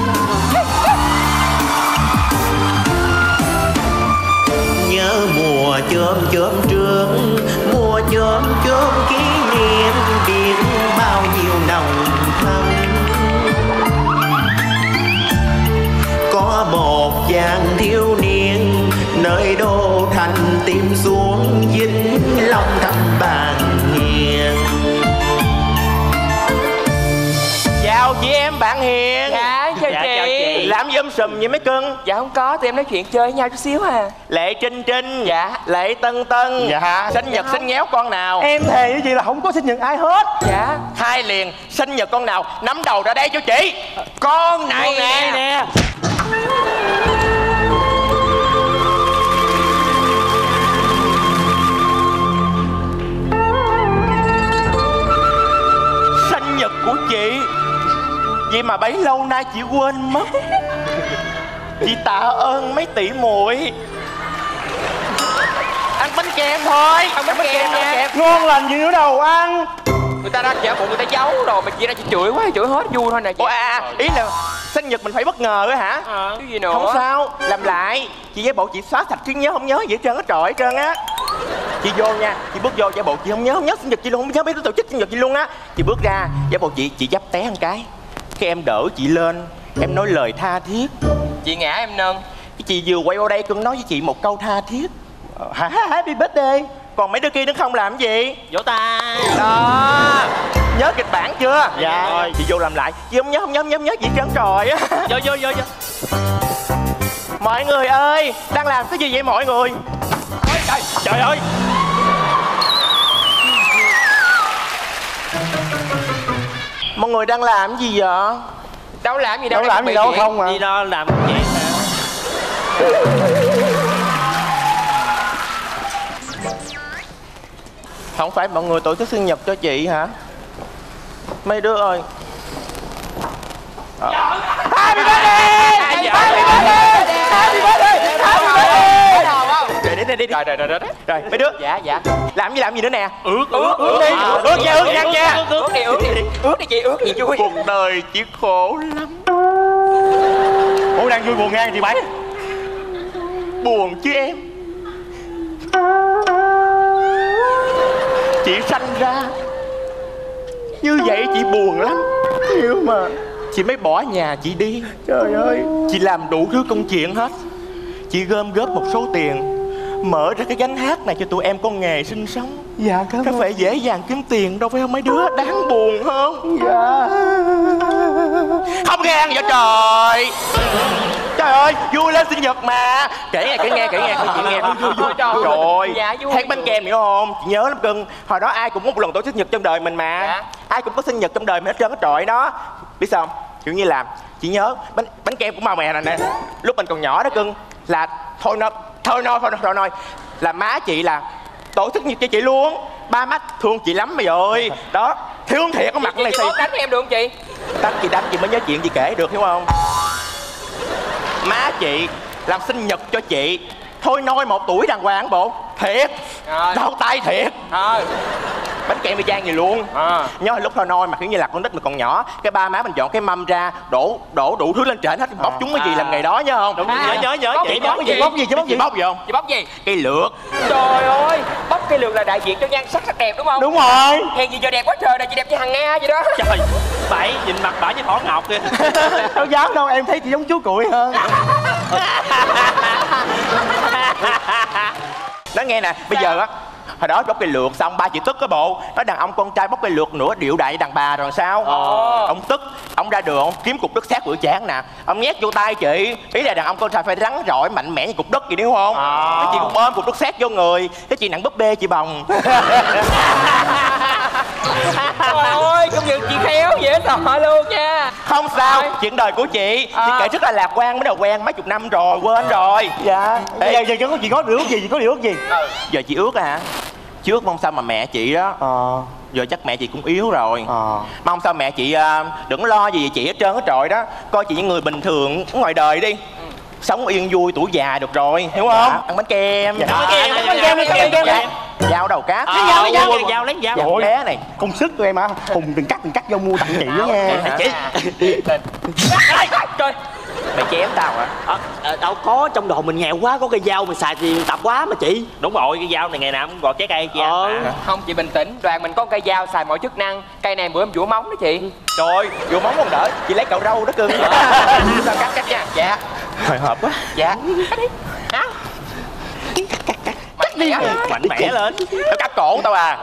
Nhớ mùa chớm chớm trước, mùa chớm chớm kỷ niệm biết bao nhiêu nồng thắm. Có một chàng thiếu niên nơi đô thành tìm xuống dính lòng thăm bàn hiền. Chào chị em bạn Hiền. Dạ, chào dạ, chị. Chào chị. Làm gì um sùm vậy mấy cưng? Dạ không có, tụi em nói chuyện chơi với nhau chút xíu à. Lệ Trinh Trinh. Dạ. Lệ Tân Tân. Dạ. Sinh nhật sinh nhéo con nào? Em thề với chị là không có sinh nhật ai hết. Dạ. Hai liền, sinh nhật con nào? Nắm đầu ra đây cho chị. Con này con này nè. nè. Vậy mà bấy lâu nay chị quên mất. Chị tạ ơn mấy tỷ muội. Ăn bánh kem thôi. Ăn bánh, bánh kem nha. Ngon lành gì nữa đâu ăn. Người ta ra giả bộ người ta giấu rồi mà chị ra chị chửi quá, chửi hết vui thôi nè chị. Ủa à, ý là sinh nhật mình phải bất ngờ á hả? À, cái gì nữa? Không sao, làm lại. Chị giả bộ chị xóa sạch trí nhớ không nhớ gì hết trơn á, trời hết trơn á. Chị vô nha, chị bước vô giả bộ chị không nhớ, không nhớ sinh nhật chị luôn, không nhớ biết tổ chức sinh nhật chị luôn á. Chị bước ra, giả bộ chị chị dấp té một cái. Cái em đỡ chị lên, em nói lời tha thiết. Chị ngã em nâng. Cái chị vừa quay qua đây cưng nói với chị một câu tha thiết. Hả? Happy birthday. Còn mấy đứa kia nó không làm gì? Vỗ tay. Đó. Nhớ kịch bản chưa? Dạ rồi. Chị vô làm lại. Chị không nhớ, không nhớ, không nhớ, nhớ gì trơn trời á. Vô, vô, vô, vô. Mọi người ơi, đang làm cái gì vậy mọi người? Ôi, trời, trời ơi. Mọi người đang làm cái gì vậy? Đâu làm gì đâu. Đâu làm gì đâu không à. Đi đó làm chuyện hả? Không phải mọi người tổ chức sinh nhật cho chị hả? Mấy đứa ơi. À. Happy birthday! Happy birthday! Happy birthday! Happy birthday! Rồi đi đi đi. Rồi rồi rồi rồi. Rồi mấy đứa. Dạ dạ. Làm gì làm gì nữa nè? Ước ước ước đi. Ước nha ước nha nha. Ước đi ước đi. Ước đi chị ước gì vui. Cuộc đời chỉ khổ lắm. Ủa đang vui buồn ngang chị bảy. Buồn chứ em. Chị sanh ra như vậy chị buồn lắm. Hiểu mà. Chị mới bỏ nhà chị đi. Trời ơi. Chị làm đủ thứ công chuyện hết. Chị gom góp một số tiền, mở ra cái gánh hát này cho tụi em có nghề sinh sống. Dạ cảm ơn. Có phải dễ dàng kiếm tiền đâu phải không mấy đứa? Đáng buồn không? Dạ. Không ghen vậy trời. Trời ơi, vui lên sinh nhật mà. Kể nghe, kể nghe, kể nghe, kể nghe. Vui, vui, vui. Trời, hát bánh kem hiểu không? Chị nhớ lắm cưng. Hồi đó ai cũng có một lần tổ chức sinh nhật trong đời mình mà. Dạ. Ai cũng có sinh nhật trong đời mình hết trơn hết trọi đó. Biết sao không? Kiểu như là chị nhớ bánh bánh kem của màu mè này nè. Lúc mình còn nhỏ đó cưng, là thôi nó thôi nói thôi thôi nói là má chị là tổ chức nhiệt cho chị luôn. Ba má thương chị lắm mày ơi. Đó, thương thiệt có mặt này chị đánh em được không chị? Đánh chị đánh chị mới nhớ chuyện chị kể được hiểu không? Má chị làm sinh nhật cho chị thôi nói một tuổi đàng hoàng bộ. Thiệt. Đau tay thiệt. Thôi bánh kem y chang gì luôn. À. Nhớ lúc thôi nói mà kiểu như là con nít mình còn nhỏ, cái ba má mình dọn cái mâm ra đổ đổ đủ thứ lên trển hết, bóc chúng cái gì làm ngày đó nhớ không? Đúng. À. nhớ nhớ nhớ bóc chị bóc bóc gì gì bóc gì chứ bóc gì bóc gì không? Chị bóc gì? Cây lược. Trời ơi, bóc cây lược là đại diện cho nhan sắc sắc đẹp đúng không? Đúng rồi. Hèn gì giờ đẹp quá trời, này chị đẹp như Hằng Nga vậy đó. Trời, bảy nhìn mặt bả như Thỏ Ngọc kìa. Đâu dám đâu, em thấy chị giống chú Cuội hơn. Nói nghe nè, bây giờ á, hồi đó bóc cây lược xong ba chị tức cái bộ nói đàn ông con trai bóc cây lược nữa điệu đại đàn bà rồi sao. Ồ. Ông tức, ông ra đường ông kiếm cục đất sét bữa chán nè, ông nhét vô tay chị. Ý là đàn ông con trai phải rắn rỏi mạnh mẽ như cục đất gì đúng không? À. Cái chị cũng ôm cục đất sét vô người, cái chị nặng búp bê chị bồng. Trời ơi, công nhận chị khéo dễ sợ luôn nha. Không sao, chuyện đời của chị à. Chị kể rất là lạc quan, mới đầu quen mấy chục năm rồi quên rồi. Dạ. Bây giờ giờ có chị có điều ước gì, chị có điều ước gì? Ừ. Giờ chị ước hả? Chị ước mong sao mà mẹ chị đó. Ờ. Giờ chắc mẹ chị cũng yếu rồi. Ờ. Mong sao mẹ chị uh, đừng lo gì về chị hết trơn hết trọi đó. Coi chị những người bình thường ngoài đời đi. Sống yên vui tuổi già được rồi, hiểu không? Dạ. Ăn bánh kem. Dạ. Ăn bánh kem, ăn bánh kem, ăn bánh kem. Dao đầu cá. Cái dao, dao, dao lấy dao. Dao bé này. Công sức của em hả? Hùng từng cắt từng cắt vô mua tặng chị đó nha. Chị. Trời. Mày chém tao hả? À, à, đâu có, trong đồ mình nghèo quá, có cây dao mình xài thì tập quá mà chị. Đúng rồi, cây dao này ngày nào cũng gọt trái cây chị ờ. ăn mà. Không, chị bình tĩnh, đoàn mình có cây dao xài mọi chức năng. Cây này bữa em vũa móng đó chị. Trời ơi, vũa móng không đỡ, chị lấy cạo râu đó cưng. Sao cắt cắt nha. Dạ. Hồi hộp quá. Dạ. Cắt đi. Hả? Cắt cắt cắt. Cắt đi. Mạnh mẽ lên. Tao cắt cổ tao à.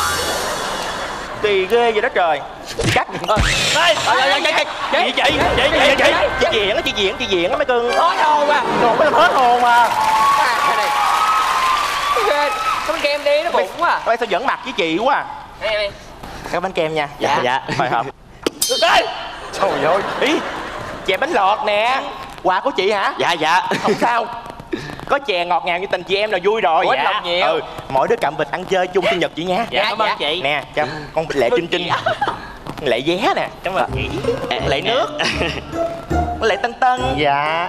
Kỳ ghê vậy đó trời. Chị cắt. Đây, chị chị chị chị chị chị diễn á, chị diễn chị diễn á mấy cưng. Hết hồn à. Đồ mới làm hết hồn mà. Cái này. Ghê. Cái bánh kem đi nó bụng quá à. Bây sao giỡn mặt với chị quá à. Đây đây. Cái bánh kem nha. Dạ dạ. Hồi hộp. Đây. Trời ơi. Ý. Chè bánh lọt nè. Quà của chị hả? Dạ dạ. Không sao. Có chè ngọt ngào như tình chị em là vui rồi. Ủa, dạ. Nhiều. Ừ. Mỗi đứa cầm vịt ăn chơi chung sinh nhật chị nha. Dạ, cảm ơn chị. Nè, cho con vịt lệ Trinh Trinh. Lại vé nè. Cảm ơn chị. Lại nước. Lại Tân Tân. Dạ.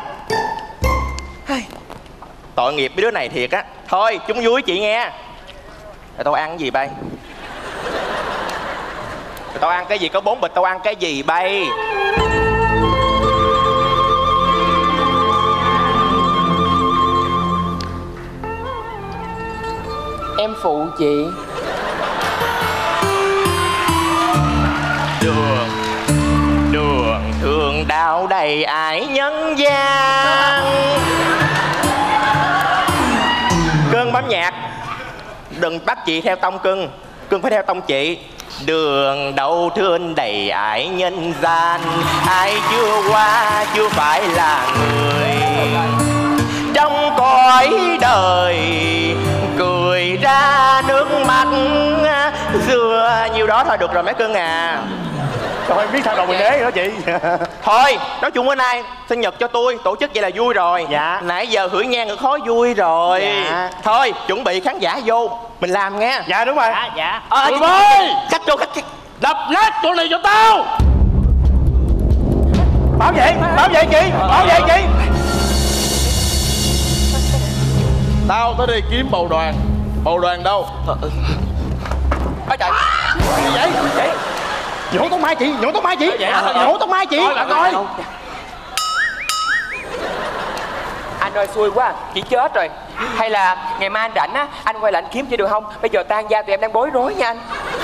Tội nghiệp mấy đứa này thiệt á. Thôi chúng vui chị nghe. Rồi tao ăn cái gì bay? Rồi tao ăn cái gì? Có bốn bịch tao ăn cái gì bay? Em phụ chị. Đường đường thương đau đầy ải nhân gian. Cưng bấm nhạc. Đừng bắt chị theo tông cưng. Cưng phải theo tông chị. Đường đau thương đầy ải nhân gian. Ai chưa qua chưa phải là người. Trong cõi đời cười ra nước mắt. Xưa nhiêu đó thôi được rồi mấy cưng à. Trời ơi, biết sao đầu mình đế rồi đó chị. Thôi, nói chung bữa nay sinh nhật cho tôi, tổ chức vậy là vui rồi. Dạ. Nãy giờ hửi nhang ở khói vui rồi. Dạ. Thôi, chuẩn bị khán giả vô, mình làm nghe. Dạ đúng rồi. Dạ, dạ. Ờ, Tụi chị- ơi, khách vô, khách đập nát chỗ này cho tao. Bảo vệ, bảo vệ chị, bảo vệ chị. Tao tới đây kiếm bầu đoàn. Bầu đoàn đâu? Ôi trời. Gì vậy? Chị. Nhổ tóc mai chị, nhổ tóc mai chị. Nhổ tóc mai chị. Coi bạn coi. Anh ơi xui quá, chị chết rồi. Hay là ngày mai anh rảnh á, anh quay lại anh kiếm chị được không? Bây giờ tan gia tụi em đang bối rối nha anh.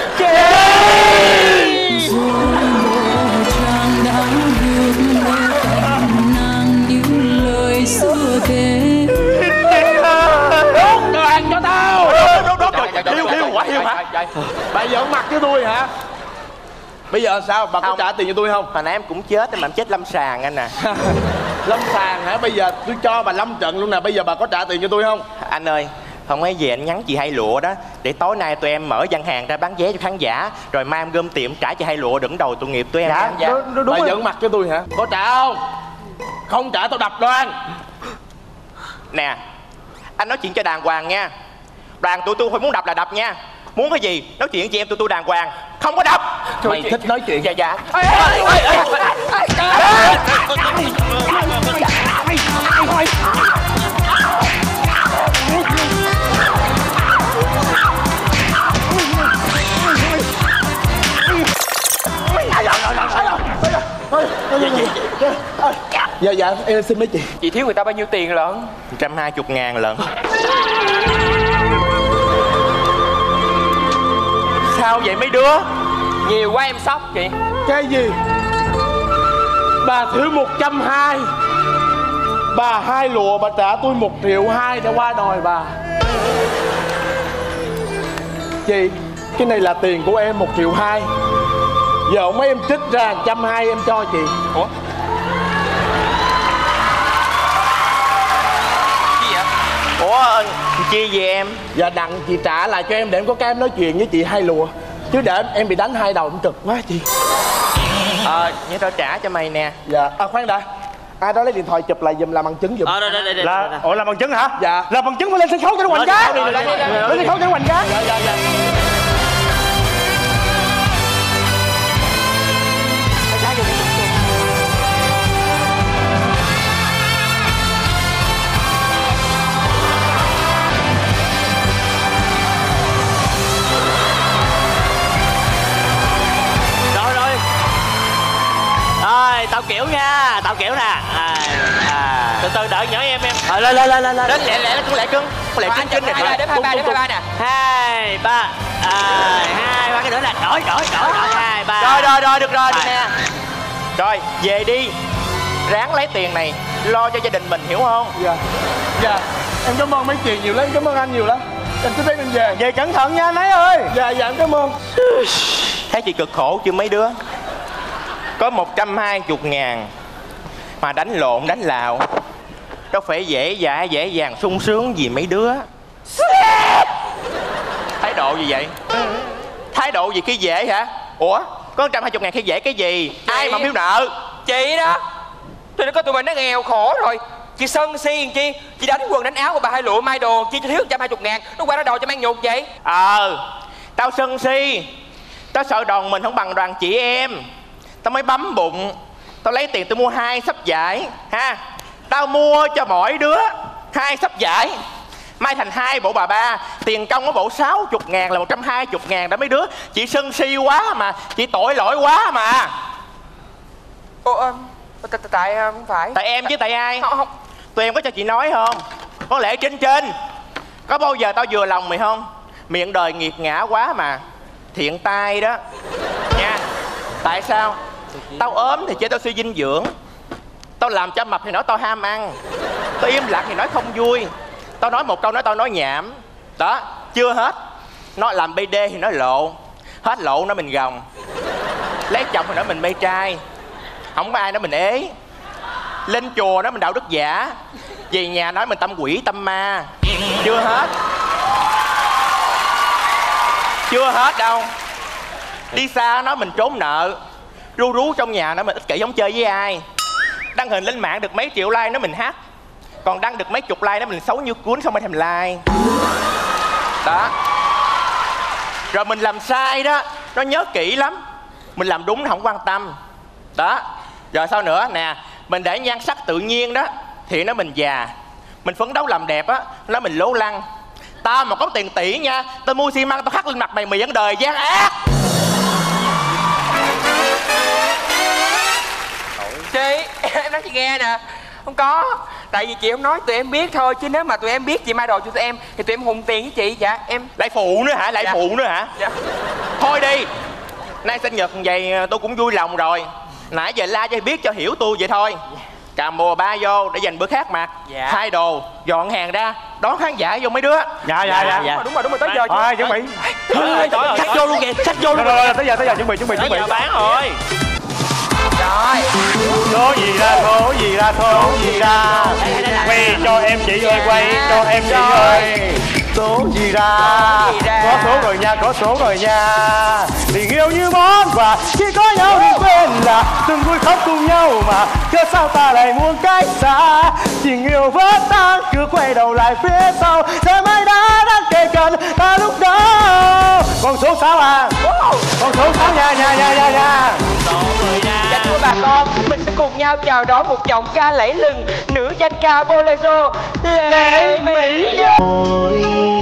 Lời xưa thế Đốt đoàn cho tao. Đốt đốt đốt. Hiu hiu quả hiu hả? Bây giờ mặt với tôi hả? Bây giờ sao? Bà có trả tiền cho tôi không? Hồi nãy em cũng chết, mà em chết lâm sàng anh nè. Lâm sàng hả? Bây giờ tôi cho bà lâm trận luôn nè. Bây giờ bà có trả tiền cho tôi không? Anh ơi, không ấy về anh nhắn chị Hai Lụa đó. Để tối nay tụi em mở gian hàng ra bán vé cho khán giả. Rồi mai em gom tiền trả chị Hai Lụa đứng đầu tội nghiệp tụi em. Dạ, dạ. Đúng, đúng bà giận mặt cho tôi hả? Có trả không? Không trả tao đập Đoan. Nè, anh nói chuyện cho đàng hoàng nha. Đoàn tụi tôi phải muốn đập là đập nha. Muốn cái gì nói chuyện với chị em tụi tôi đàng hoàng. Không có đập. Mày thích nói chuyện. Dạ dạ. Dạ dạ em xin mấy chị. Chị thiếu người ta bao nhiêu tiền lận? một trăm hai mươi ngàn lận. Sao vậy mấy đứa? Nhiều quá em sốc chị. Cái gì? Bà thiếu một trăm hai. Bà Hai Lụa bà trả tôi một triệu hai để qua đòi bà. Chị, cái này là tiền của em một triệu hai. Giờ mấy em trích ra một trăm hai em cho chị. Ủa? Gì vậy? Ủa chi về em? Dạ đặng chị trả lại cho em để em có cái em nói chuyện với chị Hai Lụa. Chứ để em, em bị đánh hai đầu em cực quá chị. Ờ, à, nhớ tao trả cho mày nè. Dạ, à khoan đã. Ai đó lấy điện thoại chụp lại giùm làm bằng chứng giùm. Ờ, đây, đây, đây, là, ủa làm bằng chứng hả? Dạ. Làm bằng chứng phải lên sân khấu cho nó hoành tráng. Lên sân khấu cho nó hoành tráng. Dạ, dạ, dạ. Rồi rồi. Rồi, tao kiểu nha, tao kiểu nè. À, à. Từ từ đợi nhỏ em em. Rồi lên lên lên lên lên. Đến lẹ lẹ con lẹ cưng. Con lẹ cưng cưng này. Đếm hai ba, đếm hai ba nè. Hai ba. À, hai ba cái nữa là đổi đổi đổi đổi hai ba. Rồi rồi rồi được rồi được nè. Rồi về đi. Ráng lấy tiền này lo cho gia đình mình hiểu không? Dạ. Dạ. Em cảm ơn mấy chị nhiều lắm, em cảm ơn anh nhiều lắm. Em cứ thấy mình về. Về cẩn thận nha anh ấy ơi. Dạ dạ em cảm ơn. Thấy chị cực khổ chưa mấy đứa? Có một trăm hai mươi ngàn mà đánh lộn đánh lào đâu phải dễ dãi dễ dàng sung sướng gì mấy đứa. Thái độ gì vậy? Thái độ gì khi dễ hả? Ủa có một trăm hai mươi ngàn khi dễ cái gì? Chị... ai mà biếu nợ? Chị đó. Tôi đã có tụi mình nó nghèo khổ rồi. Chị sân si làm chi? Chị đánh quần đánh áo của bà Hai Lụa mai đồ chi cho thiếu một trăm hai mươi ngàn. Nó qua nó đòi cho mang nhục vậy? Ờ, tao sân si. Tao sợ đoàn mình không bằng đoàn chị em. Tao mới bấm bụng. Tao lấy tiền tao mua hai sắp vải ha. Tao mua cho mỗi đứa hai sắp vải, mai thành hai bộ bà ba. Tiền công có bộ sáu mươi ngàn là một trăm hai mươi ngàn đó mấy đứa. Chị sân si quá mà, chị tội lỗi quá mà. Ồ, tại không phải. Tại em chứ tại ai? Không, không. Tụi em có cho chị nói không? Có lẽ trên trên. Có bao giờ tao vừa lòng mày không? Miệng đời nghiệt ngã quá mà. Thiện tai đó nha. Tại sao? Tao ốm thì chơi tao suy dinh dưỡng. Tao làm cho mập thì nói tao ham ăn. Tao im lặng thì nói không vui. Tao nói một câu nói tao nói nhảm. Đó, chưa hết. Nó làm bê đê thì nói lộ. Hết lộ nói mình gồng. Lấy chồng thì nói mình mê trai. Không có ai nói mình ế. Lên chùa nói mình đạo đức giả. Về nhà nói mình tâm quỷ tâm ma. Chưa hết. Chưa hết đâu. Đi xa nói mình trốn nợ. Ru rú trong nhà nói mình ích kỷ không chơi với ai. Đăng hình lên mạng được mấy triệu like nói mình hát. Còn đăng được mấy chục like nói mình xấu như cuốn không ai thèm like. Đó. Rồi mình làm sai đó, nó nhớ kỹ lắm. Mình làm đúng nó không quan tâm. Đó. Rồi sao nữa nè. Mình để nhan sắc tự nhiên đó thì nó mình già. Mình phấn đấu làm đẹp á, nó mình lố lăng. Tao mà có tiền tỷ nha, tao mua xi măng tao khắc lên mặt mày mày vẫn đời gian ác. Chị, em nói chị nghe nè. Không có. Tại vì chị không nói tụi em biết thôi. Chứ nếu mà tụi em biết chị mai đồ cho tụi em thì tụi em hùng tiền với chị. Dạ em. Lại phụ nữa hả? Lại dạ. phụ nữa hả? Dạ. Thôi đi. Nay sinh nhật vậy tôi cũng vui lòng rồi. Nãy giờ la cho biết cho hiểu tôi vậy thôi. Cà mùa ba vô để dành bữa khác mặc. Dạ. Thay đồ, dọn hàng ra, đón khán giả vô mấy đứa. Dạ dạ dạ, dạ. Đúng rồi đúng rồi tới giờ chứ. Thôi chuẩn bị. Khách vô luôn kìa, khách vô luôn. Rồi tới giờ tới giờ chuẩn bị chuẩn bị chuẩn bị. Bán rồi. Rồi. Số gì ra số gì ra số gì ra. Quay cho em chị ơi, quay cho em chị ơi. Số gì ra. Có số rồi nha, có số rồi nha. Tình yêu như món quà, khi có nhau đừng quên là từng vui khóc cùng nhau mà. Cớ sao ta lại muốn cách xa. Tình yêu vỡ tan cứ quay đầu lại phía sau. Giờ mai đã đang kề cận ta lúc đó. Con số sáu à. Con số sáu nha nha nha nha nha. Dạ thưa bà con, mình sẽ cùng nhau chào đón một giọng ca lẫy lừng, nữ danh ca bolero Lệ Mỹ Dung.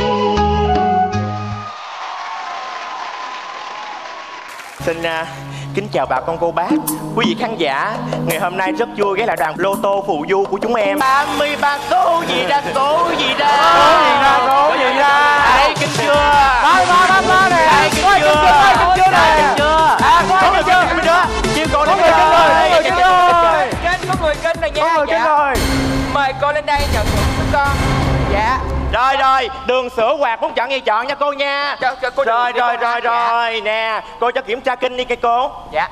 Xin uh, kính chào bà con cô bác, quý vị khán giả. Ngày hôm nay rất vui ghé lại đoàn lô tô phù du của chúng em. ba mươi ba số gì ra số gì ra. Số gì ra số gì ra. Ai kính chưa? Ba ba ba ba nè. Ai kính chưa? Ai kính chưa nè. Kính chưa? À có người chưa? kính chưa? Chiêu cô Có người kính rồi, có người kính rồi. Kênh có người kênh này nha. Có người kính rồi. Mời cô lên đây nhận thưởng của con. Dạ. Rồi rồi, đường sữa quạt muốn chọn gì chọn nha cô nha. Cho, cho cô rồi đường, rồi cô rồi dạ. rồi nè, cô cho kiểm tra kinh đi cây cô. Dạ.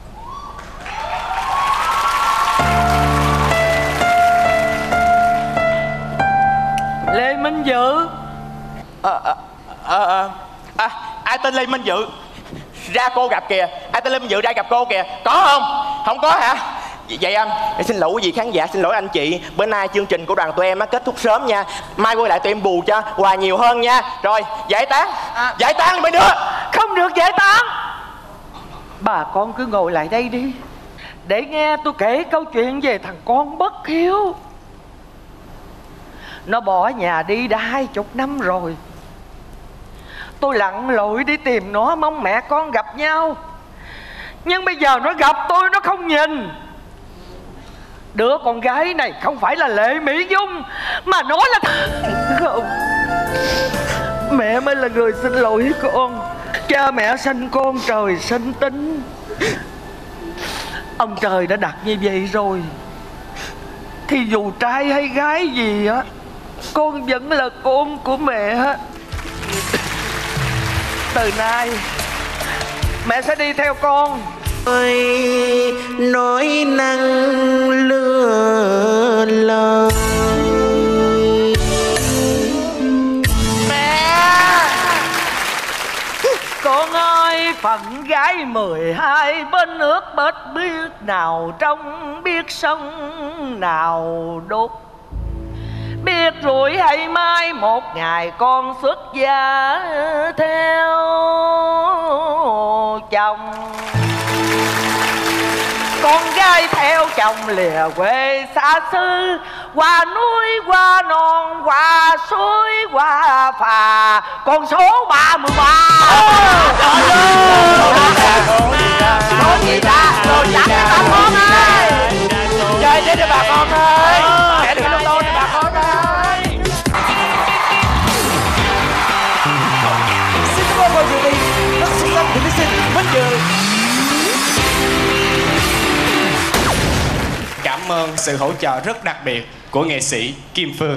Lê Minh Dự. Ờ ờ ờ à, ai tên Lê Minh Dự? Ra cô gặp kìa. Ai tên Lê Minh Dự ra gặp cô kìa. Có không? Không có hả? Vậy anh, xin lỗi quý vị khán giả, xin lỗi anh chị. Bữa nay chương trình của đoàn tụi em á kết thúc sớm nha. Mai quay lại tụi em bù cho quà nhiều hơn nha. Rồi, giải tán. À. Giải tán đi mấy đứa. Không được giải tán. Bà con cứ ngồi lại đây đi, để nghe tôi kể câu chuyện về thằng con bất hiếu. Nó bỏ nhà đi đã hai chục năm rồi. Tôi lặn lội đi tìm nó, mong mẹ con gặp nhau. Nhưng bây giờ nó gặp tôi nó không nhìn. Đứa con gái này không phải là Lệ Mỹ Dung, mà nó là... Không, mẹ mới là người xin lỗi con. Cha mẹ sanh con trời sinh tính. Ông trời đã đặt như vậy rồi, thì dù trai hay gái gì á, con vẫn là con của mẹ. Từ nay mẹ sẽ đi theo con. Ôi, nói năng lừa lời. Mẹ! Con ơi, phận gái mười hai bên nước bết biết, nào trong biết sông nào đốt. Biết rồi hay mai một ngày con xuất gia theo. chồng. Con gái theo chồng lìa quê xa xứ, qua núi qua non qua suối qua phà, con số ba mươi ba. Số gì ta? Số gì ta con ơi? Chơi đến đây bà con ơi, mẹ đừng lông tôn bà con ơi. Xin cảm ơn mọi người đi, rất xuất sắc của thí sinh Bích Như. Cảm ơn sự hỗ trợ rất đặc biệt của nghệ sĩ Kim Phương.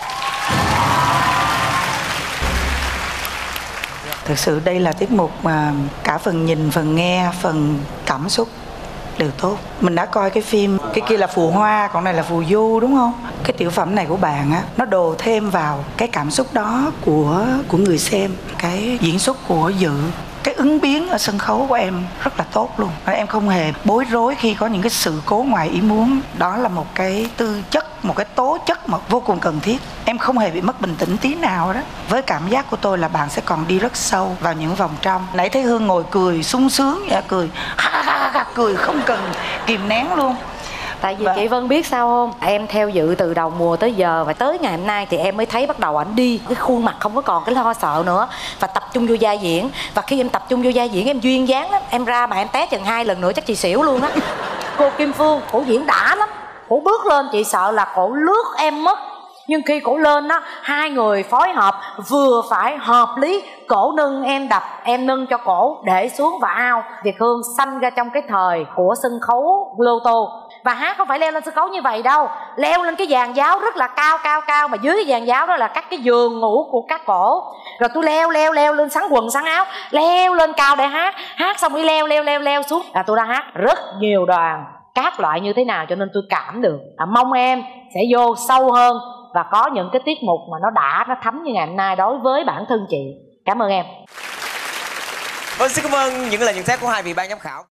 Thực sự đây là tiết mục mà cả phần nhìn, phần nghe, phần cảm xúc đều tốt. Mình đã coi cái phim, cái kia là Phù Hoa, còn này là Phù Du đúng không? Cái tiểu phẩm này của bạn á, nó đồ thêm vào cái cảm xúc đó của của người xem. Cái diễn xuất của Dự, cái ứng biến ở sân khấu của em rất là tốt luôn. Em không hề bối rối khi có những cái sự cố ngoài ý muốn. Đó là một cái tư chất, một cái tố chất mà vô cùng cần thiết. Em không hề bị mất bình tĩnh tí nào đó. Với cảm giác của tôi là bạn sẽ còn đi rất sâu vào những vòng trong. Nãy thấy Hương ngồi cười sung sướng vậy, cười cười không cần kìm nén luôn. Tại vì chị Vân biết sao không? Em theo Dự từ đầu mùa tới giờ, và tới ngày hôm nay thì em mới thấy bắt đầu ảnh đi, cái khuôn mặt không có còn cái lo sợ nữa, và tập trung vô vai diễn. Và khi em tập trung vô vai diễn em duyên dáng lắm. Em ra mà em té chừng hai lần nữa chắc chị xỉu luôn á. Cô Kim Phương, cổ diễn đã lắm. Cổ bước lên chị sợ là cổ lướt em mất. Nhưng khi cổ lên á, hai người phối hợp vừa phải hợp lý. Cổ nâng em đập, em nâng cho cổ để xuống và ao. Việt Hương sanh ra trong cái thời của sân khấu lô tô. Và hát không phải leo lên sân khấu như vậy đâu, leo lên cái dàn giáo rất là cao cao cao, mà dưới cái dàn giáo đó là các cái giường ngủ của các cổ. Rồi tôi leo leo leo lên sắn quần sắn áo, leo lên cao để hát. Hát xong đi leo leo leo leo xuống. Là tôi đã hát rất nhiều đoàn các loại như thế nào, cho nên tôi cảm được. À, mong em sẽ vô sâu hơn và có những cái tiết mục mà nó đã, nó thấm như ngày hôm nay đối với bản thân chị. Cảm ơn em. Vâng, xin cảm ơn những lời nhận xét của hai vị ban giám khảo.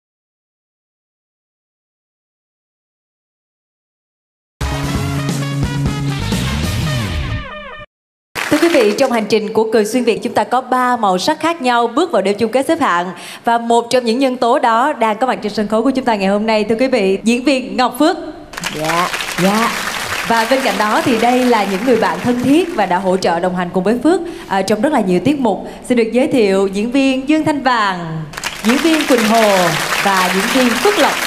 Thưa quý vị, trong hành trình của Cười Xuyên Việt, chúng ta có ba màu sắc khác nhau bước vào đêm chung kết xếp hạng. Và một trong những nhân tố đó đang có mặt trên sân khấu của chúng ta ngày hôm nay, thưa quý vị, diễn viên Ngọc Phước. Dạ. Dạ. Và bên cạnh đó thì đây là những người bạn thân thiết và đã hỗ trợ đồng hành cùng với Phước à, trong rất là nhiều tiết mục. Xin được giới thiệu diễn viên Dương Thanh Vàng, diễn viên Quỳnh Hồ và diễn viên Phước Lộc.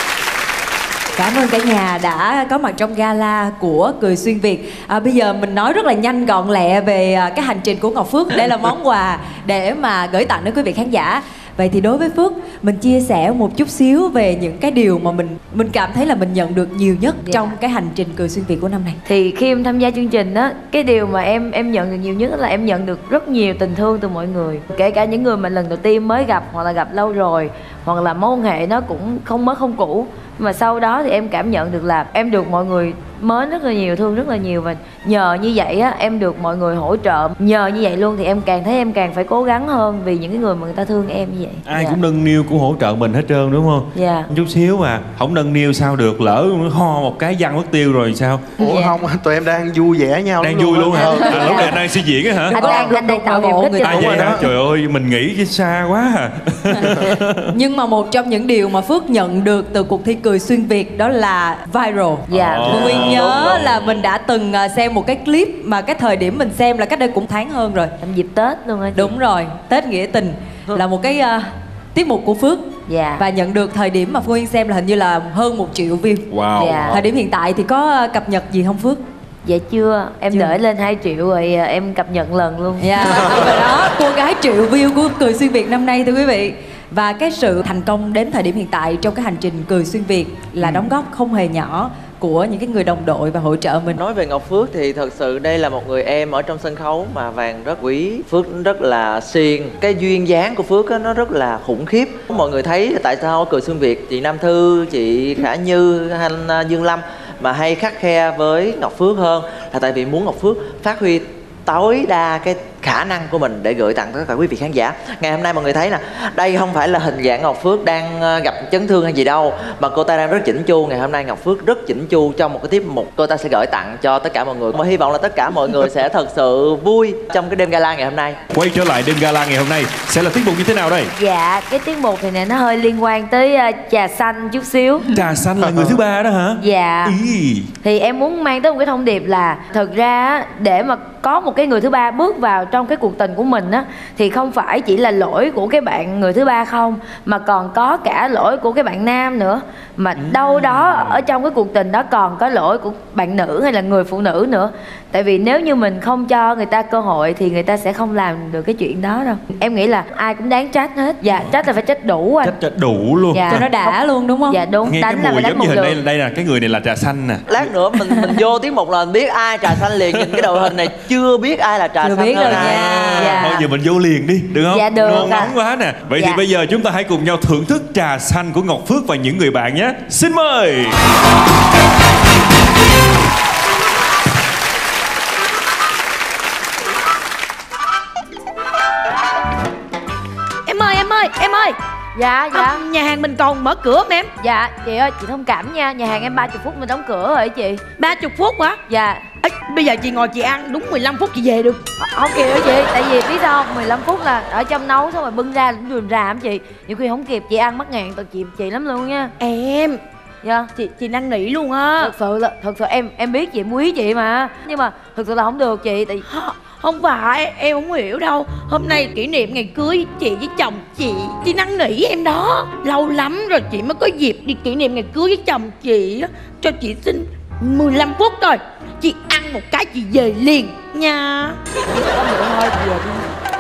Cảm ơn cả nhà đã có mặt trong gala của Cười Xuyên Việt. À, bây giờ mình nói rất là nhanh gọn lẹ về cái hành trình của Ngọc Phước. Đây là món quà để mà gửi tặng đến quý vị khán giả. Vậy thì đối với Phước, mình chia sẻ một chút xíu về những cái điều mà mình mình cảm thấy là mình nhận được nhiều nhất dạ. trong cái hành trình Cười Xuyên Việt của năm này. Thì khi em tham gia chương trình á, cái điều mà em em nhận được nhiều nhất là em nhận được rất nhiều tình thương từ mọi người. Kể cả những người mà lần đầu tiên mới gặp, hoặc là gặp lâu rồi, hoặc là mối quan hệ nó cũng không mới không cũ. Mà sau đó thì em cảm nhận được là em được mọi người mến rất là nhiều, thương rất là nhiều. Và nhờ như vậy á, em được mọi người hỗ trợ. Nhờ như vậy luôn thì em càng thấy em càng phải cố gắng hơn, vì những cái người mà người ta thương em như vậy. Ai dạ. cũng nâng niu, cũng hỗ trợ mình hết trơn đúng không? Dạ. Chút xíu mà không nâng niu sao được, lỡ ho một cái văng mất tiêu rồi sao? Ủa dạ. Không, tụi em đang vui vẻ nhau. Đang vui luôn hả? À, lúc này đang suy diễn á hả? Anh đang anh đang tạo niềm khích à, vậy hả? Trời ơi, mình nghĩ cái xa quá à. Nhưng mà một trong những điều mà Phước nhận được từ cuộc thi Cười Xuyên Việt đó là viral. Dạ. Oh. Nguyên nhớ đúng, đúng. là mình đã từng xem một cái clip mà cái thời điểm mình xem là cách đây cũng tháng hơn rồi. Trong dịp Tết luôn á. Đúng rồi, Tết Nghĩa Tình là một cái uh, tiết mục của Phước. Dạ. Và nhận được thời điểm mà Phương Yên xem là hình như là hơn một triệu view. Wow. Dạ. Thời điểm hiện tại thì có cập nhật gì không Phước? Dạ chưa, em chưa. đợi lên hai triệu rồi em cập nhật lần luôn. Dạ. Và đó, cô gái triệu view của Cười Xuyên Việt năm nay thưa quý vị. Và cái sự thành công đến thời điểm hiện tại trong cái hành trình Cười Xuyên Việt là đóng góp không hề nhỏ của những cái người đồng đội và hỗ trợ mình. Nói về Ngọc Phước thì thật sự đây là một người em ở trong sân khấu mà Vàng rất quý. Phước rất là siêng. Cái duyên dáng của Phước á, nó rất là khủng khiếp. Mọi người thấy tại sao Cười Xuyên Việt, chị Nam Thư, chị Khả Như, anh Dương Lâm mà hay khắt khe với Ngọc Phước hơn, là tại vì muốn Ngọc Phước phát huy tối đa cái khả năng của mình để gửi tặng tất cả quý vị khán giả. Ngày hôm nay mọi người thấy nè, đây không phải là hình dạng Ngọc Phước đang gặp chấn thương hay gì đâu, mà cô ta đang rất chỉnh chu. Ngày hôm nay Ngọc Phước rất chỉnh chu trong một cái tiết mục cô ta sẽ gửi tặng cho tất cả mọi người. Mà hy vọng là tất cả mọi người sẽ thật sự vui trong cái đêm gala ngày hôm nay. Quay trở lại đêm gala ngày hôm nay sẽ là tiết mục như thế nào đây? Dạ, cái tiết mục này nè nó hơi liên quan tới uh, trà xanh chút xíu. Trà xanh là người thứ ba đó hả? Dạ. Ý. Thì em muốn mang tới một cái thông điệp là thật ra để mà có một cái người thứ ba bước vào trong cái cuộc tình của mình á, thì không phải chỉ là lỗi của cái bạn người thứ ba không, mà còn có cả lỗi của cái bạn nam nữa. Mà đâu đó ở trong cái cuộc tình đó còn có lỗi của bạn nữ hay là người phụ nữ nữa. Tại vì nếu như mình không cho người ta cơ hội thì người ta sẽ không làm được cái chuyện đó đâu. Em nghĩ là ai cũng đáng trách hết. Dạ, trách là phải trách đủ anh. Trách trách đủ luôn. Dạ. Cho nó đã luôn đúng không? Dạ đúng. Nghe Đánh cái là mùi phải đánh giống một như hình lượt. đây đây là cái người này là trà xanh nè. Lát nữa mình mình vô tiết mục là mình biết ai trà xanh liền. Nhìn cái đội hình này chưa biết ai là trà Chưa xanh biết hơn rồi ai. nha. Dạ. Thôi giờ mình vô liền đi, được không? Dạ, được Ngon ạ. nóng quá nè. Vậy Dạ. thì bây giờ chúng ta hãy cùng nhau thưởng thức trà xanh của Ngọc Phước và những người bạn nhé. Xin mời. Em ơi em ơi em ơi. Dạ dạ. Không, nhà hàng mình còn mở cửa không em? Dạ chị ơi, chị thông cảm nha, nhà hàng em ba mươi phút mình đóng cửa rồi chị. Ba chục phút hả? Dạ. Ê, bây giờ chị ngồi chị ăn đúng mười lăm phút chị về được. Không kịp đó chị, tại vì biết sao không? mười lăm phút là ở trong nấu xong rồi bưng ra cũng rườm rà lắm chị. Nhiều khi không kịp chị ăn mắc ngàn tội chị chị lắm luôn nha. Em Dạ. chị chị năn nỉ luôn á. Thật sự là thật sự em em biết chị em quý chị mà, nhưng mà thực sự là không được chị. Tại Không phải, em không hiểu đâu. Hôm nay kỷ niệm ngày cưới với chị với chồng chị. Chị năn nỉ em đó. Lâu lắm rồi chị mới có dịp đi kỷ niệm ngày cưới với chồng chị á. Cho chị xin mười lăm phút thôi. Chị ăn một cái chị về liền nha. không được thôi chị về đi.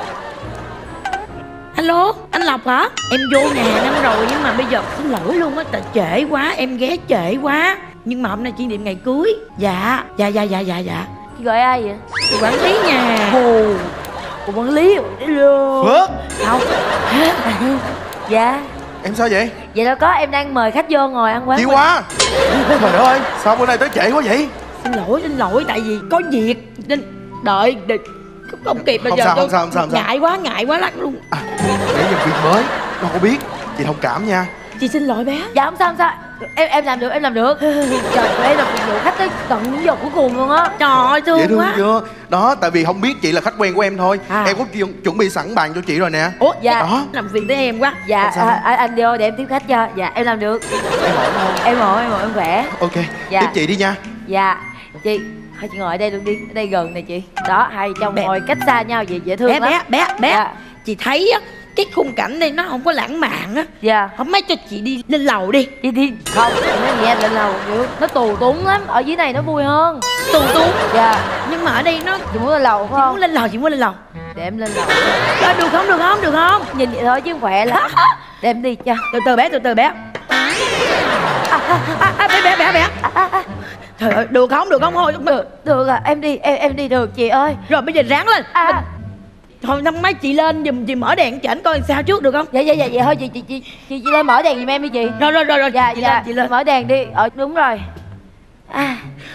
Alo, anh Lộc hả? Em vô nhà hàng năm rồi nhưng mà bây giờ xin lỗi luôn á. Tại trễ quá, em ghé trễ quá. Nhưng mà hôm nay kỷ niệm ngày cưới. Dạ, dạ dạ dạ dạ dạ. Chị gọi ai vậy? Chị quản lý nhà hàng. Ồ, cô quản lý luôn. Phước. Không. Dạ. Em sao vậy? Vậy đâu có, em đang mời khách vô ngồi ăn quán. Chi quá. Trời đất ơi, sao bữa nay tới trễ quá vậy? Xin lỗi, xin lỗi, tại vì có việc nên đợi, đợi không kịp bây Không giờ. sao, tôi không sao, không sao, không sao. ngại quá, ngại quá lắm luôn. Để nhân viên mới, đâu có biết. Chị thông cảm nha. Chị xin lỗi bé. Dạ không sao không sao, em em làm được em làm được. Trời ơi, em là phục vụ khách tới tận những giờ cuối cùng luôn á. Trời ơi, thương Dễ thương quá. chưa? Đó, tại vì không biết chị là khách quen của em thôi. À. Em có chu- chuẩn bị sẵn bàn cho chị rồi nè. Ủa, dạ, Đó. làm phiền tới em quá. Dạ Không sao. à, à, anh vô để em tiếp khách cho. Dạ em làm được. Em ổn không? Em ổn em ổn em khỏe. Ok, Dạ. tiếp chị đi nha. Dạ chị, hai chị ngồi ở đây luôn đi, ở đây gần nè chị. Đó, hai chồng Bé- ngồi cách xa nhau vậy dễ thương Bé, lắm. bé, bé, bé. Dạ. Chị thấy á, cái khung cảnh đây nó không có lãng mạn á. Dạ. Không mấy cho chị đi lên lầu đi. Đi đi. Không, em nói nghe lên lầu kiểu nó tù túng lắm, ở dưới này nó vui hơn. Tù túng. Dạ. Nhưng mà ở đây nó. Chị muốn lên lầu phải Chị không? muốn lên lầu, chị muốn lên lầu. Để em lên lầu. Ờ, được không, được không, được không? Nhìn vậy thôi chứ không khỏe lắm. Để em đi cho. Từ từ bé, từ từ bé. À, à, à, à, bé, bé, bé, bé. Trời ơi, được không, được không thôi. Được, được à, em đi, em em đi được chị ơi. Rồi bây giờ ráng lên. À. Thôi năm mấy chị lên giùm, chị mở đèn chảnh coi sao trước được không? Dạ dạ dạ dạ thôi chị chị chị chị, chị lên mở đèn giùm em đi chị. Rồi rồi rồi rồi. Dạ chị dạ lên, chị lên. mở đèn đi. Ờ đúng rồi. À.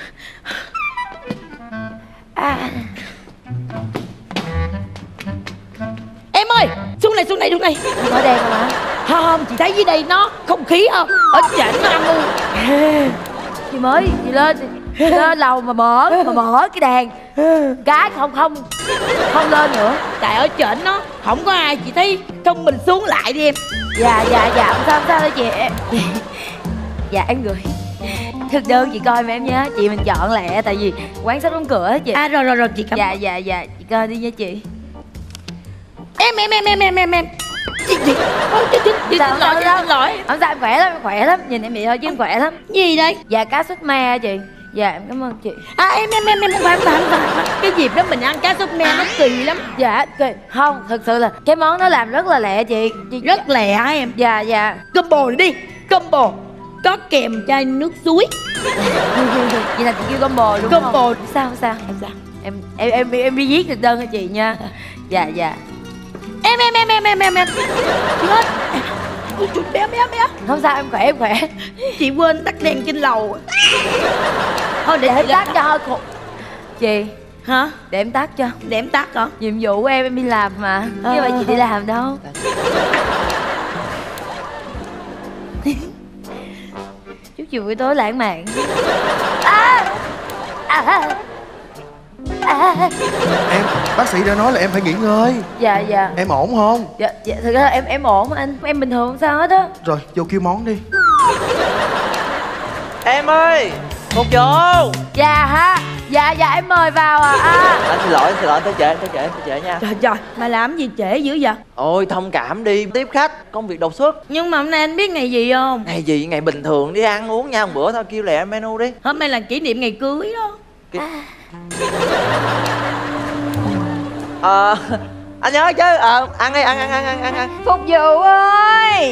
À. Em ơi, xuống này, xuống này, xuống này. Mở đèn rồi mà. Không, không, chị thấy dưới đây nó không khí không? Ở chảnh nó âm u. Chị mới chị lên chị lên lầu mà mở mà mở cái đèn cái không không không lên nữa. Tại ở trển nó không có ai, chị thấy không, mình xuống lại đi em. Dạ dạ dạ không sao không sao đâu chị. Em- Dạ em gửi thực đơn chị coi mà em nhé. Chị mình chọn lẹ tại vì quán sắp đóng cửa á chị. À rồi rồi rồi chị cảm Dạ dạ dạ chị coi đi nha chị. Em em em em em em em. Chị chị ôi, chị chị chị Sao xin lỗi, không chị sao xin lỗi. Không sao em khỏe lắm em khỏe lắm. Nhìn em vậy thôi chứ em khỏe lắm. Gì đây? Dạ cá sốt me chị. Dạ em cảm ơn chị. À em em em em không phải không phải không phải. Cái dịp đó mình ăn cá sốt me nó kỳ lắm. Dạ kỳ. Không thực sự là cái món nó làm rất là lẹ chị, chị... Rất lẹ hả em? Dạ dạ. Combo này đi, combo có kèm chai nước suối. Vậy là chị kêu combo đúng Combo. không? Sao sao? Em sao? Em em em em đi viết thực đơn cho chị nha. Dạ dạ. Em em em em em em em. Chị ơi. Ôi, trời, bé bé bé. Không sao em khỏe em khỏe. Chị quên tắt đèn trên lầu. Thôi để Để chị tắt lên. cho hơi khổ. Chị Hả? Để em tắt cho. Để em tắt hả? Nhiệm vụ của em em đi làm mà. Chứ mà chị đi làm đâu. Chúc chị buổi tối lãng mạn. À! À! À! Em, bác sĩ đã nói là em phải nghỉ ngơi. Dạ dạ. Em ổn không? Dạ, dạ thực ra em em ổn anh, em bình thường không sao hết á. Rồi, vô kêu món đi. Em ơi, phục vụ. Dạ ha. Dạ dạ em mời vào à. À. Anh xin lỗi, anh xin lỗi, tới trễ, tới trễ, tới trễ nha. Trời trời, mà làm gì trễ dữ vậy? Ôi thông cảm đi, tiếp khách, công việc đột xuất. Nhưng mà hôm nay anh biết ngày gì không? Ngày gì, ngày bình thường đi ăn uống nha, một bữa thôi, kêu lẹ menu đi. Hôm nay là kỷ niệm ngày cưới đó. Ki... Ờ, anh nhớ chứ, ờ, ăn đi, ăn, ăn, ăn, ăn, ăn, ăn. Phục vụ ơi.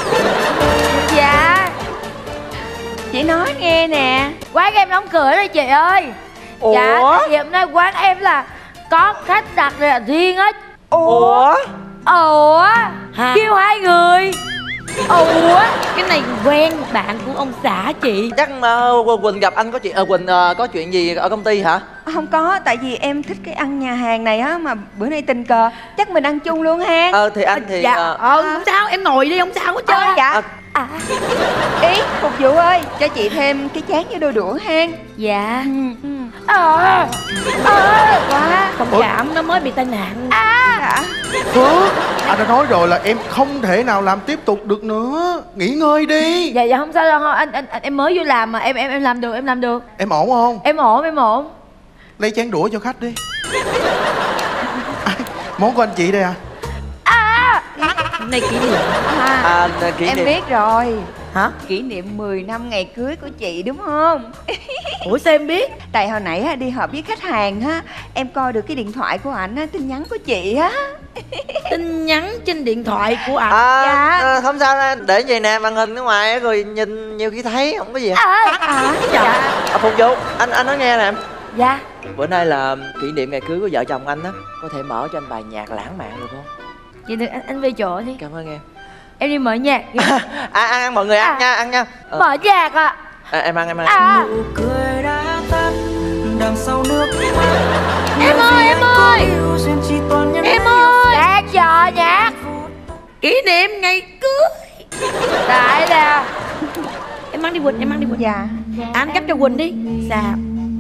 Dạ. Chị nói nghe nè. Quán em đóng cửa rồi chị ơi. Ủa? Dạ, tại vì hôm nay quán em là có khách đặt là riêng hết. Ủa? Ủa? Hả? Kêu hai người. Ủa? Cái này quen bạn của ông xã chị. Chắc uh, Quỳnh gặp anh có chuyện, uh, Quỳnh uh, có chuyện gì ở công ty hả? Không có, tại vì em thích cái ăn nhà hàng này á, mà bữa nay tình cờ chắc mình ăn chung luôn ha. Ờ thì anh thì dạ ờ ờ không sao, em ngồi đi, không sao hết trơn. Ờ, dạ. À. À. Ý phục vụ ơi, cho chị thêm cái chén với đôi đũa ha. Dạ. Ừ. Ờ ờ quá thông cảm, nó mới bị tai nạn. À dạ. Phước, anh đã nói rồi là em không thể nào làm tiếp tục được nữa. Nghỉ ngơi đi. Dạ dạ không sao đâu, anh anh, anh em mới vô làm mà em em em làm được, em làm được. Em ổn không? Em ổn, em ổn. Lấy chén đũa cho khách đi. À, món của anh chị đây à? À, hôm nay kỷ niệm. À, À, kỷ em niệm. biết rồi. Hả? Kỷ niệm mười năm ngày cưới của chị đúng không? Ủa sao em biết? Tại hồi nãy á, đi họp với khách hàng á, em coi được cái điện thoại của ảnh á, tin nhắn của chị á. Tin nhắn trên điện thoại của ảnh. À, Dạ. à, không sao đâu, để vậy nè, màn hình ở ngoài rồi nhìn nhiều khi thấy, không có gì. À, à, dạ. À, phục vụ, anh anh nói nghe nè em. Dạ. Bữa nay là kỷ niệm ngày cưới của vợ chồng anh á, có thể mở cho anh bài nhạc lãng mạn được không? Vậy được, anh, anh về chỗ đi. Cảm ơn em. Em đi mở nhạc. À, ăn, ăn mọi người ăn nha, ăn nha. Ờ. Mở nhạc ạ. À, em ăn, em ăn. À. Cười đã tắt đằng sau nước mắt. Em ơi, em ơi. Em ơi. Đang chờ nhạc. Kỷ niệm ngày cưới. Đại nè. Em mang đi Quỳnh, em mang đi Quỳnh. Dạ. À, anh cắt cho Quỳnh đi. Sao?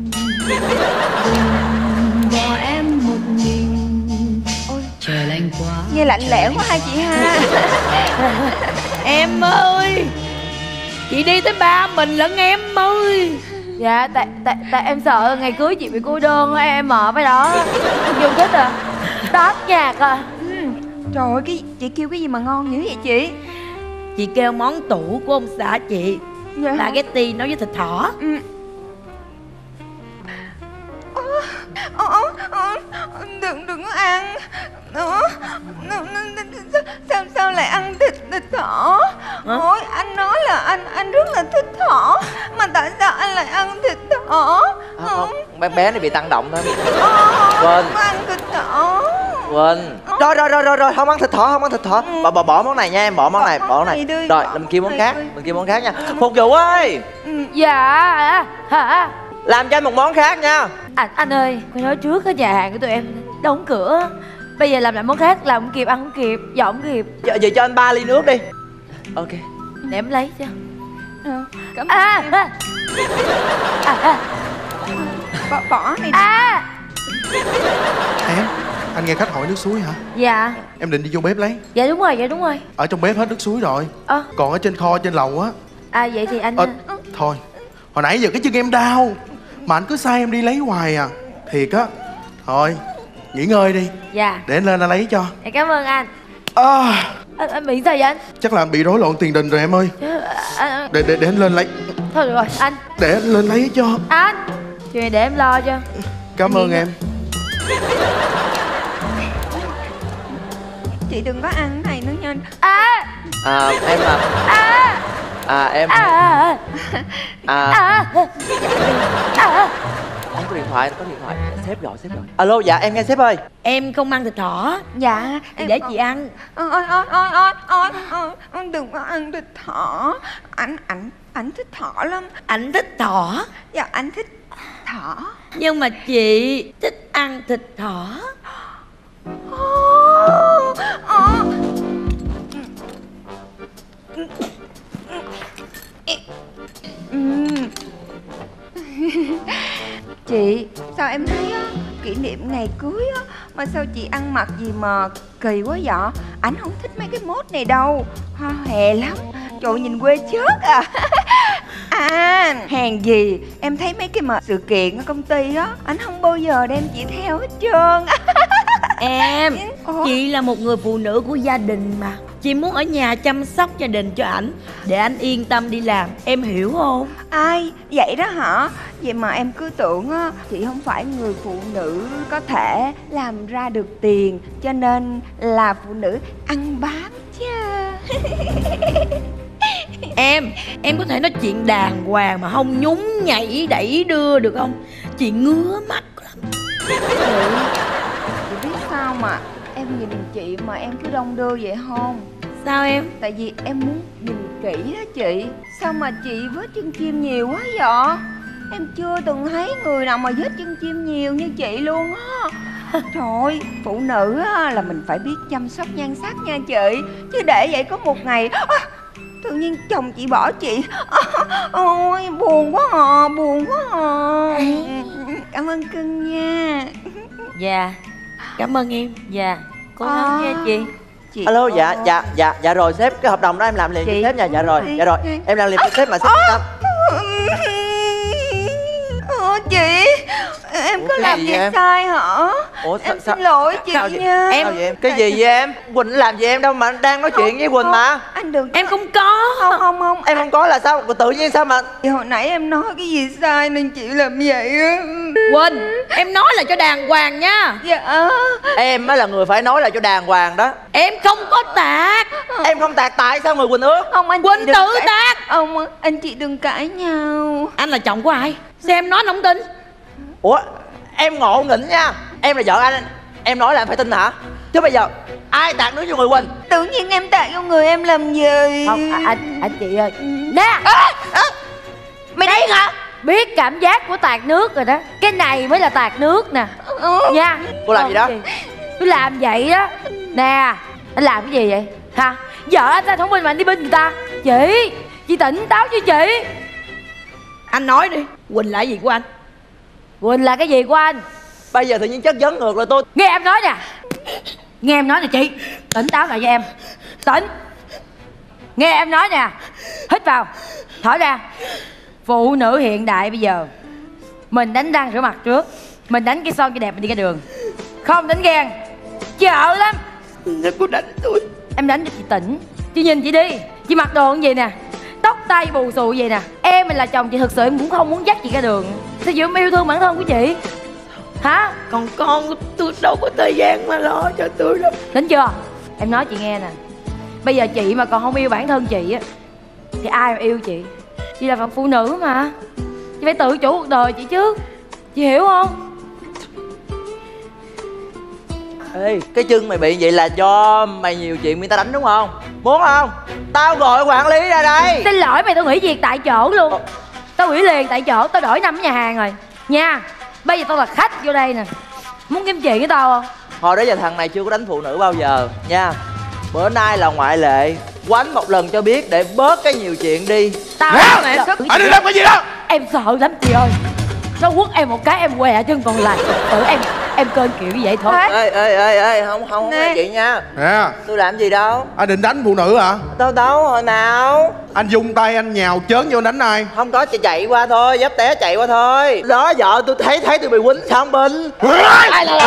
Bỏ em một mình. Trời lạnh quá. Nghe lạnh lẽo quá hai chị ha. Em ơi. Chị đi tới ba mình lẫn em ơi. Dạ, tại tại tại em sợ ngày cưới chị bị cô đơn á, em mở cái đó. Vô thích à. Đót nhạc à. Ừ. Trời ơi, cái chị kêu cái gì mà ngon dữ vậy chị? Chị kêu món tủ của ông xã chị. Dạ. Spaghetti nấu với thịt thỏ. Ừ. Ờ, ờ, ờ, đừng đừng có ăn. Ờ, sao sao lại ăn thịt thịt thỏ? Ôi anh nói là anh anh rất là thích thỏ, mà tại sao anh lại ăn thịt thỏ? À, không, bé bé này bị tăng động thôi. Ờ, Quên. không ăn thịt thỏ. Quên. Rồi rồi rồi rồi rồi, không ăn thịt thỏ, không ăn thịt thỏ. Bỏ bỏ bỏ món này nha em, bỏ món này, bỏ món này. Rồi, mình kêu món khác, mình kêu món khác nha. Phục vụ ơi. Dạ. Hả? Làm cho anh một món khác nha. Anh anh ơi, phải nói trước cái nhà hàng của tụi em đóng cửa. Bây giờ làm lại món khác, làm không kịp, ăn không kịp, dọn không kịp. Giờ, giờ cho anh ba ly nước đi. Ok. Để em lấy cho. Ờ, cảm ơn À, em. à, à, à. Bỏ, bỏ này. À. Em, anh nghe khách hỏi nước suối hả? Dạ. Em định đi vô bếp lấy. Dạ đúng rồi, dạ đúng rồi. Ở trong bếp hết nước suối rồi. Ờ. Còn ở trên kho, trên lầu á. À vậy thì anh... Ờ, thôi, hồi nãy giờ cái chân em đau mà anh cứ sai em đi lấy hoài à. Thiệt á. Thôi, nghỉ ngơi đi. Dạ. Để anh lên anh lấy cho. Dạ cảm ơn anh. À, Anh, anh bị sao vậy anh? chắc là anh bị rối loạn tiền đình rồi em ơi. Chứ, anh, anh... Để để để anh lên lấy. Thôi được rồi, anh. Để anh lên lấy cho. Anh. Chuyện này để em lo cho. Cảm ơn em. Chị đừng có ăn cái này nữa nha. À. À em à. À. À em. À. À. À. À. À. Anh có điện thoại, có điện thoại. Sếp gọi, sếp gọi. Alo, dạ em nghe sếp ơi. Em không ăn thịt thỏ. Dạ. Thì để chị ăn. Ôi ôi ôi ôi ôi ôi ôi ôi, đừng có ăn thịt thỏ. Ảnh ảnh ảnh thích thỏ lắm. Ảnh thích thỏ. Dạ anh thích thỏ. Nhưng mà chị thích ăn thịt thỏ. Ồ, ồ. Ừm. Chị, sao em thấy á, kỷ niệm ngày cưới á, mà sao chị ăn mặc gì mà kỳ quá vậy? Anh không thích mấy cái mốt này đâu, hoa hòe lắm. Trời, nhìn quê chớt à. À, hèn gì em thấy mấy cái mà sự kiện ở công ty á, anh không bao giờ đem chị theo hết trơn. Em, Ủa? chị là một người phụ nữ của gia đình mà. Chị muốn ở nhà chăm sóc gia đình cho ảnh, để anh yên tâm đi làm, em hiểu không? Ai, vậy đó hả? Vậy mà em cứ tưởng á, chị không phải người phụ nữ có thể làm ra được tiền, cho nên là phụ nữ ăn bám chứ. Em, em có thể nói chuyện đàng hoàng mà không nhún nhảy đẩy đưa được không? Chị ngứa mắt lắm. Chị, chị biết sao mà em nhìn chị mà em cứ đông đưa vậy không? Sao em? Tại vì em muốn nhìn kỹ đó chị. Sao mà chị vết chân chim nhiều quá vậy? Em chưa từng thấy người nào mà vết chân chim nhiều như chị luôn á. Trời ơi, phụ nữ á, là mình phải biết chăm sóc nhan sắc nha chị. Chứ để vậy có một ngày à, tự nhiên chồng chị bỏ chị. À, ôi buồn quá à, buồn quá à. Cảm ơn cưng nha. Dạ, cảm ơn em. Dạ, cố gắng nha chị. Chị Alo, ơi. dạ, dạ, dạ, dạ rồi sếp, cái hợp đồng đó em làm liền cho Chị- sếp nha, dạ rồi, chị- dạ rồi, em làm liền cho sếp mà sếp yên tâm. Ủa chị, em Ủa, có cái làm gì gì vậy em? sai hả? Ủa Em xin lỗi chị sao vậy? nha. Em, sao vậy em? Cái gì vậy em? Quỳnh làm gì em đâu mà đang nói chuyện với Quỳnh mà. Anh đừng. Em không có. Không không không. Em không có là sao? Tự nhiên sao mà Thì hồi nãy em nói cái gì sai nên chị làm vậy á. Quỳnh, em nói là cho đàng hoàng nha. Dạ. em mới là người phải nói là cho đàng hoàng đó. Em không có tạc. Em không tạc tại sao người Quỳnh ước? Không anh Quỳnh đừng tự cãi- tạc. Ông anh chị đừng cãi nhau. Anh là chồng của ai? Sao em nói nó không tin? Ủa, em ngộ nghĩnh nha. Em là vợ anh, em nói là em phải tin hả? Chứ bây giờ ai tạt nước cho người Quỳnh? Tự nhiên em tạc vô người em làm gì? Không, à, anh, anh chị ơi. Nè, À, à, mày Đây- điên hả? biết cảm giác của tạt nước rồi đó. Cái này mới là tạt nước nè. Ừ. Nha. Cô làm gì đó? Không, chị. Cứ làm vậy đó. Nè, anh làm cái gì vậy? Hả? Vợ anh ta không bên mà anh đi bên người ta. Chị, chị tỉnh táo chứ chị. Anh nói đi, Quỳnh là cái gì của anh? Quỳnh là cái gì của anh? Bây giờ tự nhiên chất vấn ngược là tôi. Nghe em nói nè. Nghe em nói nè chị. Tỉnh táo lại với em. Tỉnh. Nghe em nói nè. Hít vào, thở ra. Phụ nữ hiện đại bây giờ, mình đánh răng rửa mặt trước, mình đánh cái son cho đẹp mình đi ra đường. Không đánh ghen, chợ lắm. Đừng có đánh tôi. Em đánh cho chị tỉnh. Chị nhìn chị đi, chị mặc đồ như vậy nè, tóc tay bù xù vậy nè. Em mình là chồng chị, thực sự em cũng không muốn dắt chị ra đường. Sao chị không yêu thương bản thân của chị? Hả? Còn con của tôi đâu có thời gian mà lo cho tôi đâu. Đến chưa? Em nói chị nghe nè. Bây giờ chị mà còn không yêu bản thân chị á, thì ai mà yêu chị? Chị là phận phụ nữ mà, chị phải tự chủ cuộc đời chị chứ. Chị hiểu không? Ê, cái chân mày bị vậy là do mày nhiều chuyện người ta đánh đúng không? Muốn không? Tao gọi quản lý ra đây. Xin lỗi mày, tao nghỉ việc tại chỗ luôn. Tao nghỉ liền tại chỗ, tao đổi năm ở nhà hàng rồi nha. Bây giờ tao là khách vô đây nè. Muốn kiếm chuyện với tao không? Hồi đó giờ thằng này chưa có đánh phụ nữ bao giờ nha. Bữa nay là ngoại lệ. Quánh một lần cho biết để bớt cái nhiều chuyện đi. Tao Nè, mày anh anh đừng làm cái gì đó. Em sợ lắm chị ơi. Nó quất em một cái em què chân còn lại. Tự em em cơn kiểu như vậy thôi. Ê ê ê ê, không không Nè. nghe chị nha. Nè, Tôi làm gì đâu. anh định đánh phụ nữ hả? Đâu đâu hồi nào. Anh dùng tay anh nhào chớn vô anh đánh ai? Không có, chị chạy qua thôi, dấp té chạy qua thôi. Đó vợ tôi thấy thấy tôi bị quýnh sao không bình. Ai là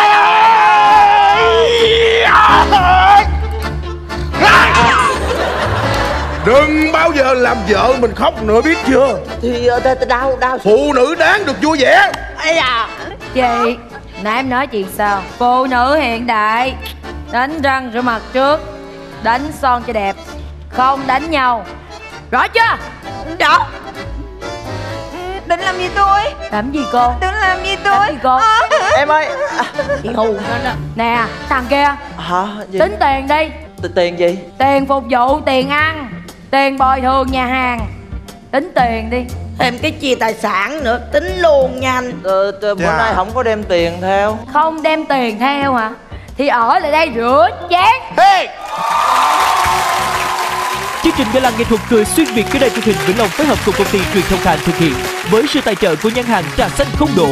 Đừng bao giờ làm vợ mình khóc nữa biết chưa? Thì uh, đau đau. Phụ nữ đáng được vui vẻ. Ây da. Chị, nãy em nói chuyện sao? Phụ nữ hiện đại, đánh răng rửa mặt trước, đánh son cho đẹp, không đánh nhau. Rõ chưa? Rõ. Định làm gì tôi? Làm gì cô? Định làm gì tôi? Làm gì cô? Em ơi. Chị hù nó đó. Nè, thằng kia, Hả? Gì? tính tiền đi. T- tiền gì? Tiền phục vụ, tiền ăn, tiền bồi thường nhà hàng. Tính tiền đi. Thêm cái chia tài sản nữa, tính luôn nha anh. Ờ, bữa Dạ. nay không có đem tiền theo. Không đem tiền theo hả? Thì ở lại đây rửa chén. Hey! Chương trình Gala nghệ thuật cười xuyên Việt của đài truyền hình Vĩnh Long phối hợp cùng công ty truyền thông Thành thực hiện với sự tài trợ của nhãn hàng trà xanh không độ.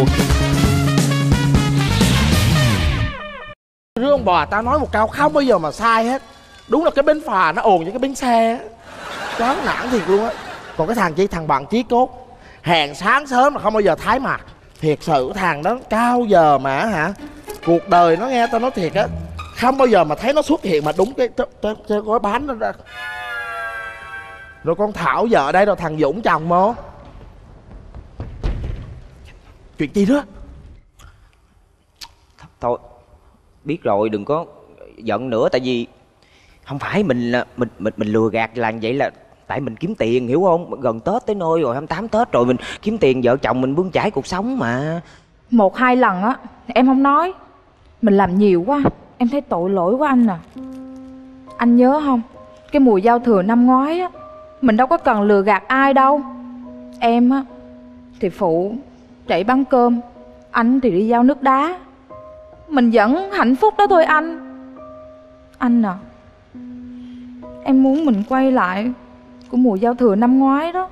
Rứa ông bà tao nói một câu không bao giờ mà sai hết. Đúng là cái bến phà nó ồn như cái bến xe á. Chán nản thiệt luôn á. Còn cái thằng chỉ thằng bạn chí cốt, hẹn sáng sớm mà không bao giờ thái mặt. Thiệt sự thằng đó cao giờ mà hả, cuộc đời nó nghe tao nói thiệt á, không bao giờ mà thấy nó xuất hiện mà đúng cái cái gói bánh đó ra. Rồi con Thảo vợ đây, rồi thằng Dũng chồng mô. Chuyện gì đó? Thôi biết rồi, đừng có giận nữa. Tại vì không phải mình mình mình mình lừa gạt làm vậy là tại mình kiếm tiền, hiểu không? Gần Tết tới nơi rồi, hai mươi tám Tết rồi, mình kiếm tiền vợ chồng mình bươn chải cuộc sống mà. Một hai lần á em không nói, mình làm nhiều quá em thấy tội lỗi của anh à. Anh nhớ không, cái mùa giao thừa năm ngoái á, mình đâu có cần lừa gạt ai đâu. Em á thì phụ chạy bán cơm, anh thì đi giao nước đá. Mình vẫn hạnh phúc đó thôi anh. Anh à, em muốn mình quay lại của mùa giao thừa năm ngoái đó.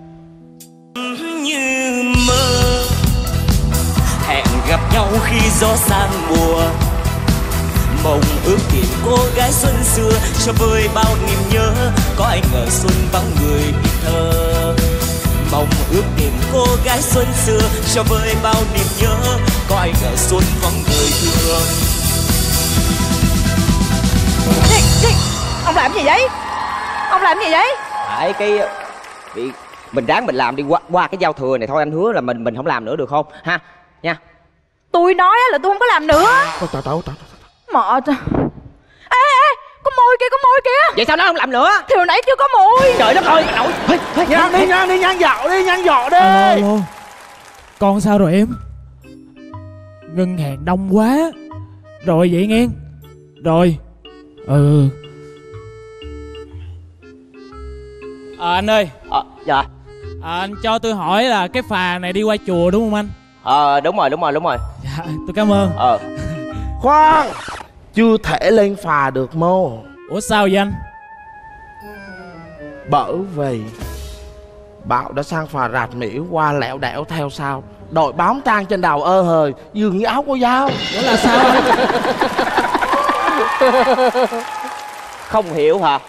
Như mơ hẹn gặp nhau khi gió sang mùa, mộng ước tìm cô gái xuân xưa cho vơi bao niềm nhớ. Có ai ngờ xuân vắng người đi thơ, mộng ước tìm cô gái xuân xưa cho vơi bao niềm nhớ. Có ai ngờ xuân vắng người thương. Chị, chị, ông làm gì vậy? Ông làm gì vậy? Tại cái bị mình ráng mình làm đi qua, qua cái giao thừa này thôi. Anh hứa là mình mình không làm nữa được không ha nha. Tôi nói là tôi không có làm nữa. Tao tao tao tao Mệt. Ê ê, có môi kìa, có môi kìa. Vậy sao nó không làm nữa? Thì hồi nãy chưa có môi. Trời đất ơi, nội. Nhăn đi, nhăn đi, nhăn dạo đi, nhăn dọ đi. Alo, alo. Con sao rồi em? Ngân hàng đông quá. Rồi vậy nghe. Rồi. Ừ. À, anh ơi. À, dạ. À, anh cho tôi hỏi là cái phà này đi qua chùa đúng không anh? Ờ à, đúng rồi, đúng rồi, đúng rồi. Dạ, tôi cảm ơn. Ờ. Khoan, chưa thể lên phà được mô. Ủa sao vậy anh? Bởi vì Bảo đã sang phà rạch miễu qua lẹo đẻo theo sau, đội bám trang trên đầu ơ hời dường như áo có dao. Đó là sao anh? Không hiểu hả?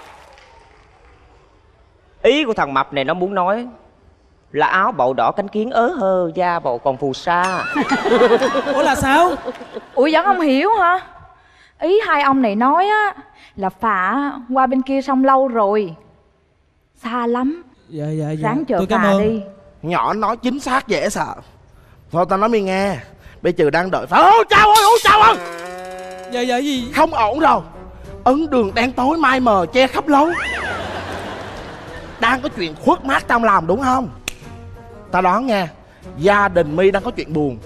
Ý của thằng mập này nó muốn nói là áo bầu đỏ cánh kiến ớ hơ, da bầu còn phù sa. Ủa là sao? Ủa vẫn không hiểu hả? Ý hai ông này nói á là phà qua bên kia sông lâu rồi, xa lắm. Dạ dạ dạ. Ráng chờ tôi cảm phà ơn. đi. Nhỏ nói chính xác dễ sợ. Thôi tao nói mi nghe, bây giờ đang đợi phà. Ôi chào ơi, ôi chào ơi. Dạ dạ gì? Không ổn rồi. Ấn đường đen tối mai mờ che khắp lối. Đang có chuyện khuất mát trong lòng đúng không? Tao đoán nha, gia đình mi đang có chuyện buồn.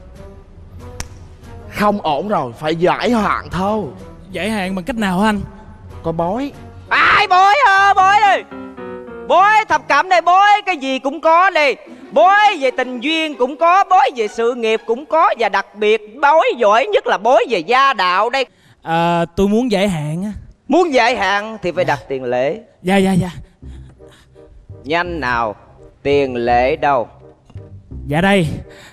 Không ổn rồi, phải giải hạn thôi. Giải hạn bằng cách nào anh? Có bói. Ai bói hả? Bói đi. Bói thập cẩm đây, bói cái gì cũng có đi. Bói về tình duyên cũng có, bói về sự nghiệp cũng có, và đặc biệt bói giỏi nhất là bói về gia đạo đây. À, tôi muốn giải hạn á. Muốn giải hạn thì phải đặt tiền lễ. Dạ dạ dạ. Nhanh nào, tiền lễ đâu? Dạ đây.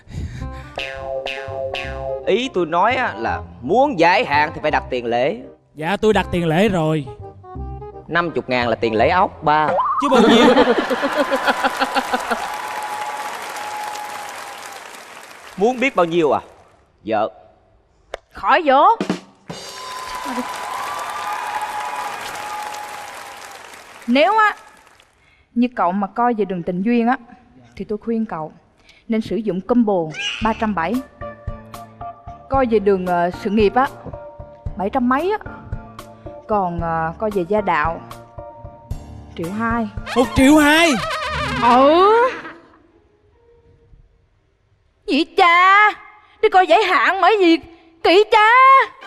Ý tôi nói á, là muốn giải hạn thì phải đặt tiền lễ. Dạ tôi đặt tiền lễ rồi. Năm chục ngàn là tiền lễ ốc ba. Chứ bao nhiêu? Muốn biết bao nhiêu à? Vợ. Khỏi vỗ. Nếu á như cậu mà coi về đường tình duyên á thì tôi khuyên cậu nên sử dụng combo ba trăm bảy. Coi về đường uh, sự nghiệp á bảy trăm mấy á. Còn uh, coi về gia đạo triệu hai. Một triệu hai? Ừ. Gì cha? Đi coi giải hạn mấy gì kỹ cha.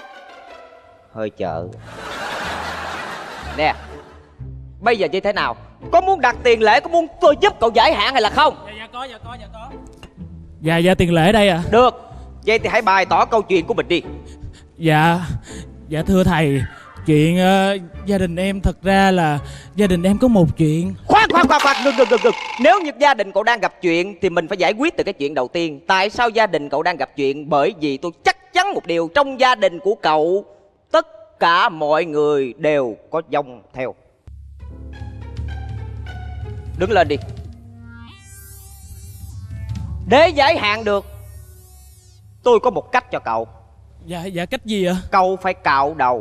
Hơi chợ. Nè, bây giờ như thế nào? Có muốn đặt tiền lễ, có muốn tôi giúp cậu giải hạn hay là không? Dạ dạ có, dạ có, dạ có. Dạ dạ tiền lễ đây à? Được. Vậy thì hãy bày tỏ câu chuyện của mình đi. Dạ Dạ thưa thầy, chuyện uh, gia đình em thật ra là gia đình em có một chuyện. Khoan khoan khoan khoan, ngừng ngừng ngừng ngừng. Nếu như gia đình cậu đang gặp chuyện thì mình phải giải quyết từ cái chuyện đầu tiên. Tại sao gia đình cậu đang gặp chuyện? Bởi vì tôi chắc chắn một điều, trong gia đình của cậu tất cả mọi người đều có dông theo. Đứng lên đi. Để giải hạn được, tôi có một cách cho cậu. Dạ dạ cách gì ạ? Cậu phải cạo đầu.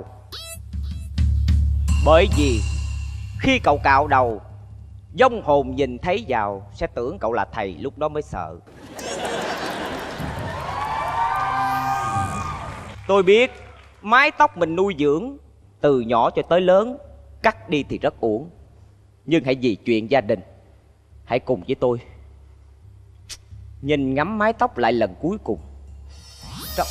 Bởi vì khi cậu cạo đầu, vong hồn nhìn thấy vào sẽ tưởng cậu là thầy, lúc đó mới sợ. Tôi biết mái tóc mình nuôi dưỡng từ nhỏ cho tới lớn, cắt đi thì rất uổng. Nhưng hãy vì chuyện gia đình, hãy cùng với tôi nhìn ngắm mái tóc lại lần cuối cùng. Cậu,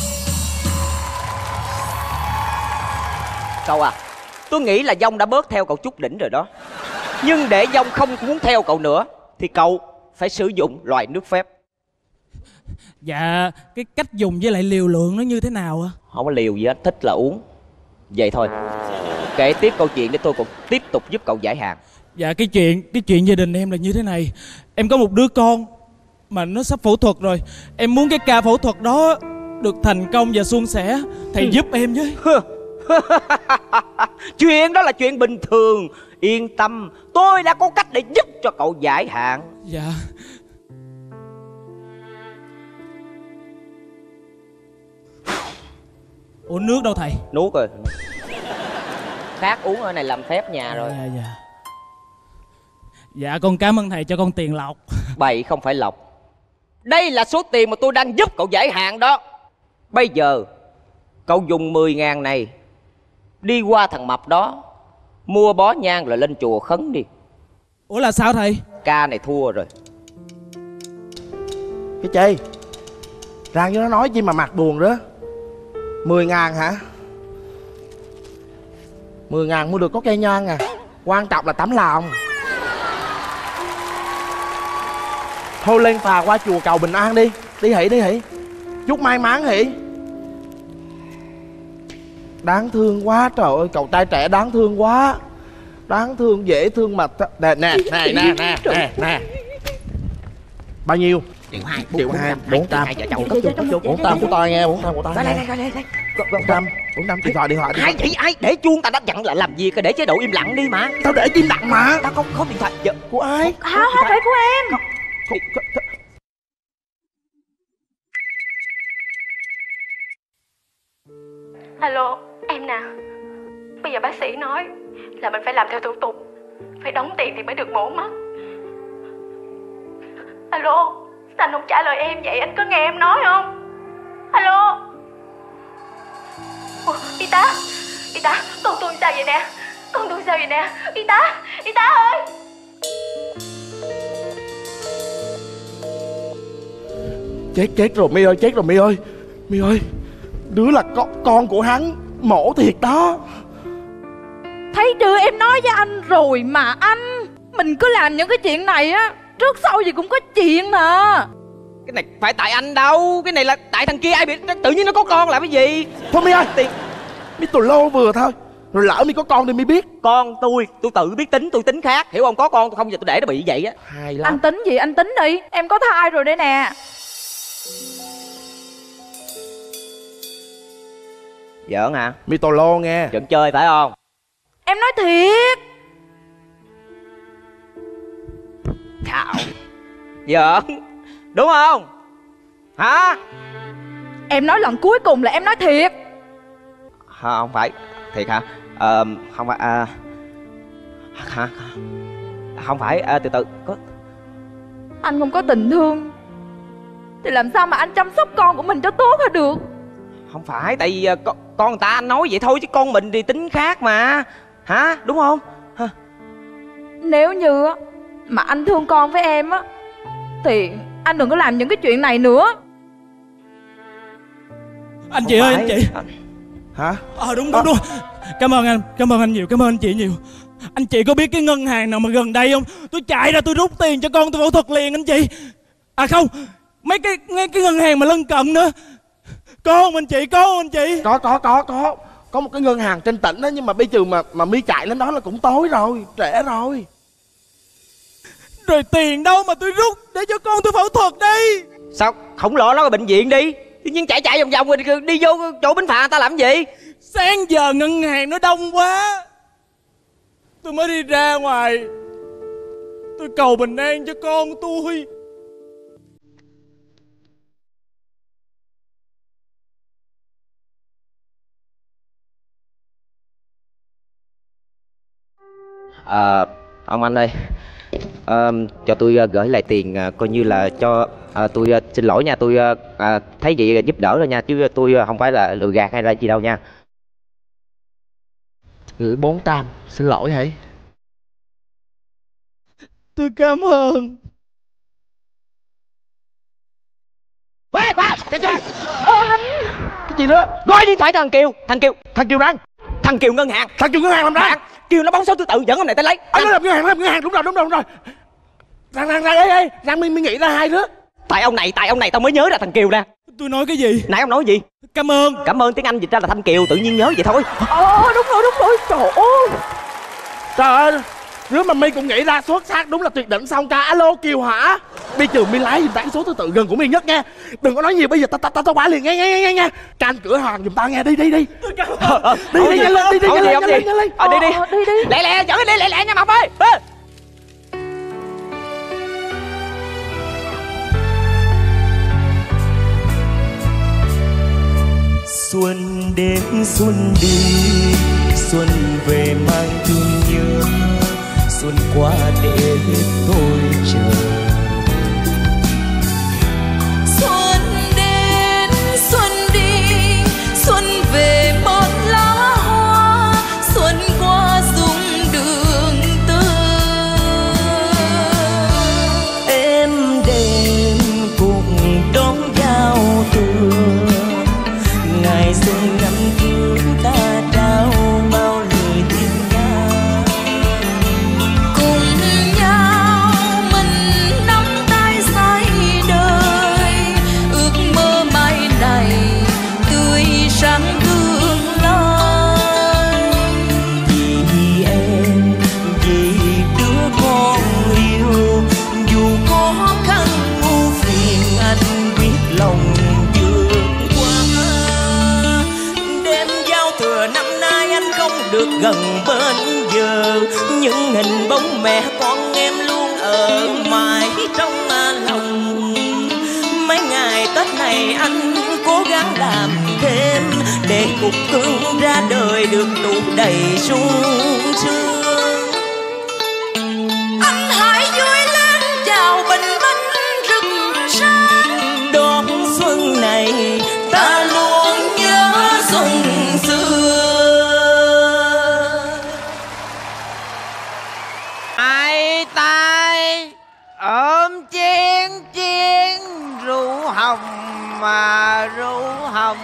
cậu à, tôi nghĩ là vong đã bớt theo cậu chút đỉnh rồi đó. Nhưng để vong không muốn theo cậu nữa thì cậu phải sử dụng loại nước phép. Dạ cái cách dùng với lại liều lượng nó như thế nào ạ? Không có liều gì hết, thích là uống. Vậy thôi. Kể tiếp câu chuyện để tôi còn tiếp tục giúp cậu giải hạn. Dạ cái chuyện cái chuyện gia đình em là như thế này. Em có một đứa con mà nó sắp phẫu thuật rồi. Em muốn cái ca phẫu thuật đó được thành công và suôn sẻ. Thầy giúp em với. Chuyện đó là chuyện bình thường. Yên tâm, tôi đã có cách để giúp cho cậu giải hạn. Dạ. Ủa nước đâu thầy? Nuốt rồi. Khác uống ở này làm phép nhà rồi. Dạ dạ. Dạ con cảm ơn thầy cho con tiền lọc. Bậy không phải lọc. Đây là số tiền mà tôi đang giúp cậu giải hạn đó. Bây giờ cậu dùng mười ngàn này đi qua thằng mập đó, mua bó nhang rồi lên chùa khấn đi. Ủa là sao thầy? Ca này thua rồi. Cái chi Rang với nó nói chi mà mặt buồn đó. Mười ngàn hả? Mười ngàn mua được có cây nhang à. Quan trọng là tấm lòng. Thôi lên phà qua chùa cầu bình an đi. Đi Hỷ, đi Hỷ. Chúc may mắn Hỷ. Đáng thương quá, trời ơi, cậu trai trẻ đáng thương quá. Đáng thương, dễ thương mà. Nè, nè, nè, nè, nè, nè, nè. Bao nhiêu? Triệu hai. Triệu hai, bốn trăm. Bốn trăm của tôi nghe, bốn trăm của tôi nghe. Bốn trăm, bốn trăm, điện thoại, điện thoại. Ai vậy, ai? Để chuông ta đã dặn là làm gì, cái để chế độ im lặng đi mà. Tao để im lặng mà. Tao không không điện thoại. Dạ. Của ai? Không, không phải của em. Alo, em nè. Bây giờ bác sĩ nói là mình phải làm theo thủ tục, phải đóng tiền thì mới được mổ mắt. Alo, sao anh không trả lời em vậy? Anh có nghe em nói không? Alo. Ủa, y tá, y tá, con tôi sao vậy nè? Con tôi sao vậy nè? Y tá, y tá ơi. Chết, chết rồi My ơi, chết rồi My ơi. My ơi, đứa là con, con của hắn. Mổ thiệt đó. Thấy chưa, em nói với anh rồi mà anh. Mình cứ làm những cái chuyện này á, trước sau gì cũng có chuyện mà. Cái này phải tại anh đâu. Cái này là tại thằng kia, ai biết tự nhiên nó có con là cái gì. Thôi My ơi, tiền My tù lô vừa thôi. Rồi lỡ My có con thì My biết. Con tôi, tôi tự biết tính, tôi tính khác. Hiểu không? Có con tôi không giờ tôi để nó bị vậy á. Hay lắm. Anh tính gì anh tính đi. Em có thai rồi đây nè. Giỡn hả? My tù lô nghe. Giỡn chơi phải không? Em nói thiệt. Thảo. Giỡn đúng không? Hả? Em nói lần cuối cùng là em nói thiệt. À, không phải. Thiệt hả? Ờ, không phải à... Hả? Không phải, à, từ từ có... Anh không có tình thương thì làm sao mà anh chăm sóc con của mình cho tốt hả được? Không phải, tại vì con, con người ta anh nói vậy thôi chứ con mình thì tính khác mà. Hả? Đúng không? Hả? Nếu như á mà anh thương con với em á thì anh đừng có làm những cái chuyện này nữa. Anh chị ơi, anh chị. Hả? Ờ à, đúng đúng đúng. Cảm ơn anh, cảm ơn anh nhiều, cảm ơn anh chị nhiều. Anh chị có biết cái ngân hàng nào mà gần đây không? Tôi chạy ra tôi rút tiền cho con tôi phẫu thuật liền anh chị. À không, mấy cái mấy cái ngân hàng mà lân cận nữa. Có không anh chị? Có không anh chị? Có có có có Có một cái ngân hàng trên tỉnh đó, nhưng mà bây giờ mà mà My chạy lên đó là cũng tối rồi, trễ rồi. Rồi tiền đâu mà tôi rút để cho con tôi phẫu thuật đi? Sao không lo nó ở bệnh viện đi? Tự nhiên chạy chạy vòng vòng rồi đi vô chỗ bến phà người ta làm gì? Sáng giờ ngân hàng nó đông quá, tôi mới đi ra ngoài. Tôi cầu bình an cho con tôi. À, ông anh ơi, à, cho tôi uh, gửi lại tiền uh, coi như là cho uh, tôi uh, xin lỗi nha. Tôi uh, uh, thấy vậy giúp đỡ rồi nha, chứ tôi uh, không phải là lừa gạt hay là gì đâu nha. Gửi bốn trăm, xin lỗi hãy. Tôi cảm ơn. Khoan khoan, cái gì? Cái gì nữa? Gọi điện thoại thằng Kiều. Thằng Kiều, thằng Kiều đang Thằng Kiều ngân hàng. Thằng Kiều ngân hàng làm ra. Kiều nó bóng số thứ tự dẫn ông này tới lấy. Anh nó làm ngân hàng, làm ngân hàng, đúng rồi, đúng rồi, đúng rồi. Rằng rằng rằng ê ê, rằng mình mình nghĩ ra hai đứa. Tại ông này, tại ông này tao mới nhớ ra thằng Kiều nè. Tôi nói cái gì? Nãy ông nói gì? Cảm ơn. Cảm ơn tiếng Anh dịch ra là Thanh Kiều, tự nhiên nhớ vậy thôi. Ồ, đúng rồi, đúng rồi, trời ơi. Trời ơi, nếu mà My cũng nghĩ ra xuất sắc, đúng là tuyệt đỉnh xong ca. Alo Kiều hả? Bây giờ My lái giùm ta cái số thứ tự gần của My nhất nghe. Đừng có nói nhiều, bây giờ tao tao tao tao qua liền nghe nghe nghe nghe. Canh cửa hàng giùm tao nghe, đi đi đi. Đi đi nhanh lên, đi đi nhanh lên, nhanh lên, nhanh lên. Ờ đi đi. Đi đi. Lẹ lẹ, dẫn đi lẹ lẹ nha Mập ơi. Xuân đến xuân đi, xuân về mang thương nhớ, xuân qua để tôi chờ. Xuân đến xuân đi, xuân về một lá hoa, xuân qua dung đường tơ. Em đêm cùng đón giao thừa, ngày xuân năm trước ta trao bao lời tiếng ca. Cùng nhau mình nắm tay say đời, ước mơ mai này tươi sáng tương lai. Vì em, vì đứa con yêu, dù có khó khăn ưu phiền anh biết lòng vượt qua. Đêm giao thừa năm nay anh không được gần bên giờ, những hình bóng mẹ con em luôn ở mãi trong lòng. Mấy ngày Tết này anh cố gắng làm thêm, để cuộc cưng ra đời được đủ đầy sung sướng. Anh hãy vui lên chào bình minh rực sáng, Đón xuân này ta luôn nhớ xuân xưa. Hai tay ôm chén chén rượu hồng mà rượu hồng,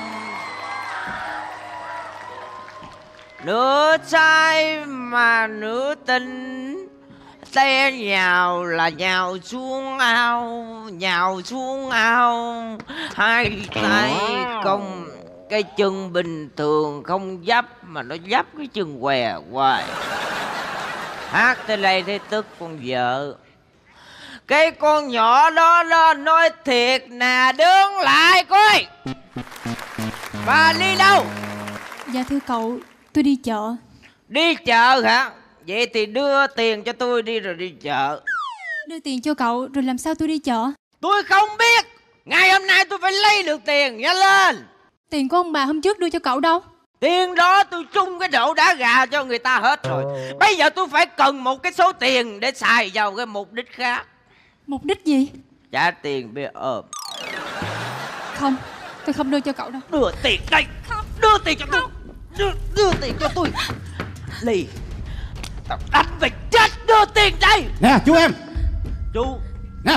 nửa say mà nửa tình, té nhào là nhào xuống ao, nhào xuống ao. Hai tay cong cái chân bình thường không dấp mà nó dấp cái chân què hoài. Hát tới đây thấy tức con vợ. Cái con nhỏ đó đó nói thiệt nè, đứng lại coi. Bà đi đâu? Dạ thưa cậu, tôi đi chợ. Đi chợ hả? Vậy thì đưa tiền cho tôi đi rồi đi chợ. Đưa tiền cho cậu rồi làm sao tôi đi chợ? Tôi không biết. Ngày hôm nay tôi phải lấy được tiền, nhanh lên. Tiền của ông bà hôm trước đưa cho cậu đâu? Tiền đó tôi chung cái đậu đá gà cho người ta hết rồi. Bây giờ tôi phải cần một cái số tiền để xài vào cái mục đích khác. Mục đích gì? Trả tiền bia ôm. Không, tôi không đưa cho cậu đâu. Đưa tiền đây. Không. Đưa tiền cho tôi. Đưa, đưa tiền cho tôi. Lì, tao đánh mày chết. Đưa tiền đây. Nè chú em. Chú. Nè.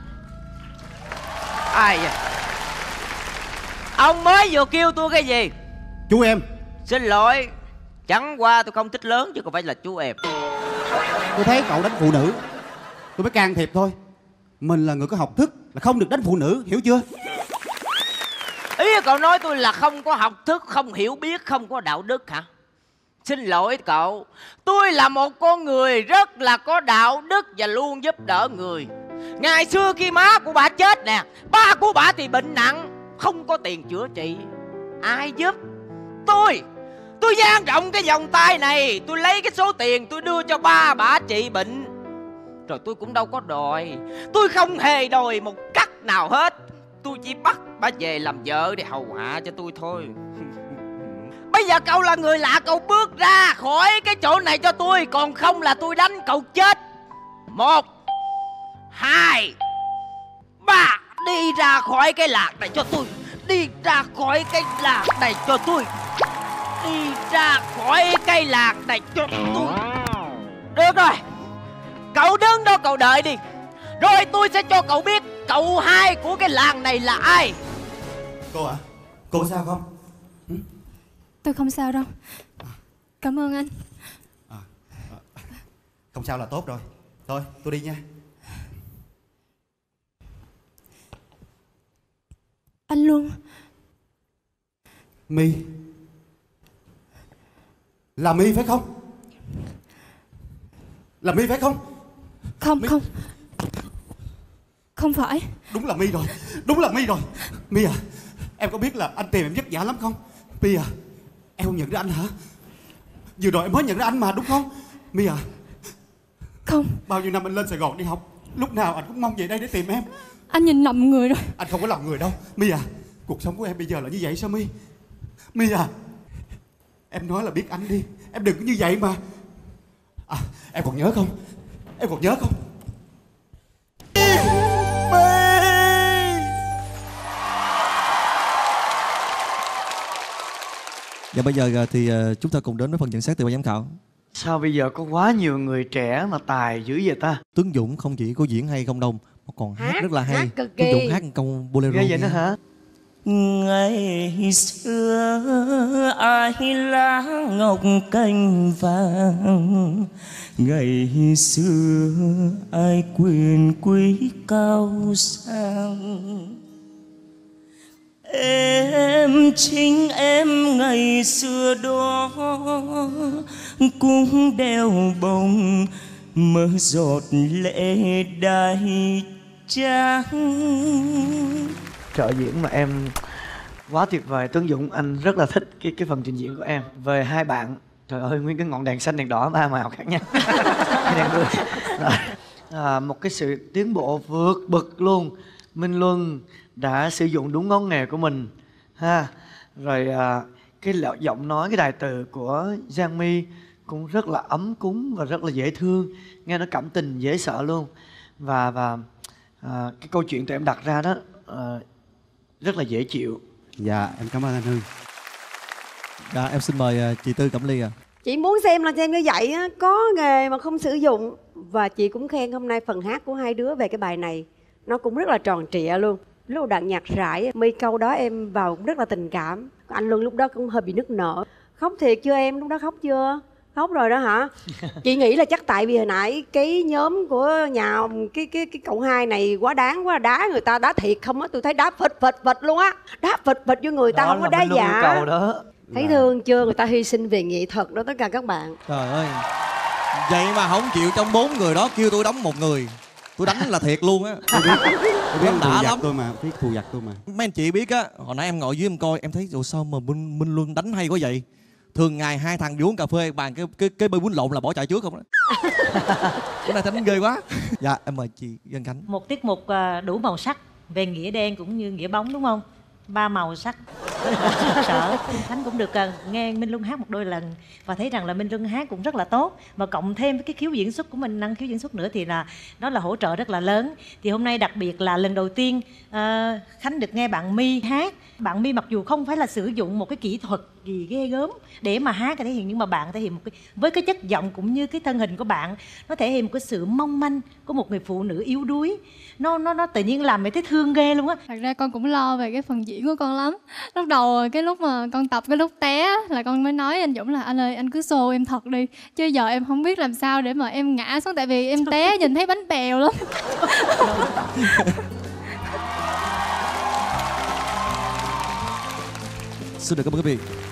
Ai vậy? Ông mới vừa kêu tôi cái gì? Chú em. Xin lỗi. Chẳng qua tôi không thích lớn chứ không phải là chú em. Tôi thấy cậu đánh phụ nữ, tôi mới can thiệp thôi. Mình là người có học thức, là không được đánh phụ nữ, hiểu chưa? Ý cậu nói tôi là không có học thức, không hiểu biết, không có đạo đức hả? Xin lỗi cậu, tôi là một con người rất là có đạo đức và luôn giúp đỡ người. Ngày xưa khi má của bà chết nè, ba của bà thì bệnh nặng, không có tiền chữa trị, ai giúp? Tôi Tôi dang rộng cái vòng tay này, tôi lấy cái số tiền tôi đưa cho ba bà trị bệnh. Rồi tôi cũng đâu có đòi, tôi không hề đòi một cắc nào hết. Tôi chỉ bắt bà về làm vợ để hầu hạ cho tôi thôi. Bây giờ cậu là người lạ, cậu bước ra khỏi cái chỗ này cho tôi, còn không là tôi đánh cậu chết. Một, hai, ba. Đi ra khỏi cái lạc này cho tôi. Đi ra khỏi cái lạc này cho tôi. Đi ra khỏi cây lạc này cho tôi. Được rồi, cậu đứng đó cậu đợi đi, rồi tôi sẽ cho cậu biết cậu hai của cái làng này là ai. Cô ạ, à, cô sao không? Ừ? Tôi không sao đâu. Cảm ơn anh. À, à, không sao là tốt rồi. Thôi tôi đi nha. Anh Luân. My. Là My phải không? Là My phải không? Không, My... không. Không phải. Đúng là My rồi. Đúng là My rồi. My à, em có biết là anh tìm em vất vả lắm không? My à, em không nhận ra anh hả? Vừa rồi em mới nhận ra anh mà, đúng không? My à. Không. Bao nhiêu năm anh lên Sài Gòn đi học, lúc nào anh cũng mong về đây để tìm em. Anh nhìn lầm người rồi. Anh không có lầm người đâu. My à, cuộc sống của em bây giờ là như vậy sao My? My à, em nói là biết anh đi, em đừng có như vậy mà. À, em còn nhớ không? Em còn nhớ không? Và bây giờ thì chúng ta cùng đến với phần nhận xét từ ban giám khảo. Sao bây giờ có quá nhiều người trẻ mà tài dữ vậy ta? Tuấn Dũng không chỉ có diễn hay không đâu, mà còn hát, hát rất là hay. Hát cực Tuấn kỳ. Dũng hát một câu bolero. Nghe vậy nữa hả? Ngày xưa ai lá ngọc cành vàng, ngày xưa ai quyền quý cao sang. Em chính em ngày xưa đó cũng đeo bông mơ giọt lệ đai trắng. Trợ diễn mà em quá tuyệt vời. Tuấn Dũng, anh rất là thích cái cái phần trình diễn của em. Về hai bạn, trời ơi, nguyên cái ngọn đèn xanh đèn đỏ ba màu khác nhau. Đèn rồi. À, một cái sự tiến bộ vượt bậc luôn. Minh Luân đã sử dụng đúng ngón nghề của mình ha. Rồi à, cái giọng nói, cái đài từ của Giang My cũng rất là ấm cúng và rất là dễ thương, nghe nó cảm tình dễ sợ luôn. Và và à, cái câu chuyện tụi em đặt ra đó à, rất là dễ chịu. Dạ, em cảm ơn anh Hưng. Dạ, em xin mời chị Tư Cẩm Ly ạ. À. Chị muốn xem là xem như vậy á, có nghề mà không sử dụng. Và chị cũng khen hôm nay phần hát của hai đứa về cái bài này, nó cũng rất là tròn trịa luôn. Lúc đoạn nhạc rải, My câu đó em vào cũng rất là tình cảm. Anh Luân lúc đó cũng hơi bị nức nở. Khóc thiệt chưa em? Lúc đó khóc chưa? Khóc rồi đó hả? Chị nghĩ là chắc tại vì hồi nãy cái nhóm của nhà cái cái cái cậu hai này quá đáng quá, đá người ta đá thiệt không á, tôi thấy đá phịch phịch phịch luôn á, đá phịch phịch vô người ta, đó không có đá giả. Cầu đó. Thấy là... thương chưa? Người ta hy sinh về nghệ thuật đó tất cả các bạn. Trời ơi, vậy mà không chịu trong bốn người đó kêu tôi đóng một người, tôi đánh là thiệt luôn á. Tôi biết, tôi biết đã lắm tôi mà, biết thù giặc tôi mà. Mấy anh chị biết á, hồi nãy em ngồi dưới em coi, em thấy rồi sao mà Minh Minh Luân đánh hay quá vậy. Thường ngày hai thằng uống cà phê bàn cái cái cái bơi bún lộn là bỏ chạy trước không đó. Cái này đánh ghê quá. Dạ, em mời chị Vân Khánh. Một tiết mục đủ màu sắc về nghĩa đen cũng như nghĩa bóng đúng không? Ba màu sắc. Sợ Khánh cũng được nghe Minh Luân hát một đôi lần và thấy rằng là Minh Luân hát cũng rất là tốt, và cộng thêm với cái khiếu diễn xuất của mình, năng khiếu diễn xuất nữa thì là đó là hỗ trợ rất là lớn. Thì hôm nay đặc biệt là lần đầu tiên uh, Khánh được nghe bạn My hát. Bạn My mặc dù không phải là sử dụng một cái kỹ thuật kỳ ghê gớm để mà hát, thể hiện. Nhưng mà bạn thể hiện một cái, với cái chất giọng cũng như cái thân hình của bạn, nó thể hiện một cái sự mong manh của một người phụ nữ yếu đuối. Nó nó nó tự nhiên làm mày thấy thương ghê luôn á. Thật ra con cũng lo về cái phần diễn của con lắm. Lúc đầu cái lúc mà con tập, cái lúc té là con mới nói anh Dũng là anh ơi anh cứ show em thật đi, chứ giờ em không biết làm sao để mà em ngã xuống, tại vì em té nhìn thấy bánh bèo lắm. Xin được cảm ơn quý vị.